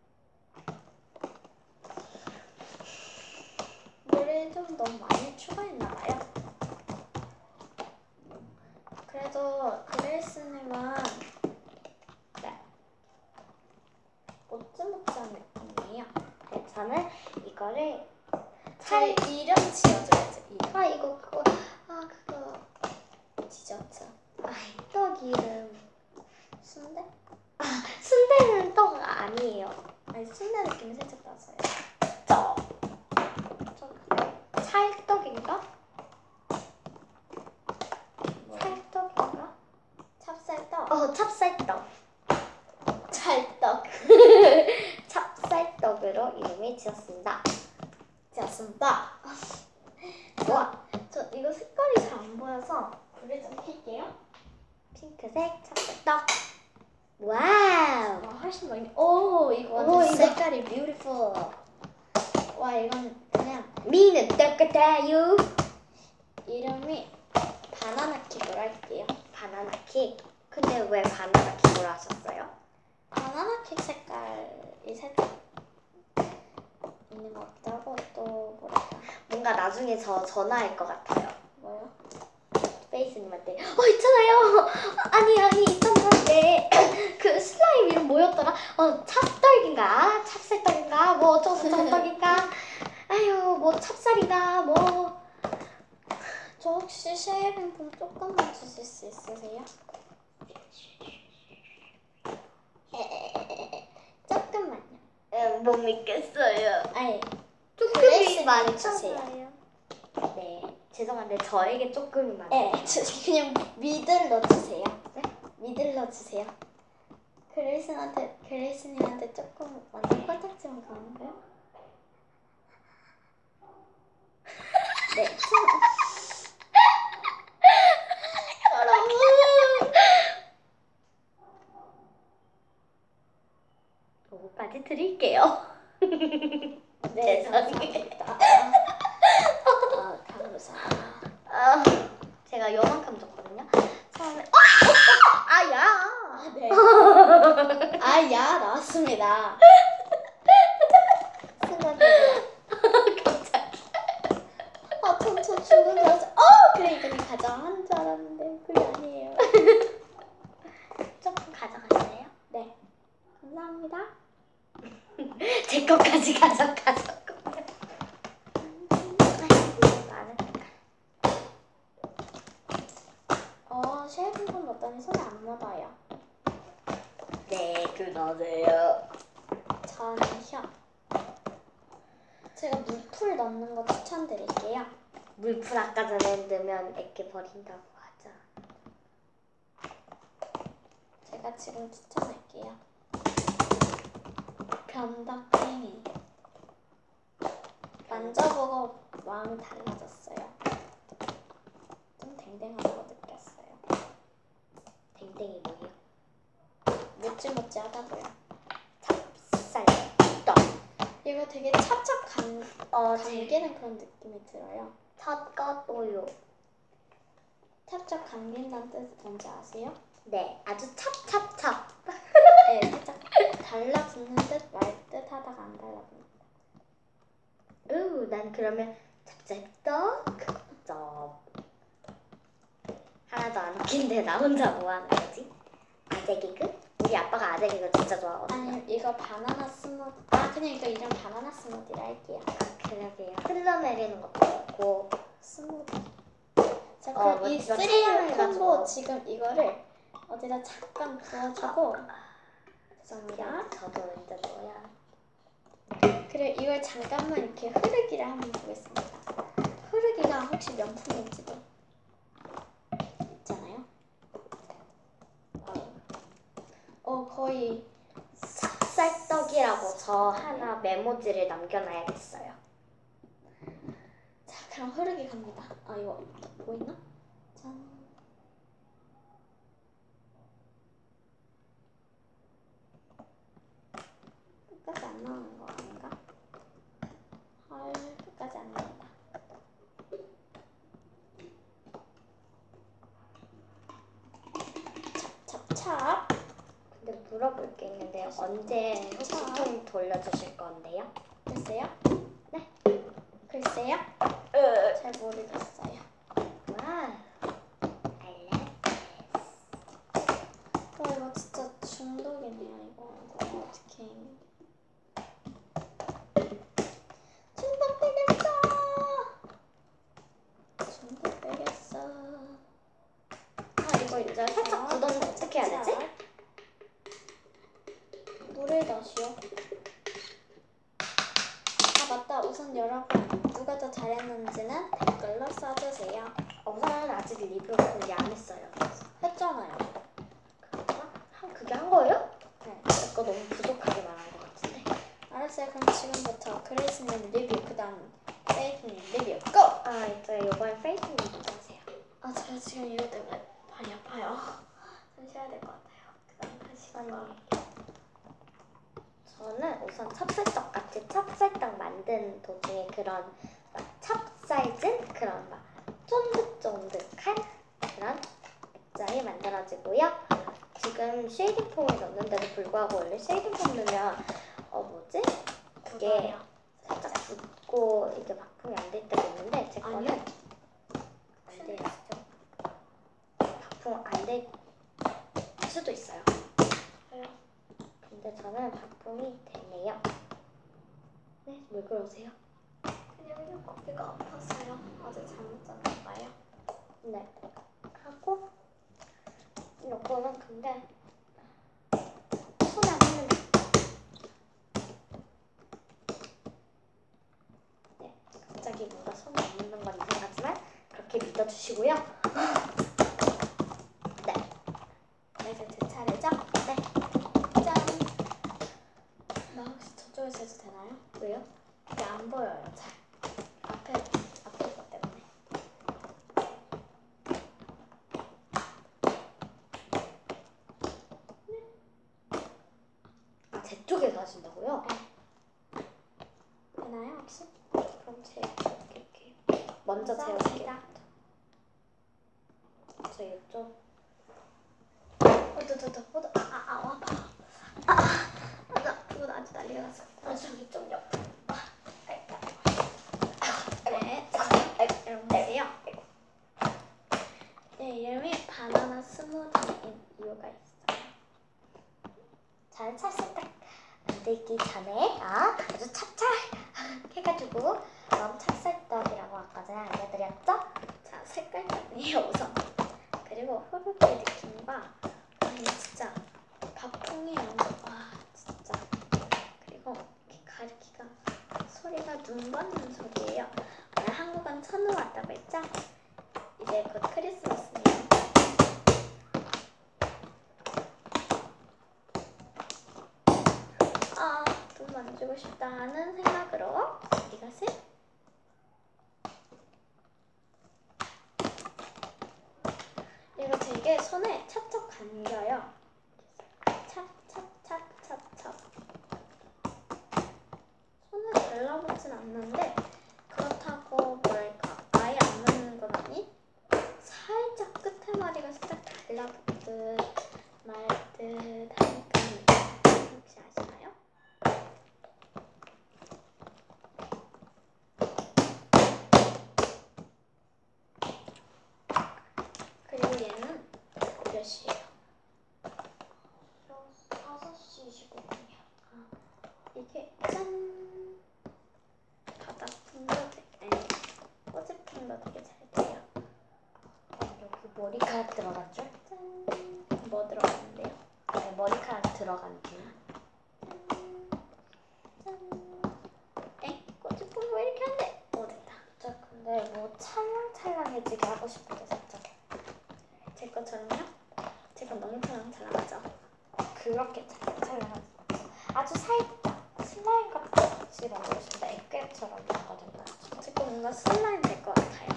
물을 좀 너무 많이 추가했나봐요. 그래도 그레이스님은 네, 못지못지한 느낌이에요. 네, 저는 이거를 제 이름 지어줘야죠. 이름. 이거 그거 그거 디저트. 떡 이름 순대? 순대는 떡 아니에요. 아니 순대 느낌이 살짝 나서요. 찰떡인가? 뭐, 찰떡인가? 찹쌀떡? 찹쌀떡. 찰떡. 찹쌀떡으로 이름을 지었습니다. 지었습니다. 와, 저 이거 색깔이 잘 안 보여서 불을 좀 켤게요. 핑크색 찹쌀떡. 와우. 와 훨씬 많이. 오 이거 완전 이거. 색깔이 뷰티풀. 와 이건 그냥 미는 똑같아요. 이름이 바나나 킥으로 할게요. 바나나 킥. 근데 왜 바나나 킥으로 하셨어요? 바나나 킥 색깔이 살짝 있는 것 같다고 또 뭐랄까 뭔가 나중에 저 전화할 것 같아요. 뭐요? 페이스님한테 있잖아요. 아니 있었는데 그 슬라임 이름 뭐였더라? 찹떡인가? 찹쌀떡인가? 뭐 어쩌고 떡인가? 아유 뭐 찹쌀인가? 뭐 저 혹시 쉐이빙폼 조금만 주실 수 있으세요? 조금만요. 못 믿겠어요. 아니 조금이 많이 주세요. 쳤어요. 네 죄송한데 저에게 조금만. 네, 그냥 미들로 주세요. 네? 미들로 주세요. 그레이스님한테 조금 완전 콜딱지만 가는데요? 네. 여러분. 요거까지 드릴게요. 네, 죄송해요. 감사합니다. 감사합니다. 제가 요만큼 줬거든요. 처음에 야. 네. 야 나왔습니다. 순간적으로. 갑자기. 저 죽은 줄 알았어. 그래 가져간 줄 알았는데 그게 아니에요. 조금 가져가실래요? 네. 감사합니다. 제 것까지 가져가셨고. 쉐이빙폼 넣었더니 손에 안 묻어요. 네, 그러세요. 저는요. 제가 물풀 넣는 거 추천드릴게요. 물풀 아까 전에 넣으면 애기 버린다고 하죠. 제가 지금 추천할게요. 변덕팽이. 만져보고 마음이 달라졌어요. 좀 댕댕하다고 느꼈어요. 댕댕이 뭐예요? 모찌모찌하다고요. 찹쌀떡. 이거 되게 찹찹 감기는 그런 느낌이 들어요. 찹가또요. 찹찹 감긴다는 뜻 뭔지 아세요? 네, 아주 찹찹찹. 네, 살짝 달라붙는 듯 말 듯 하다가 안 달라붙는 난 그러면 찹쌀떡. 쩝. 하나도 안 웃긴데 나 혼자 뭐 하는 거지? 아재 개그? 우리 아빠가 아재 개그 진짜 좋아하거든요. 아니 이거 바나나 스무디. 그냥 이거 이름 바나나 스무디로 할게요. 그러게요. 흘러내리는 것도 좋고. 스무디. 자 그럼 이 이거 3인 촬영해가지고. 콤보 지금 이거를 어디다 잠깐 부어주고 죄송합니다. 저도 먼저 넣어야. 그리고 이걸 잠깐만 이렇게 흐르기를 한번 보겠습니다. 흐르기가 혹시 명품인지도. 거의 찹쌀떡이라고 저 하나 메모지를 남겨놔야겠어요. 자 그럼 흐르기 갑니다. 아 이거 보이나? 짠. 끝까지 안 나오는 거 아닌가? 헐 끝까지 안 나온다. 찹찹찹. 근데 물어볼 게 있는데요. 언제 혹시 돌려주실 건데요? 글쎄요? 네. 글쎄요? 잘 모르겠어요. 와, 이거 진짜 중독이네요. 이거 어떻게 중독되겠어. 중독되겠어. 아 이거 이제 살짝 굳었는데 어떻게 해야 되지? 물을 넣으시오. 아 맞다. 우선 여러분 누가 더 잘했는지는 댓글로 써주세요. 우선은 아직 리뷰 공개 안 했어요. 했잖아요. 그게 한 거예요? 네. 이거 너무 부족하게 말한 것 같은데. 알았어요. 그럼 지금부터 그레이스님 리뷰 그 다음 페이스님 리뷰 고! 아 이제 이번 페이스님 먼저 하세요. 아 제가 지금 이거 때문에 많이 아파요. 좀 쉬어야 될 것 같아요. 그 다음 다시 저는 우선 찹쌀떡 같이 찹쌀떡 만든 도중에 그런 막 찹쌀진 그런 막 쫀득쫀득한 그런 액자에 만들어지고요. 지금 쉐이딩 폼을 넣는데도 불구하고 원래 쉐이딩 폼 넣으면 뭐지? 그게 살짝 굳고 이게 바풍이 안 될 때가 있는데 제 거는 아니요. 안 되시죠? 바풍 안 될 수도 있어요. 근데 저는 바풍이 되네요. 네, 왜 그러세요? 그냥 거기가 아팠어요. 어제 잘못 잤나봐요. 네. 하고 요거는 근데 손에 안 묻는다. 네, 갑자기 뭔가 손에 안 묻는 건 이상하지만 그렇게 믿어주시고요. 네. 이제 제 차례죠? 네. 짠! 나 혹시 저쪽에서 해도 되나요? 왜요? 이게 안 보여요. 잘. 앞에 것 때문에. 아, 제 쪽에서 하신다고요? 되나요 혹시? 그럼 제 이렇게 먼저 재울게요. 저 이쪽. 호두. 아파. 그거 아주 난리가 났어. 저기 좀 옆에. 네, 여러분 보세요. 네, 이름이 바나나 스무디인 이유가 있어요. 저는 찹쌀떡 만들기 전에 아주 찹찹 해가지고 찹쌀떡이라고 아까 전에 알려드렸죠? 자, 색깔이에요 우선. 그리고 후르기 느낌과 아니 진짜 밥풍이 완전 와 진짜. 그리고 이렇게 가르기가 소리가 눈 받는 소리예요. 오늘 한국은 천우 왔다고 했죠? 이제 곧 크리스마스네요. 돈 만지고 싶다는 생각으로 이것을 이거 되게 손에 찹찹 감겨요. 찹찹찹찹찹. 손에 달라붙진 않는데 그렇다고 뭐랄까 아예 안 넣는 건 아닌 살짝 끝에 마디가 살짝 달라붙듯 말듯 하니까 혹시 아시나요? 그리고 얘는 몇 시예요? 5시 25분이요. 이게 짠! 바닥풍도 되게 아니 꼬집풍도 되게 잘 돼요. 여기 머리카락 들어갔죠? 짠! 뭐 들어갔는데요? 네, 머리카락 들어간 줄. 꼬집풍 왜 이렇게 안 돼? 됐다. 진짜 근데 뭐 찰랑찰랑해지게 하고 싶은데 살짝. 제 것처럼요? 제 건 너무 찰랑찰랑하죠? 그렇게 잘라가지고 아주 살짝 슬라임 같이 만들고 싶다. 액괴처럼 있거든요. 지금 뭔가 슬라임 될 것 같아요.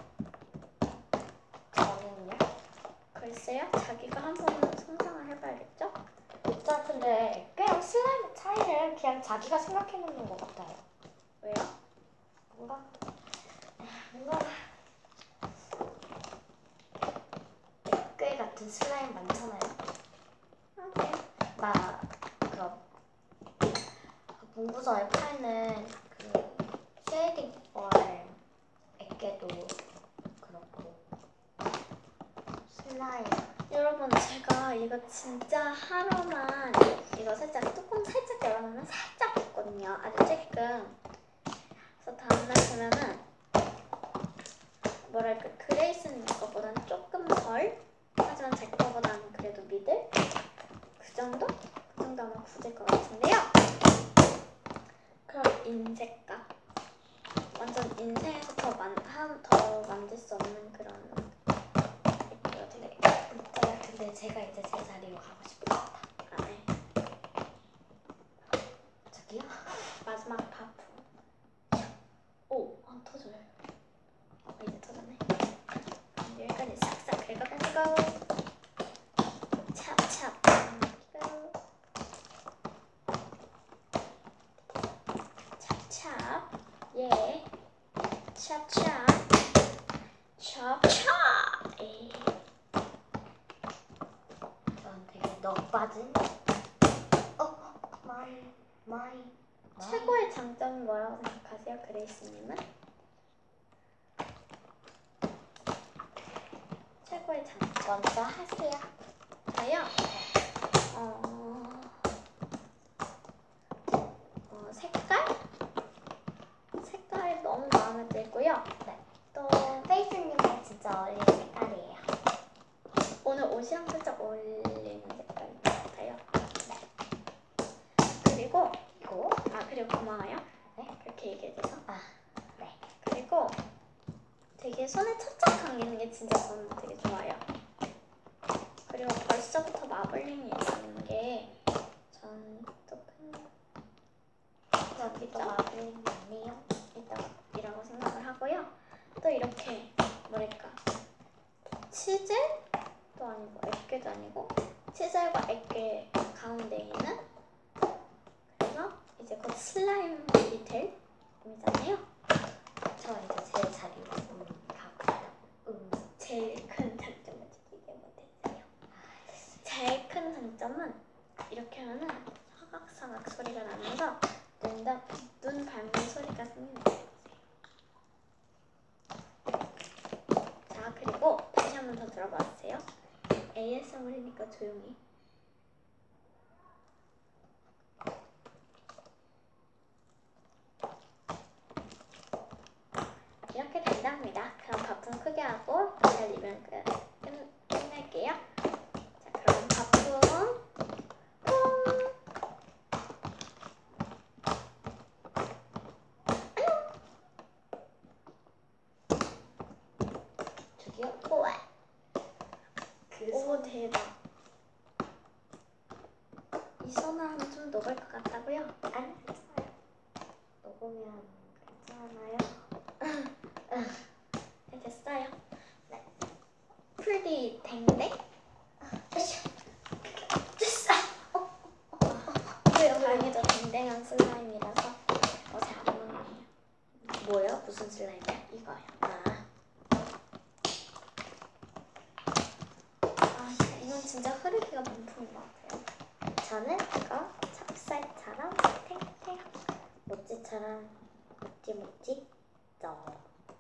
저는요? 글쎄요, 자기가 한번 상상을 해봐야겠죠? 일단 근데 액괴랑 슬라임의 차이를 그냥 자기가 생각해놓는 것 같아요. 왜요? 뭔가 액괴 같은 슬라임 많잖아요. 네. 그 문구서에 파는 그 쉐이딩 펄 액괴도 그렇고 슬라임. 여러분, 제가 이거 진짜 하루만 이거 살짝 뚜껑 살짝 열어놓으면 살짝 붙거든요. 아주 조금. 그래서 다음날 보면은 뭐랄까 그레이스님 거보단 조금 덜, 하지만 제 거보다는 그래도 미들 그 정도? 그 정도 아마 굳을 것 같은데요. 그럼 인색각 완전 인생에서 더 만질 수 없는 그런 액괴거든요. 근데 제가 이제 제 자리로 가고 싶어요. 아, 네. 저기요? 마지막 바프. 오, 안 터져요. 이제 터졌네. 그럼 여기까지 싹싹 긁어가지고 찹찹 찹찹 예 찹찹 찹찹 예. 전 되게 넉 빠진. 마이. 최고의 장점은 뭐라고 생각하세요, 그레이스님은? 최고의 장점. 먼저 하세요. 저요? 색깔이 너무 마음에 들고요. 네. 또 페이스님과 진짜 어울리는 색깔이에요. 오늘 옷이랑 살짝 어울리는 색깔인 것 같아요. 네. 그리고 그리고 고마워요. 네? 그렇게 얘기해줘서. 네. 그리고 되게 손에 착착 감기는 게 진짜 저는 되게 좋아요. 그리고 벌써부터 마블링이 있는 게 전 또 큰 여기도 마블링 아니에요? 이라고 생각을 하고요. 또 이렇게 뭐랄까 치젤도 아니고 액괴도 아니고 치젤과 액괴 가운데 있는, 그래서 이제 곧 슬라임 디테일이잖아요. 저 이제 제 자리로 가고 싶다고. 제일 큰 장점은 이게 못했어요. 제일 큰 장점은 이렇게 하면은 사각사각 소리가 나면서 눈 밟는 소리가 생기는 거예요. 자, 그리고 다시 한 번 더 들어봐 주세요. ASMR이니까 조용히. 이렇게 된답니다. 그럼 바품 크게 하고 다시 리뷰는 끝낼게요. 자, 그럼 바품 저기요? 우와. 오, 대박. 이 손을 하면 좀 녹을 것 같다고요? 아니, 괜찮아요. 녹으면 괜찮아요. 네, 됐어요. 네. 풀디 댕댕? 됐어! 다행히도 댕댕한 슬라임이라서 잘 안 녹네요. 뭐요? 무슨 슬라임이야? 이거요. 이건 진짜 흐르기가 문풍인 것 같아요. 저는 이거 찹쌀처럼 탱탱, 모찌처럼 모찌 쪄.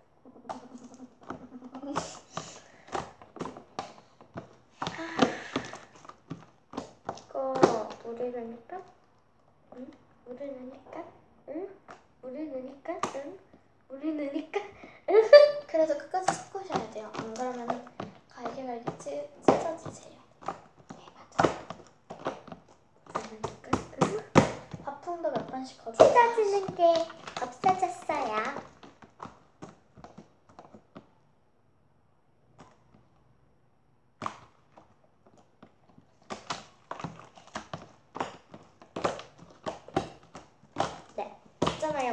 이거 물을 넣으니까? 응? 물을 넣으니까? 응? 물을 넣으니까? 응? 물을 넣으니까? 응? 그래서 끝까지 섞으셔야 돼요. 안 그러면 갈기갈기 찢어지세요. 네, 맞아요. 그러니까 응? 밥통도 몇 번씩 거둬. 찢어지는 게 없어졌어요.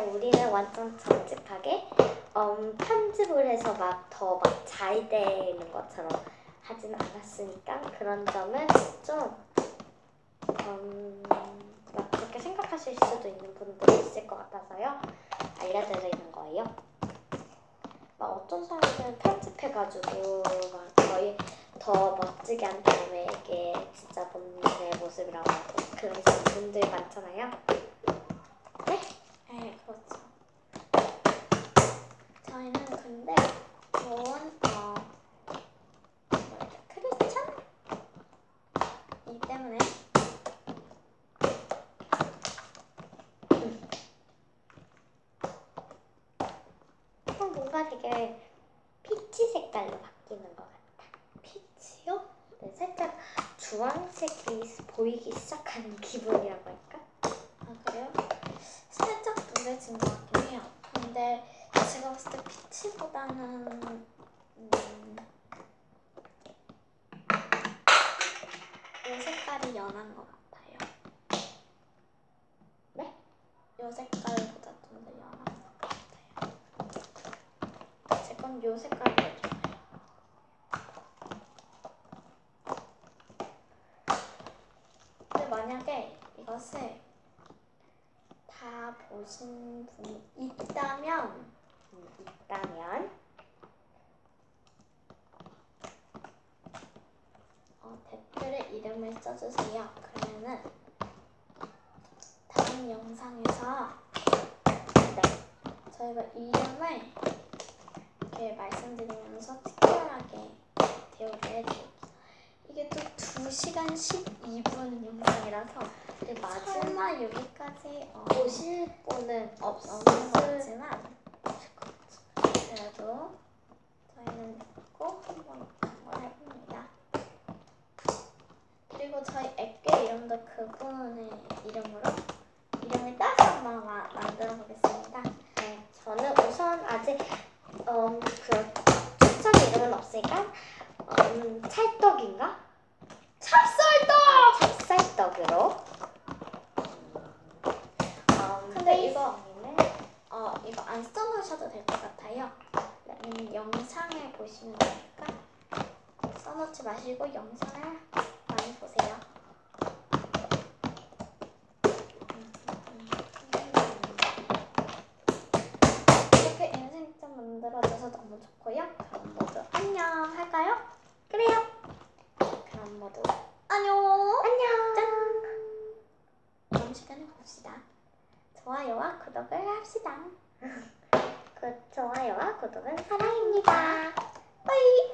그냥 우리는 완전 정직하게 편집을 해서 막 더 막 잘 되는 것처럼 하진 않았으니까 그런 점은 좀 막 그렇게 생각하실 수도 있는 분들이 있을 것 같아서요. 알려드리는 거예요. 막 어떤 사람들은 편집해가지고 막 거의 더 멋지게 한 다음에 이게 진짜 본인의 모습이라고 하고 그런 분들 많잖아요. 네? 네, 그렇죠. 저희는 근데 좋은 크리스찬? 이 때문에 뭔가 되게 피치 색깔로 바뀌는 것 같아. 피치요? 네, 살짝 주황색이 보이기 시작하는 기분이라고 할까? 아, 그래요? 살짝 누래진 것 같긴 해요. 근데 제가 봤을 때 피치보다는 이 색깔이 연한 것 같아요. 네? 이 색깔보다 좀 더 연한 것 같아요. 제 건 이 색깔이 더 좋아요. 근데 만약에 이것을 다 보신 분이 있다면 댓글에 이름을 써주세요. 그러면은 다음 영상에서 저희가 이름을 이렇게 말씀드리면서 특별하게 대우를 해드릴게요. 이게 또 2시간 12분 영상이라서 설마 여기까지 보실 분은 없는 것 같지만 그래도 저희는 꼭 한번 해봅니다. 그리고 저희 액괴 이름도 그분의 이름을 따서 한번 만들어 보겠습니다. 네, 저는 우선 아직 그 추천 이름은 없으니까 찰떡인가? 찹쌀떡으로. 근데 이거 안 써놓으셔도 될 것 같아요. 왜냐면 영상을 보시면 되니까 써놓지 마시고 영상을 많이 보세요. 이렇게 인생점 만들어줘서 너무 좋고요. 그럼 모두 안녕 할까요? 그래요. 그럼 모두 안녕. 짠. 다음 시간에 봅시다. 좋아요와 구독을 합시다. 좋아요와 구독은 사랑입니다. 빠이.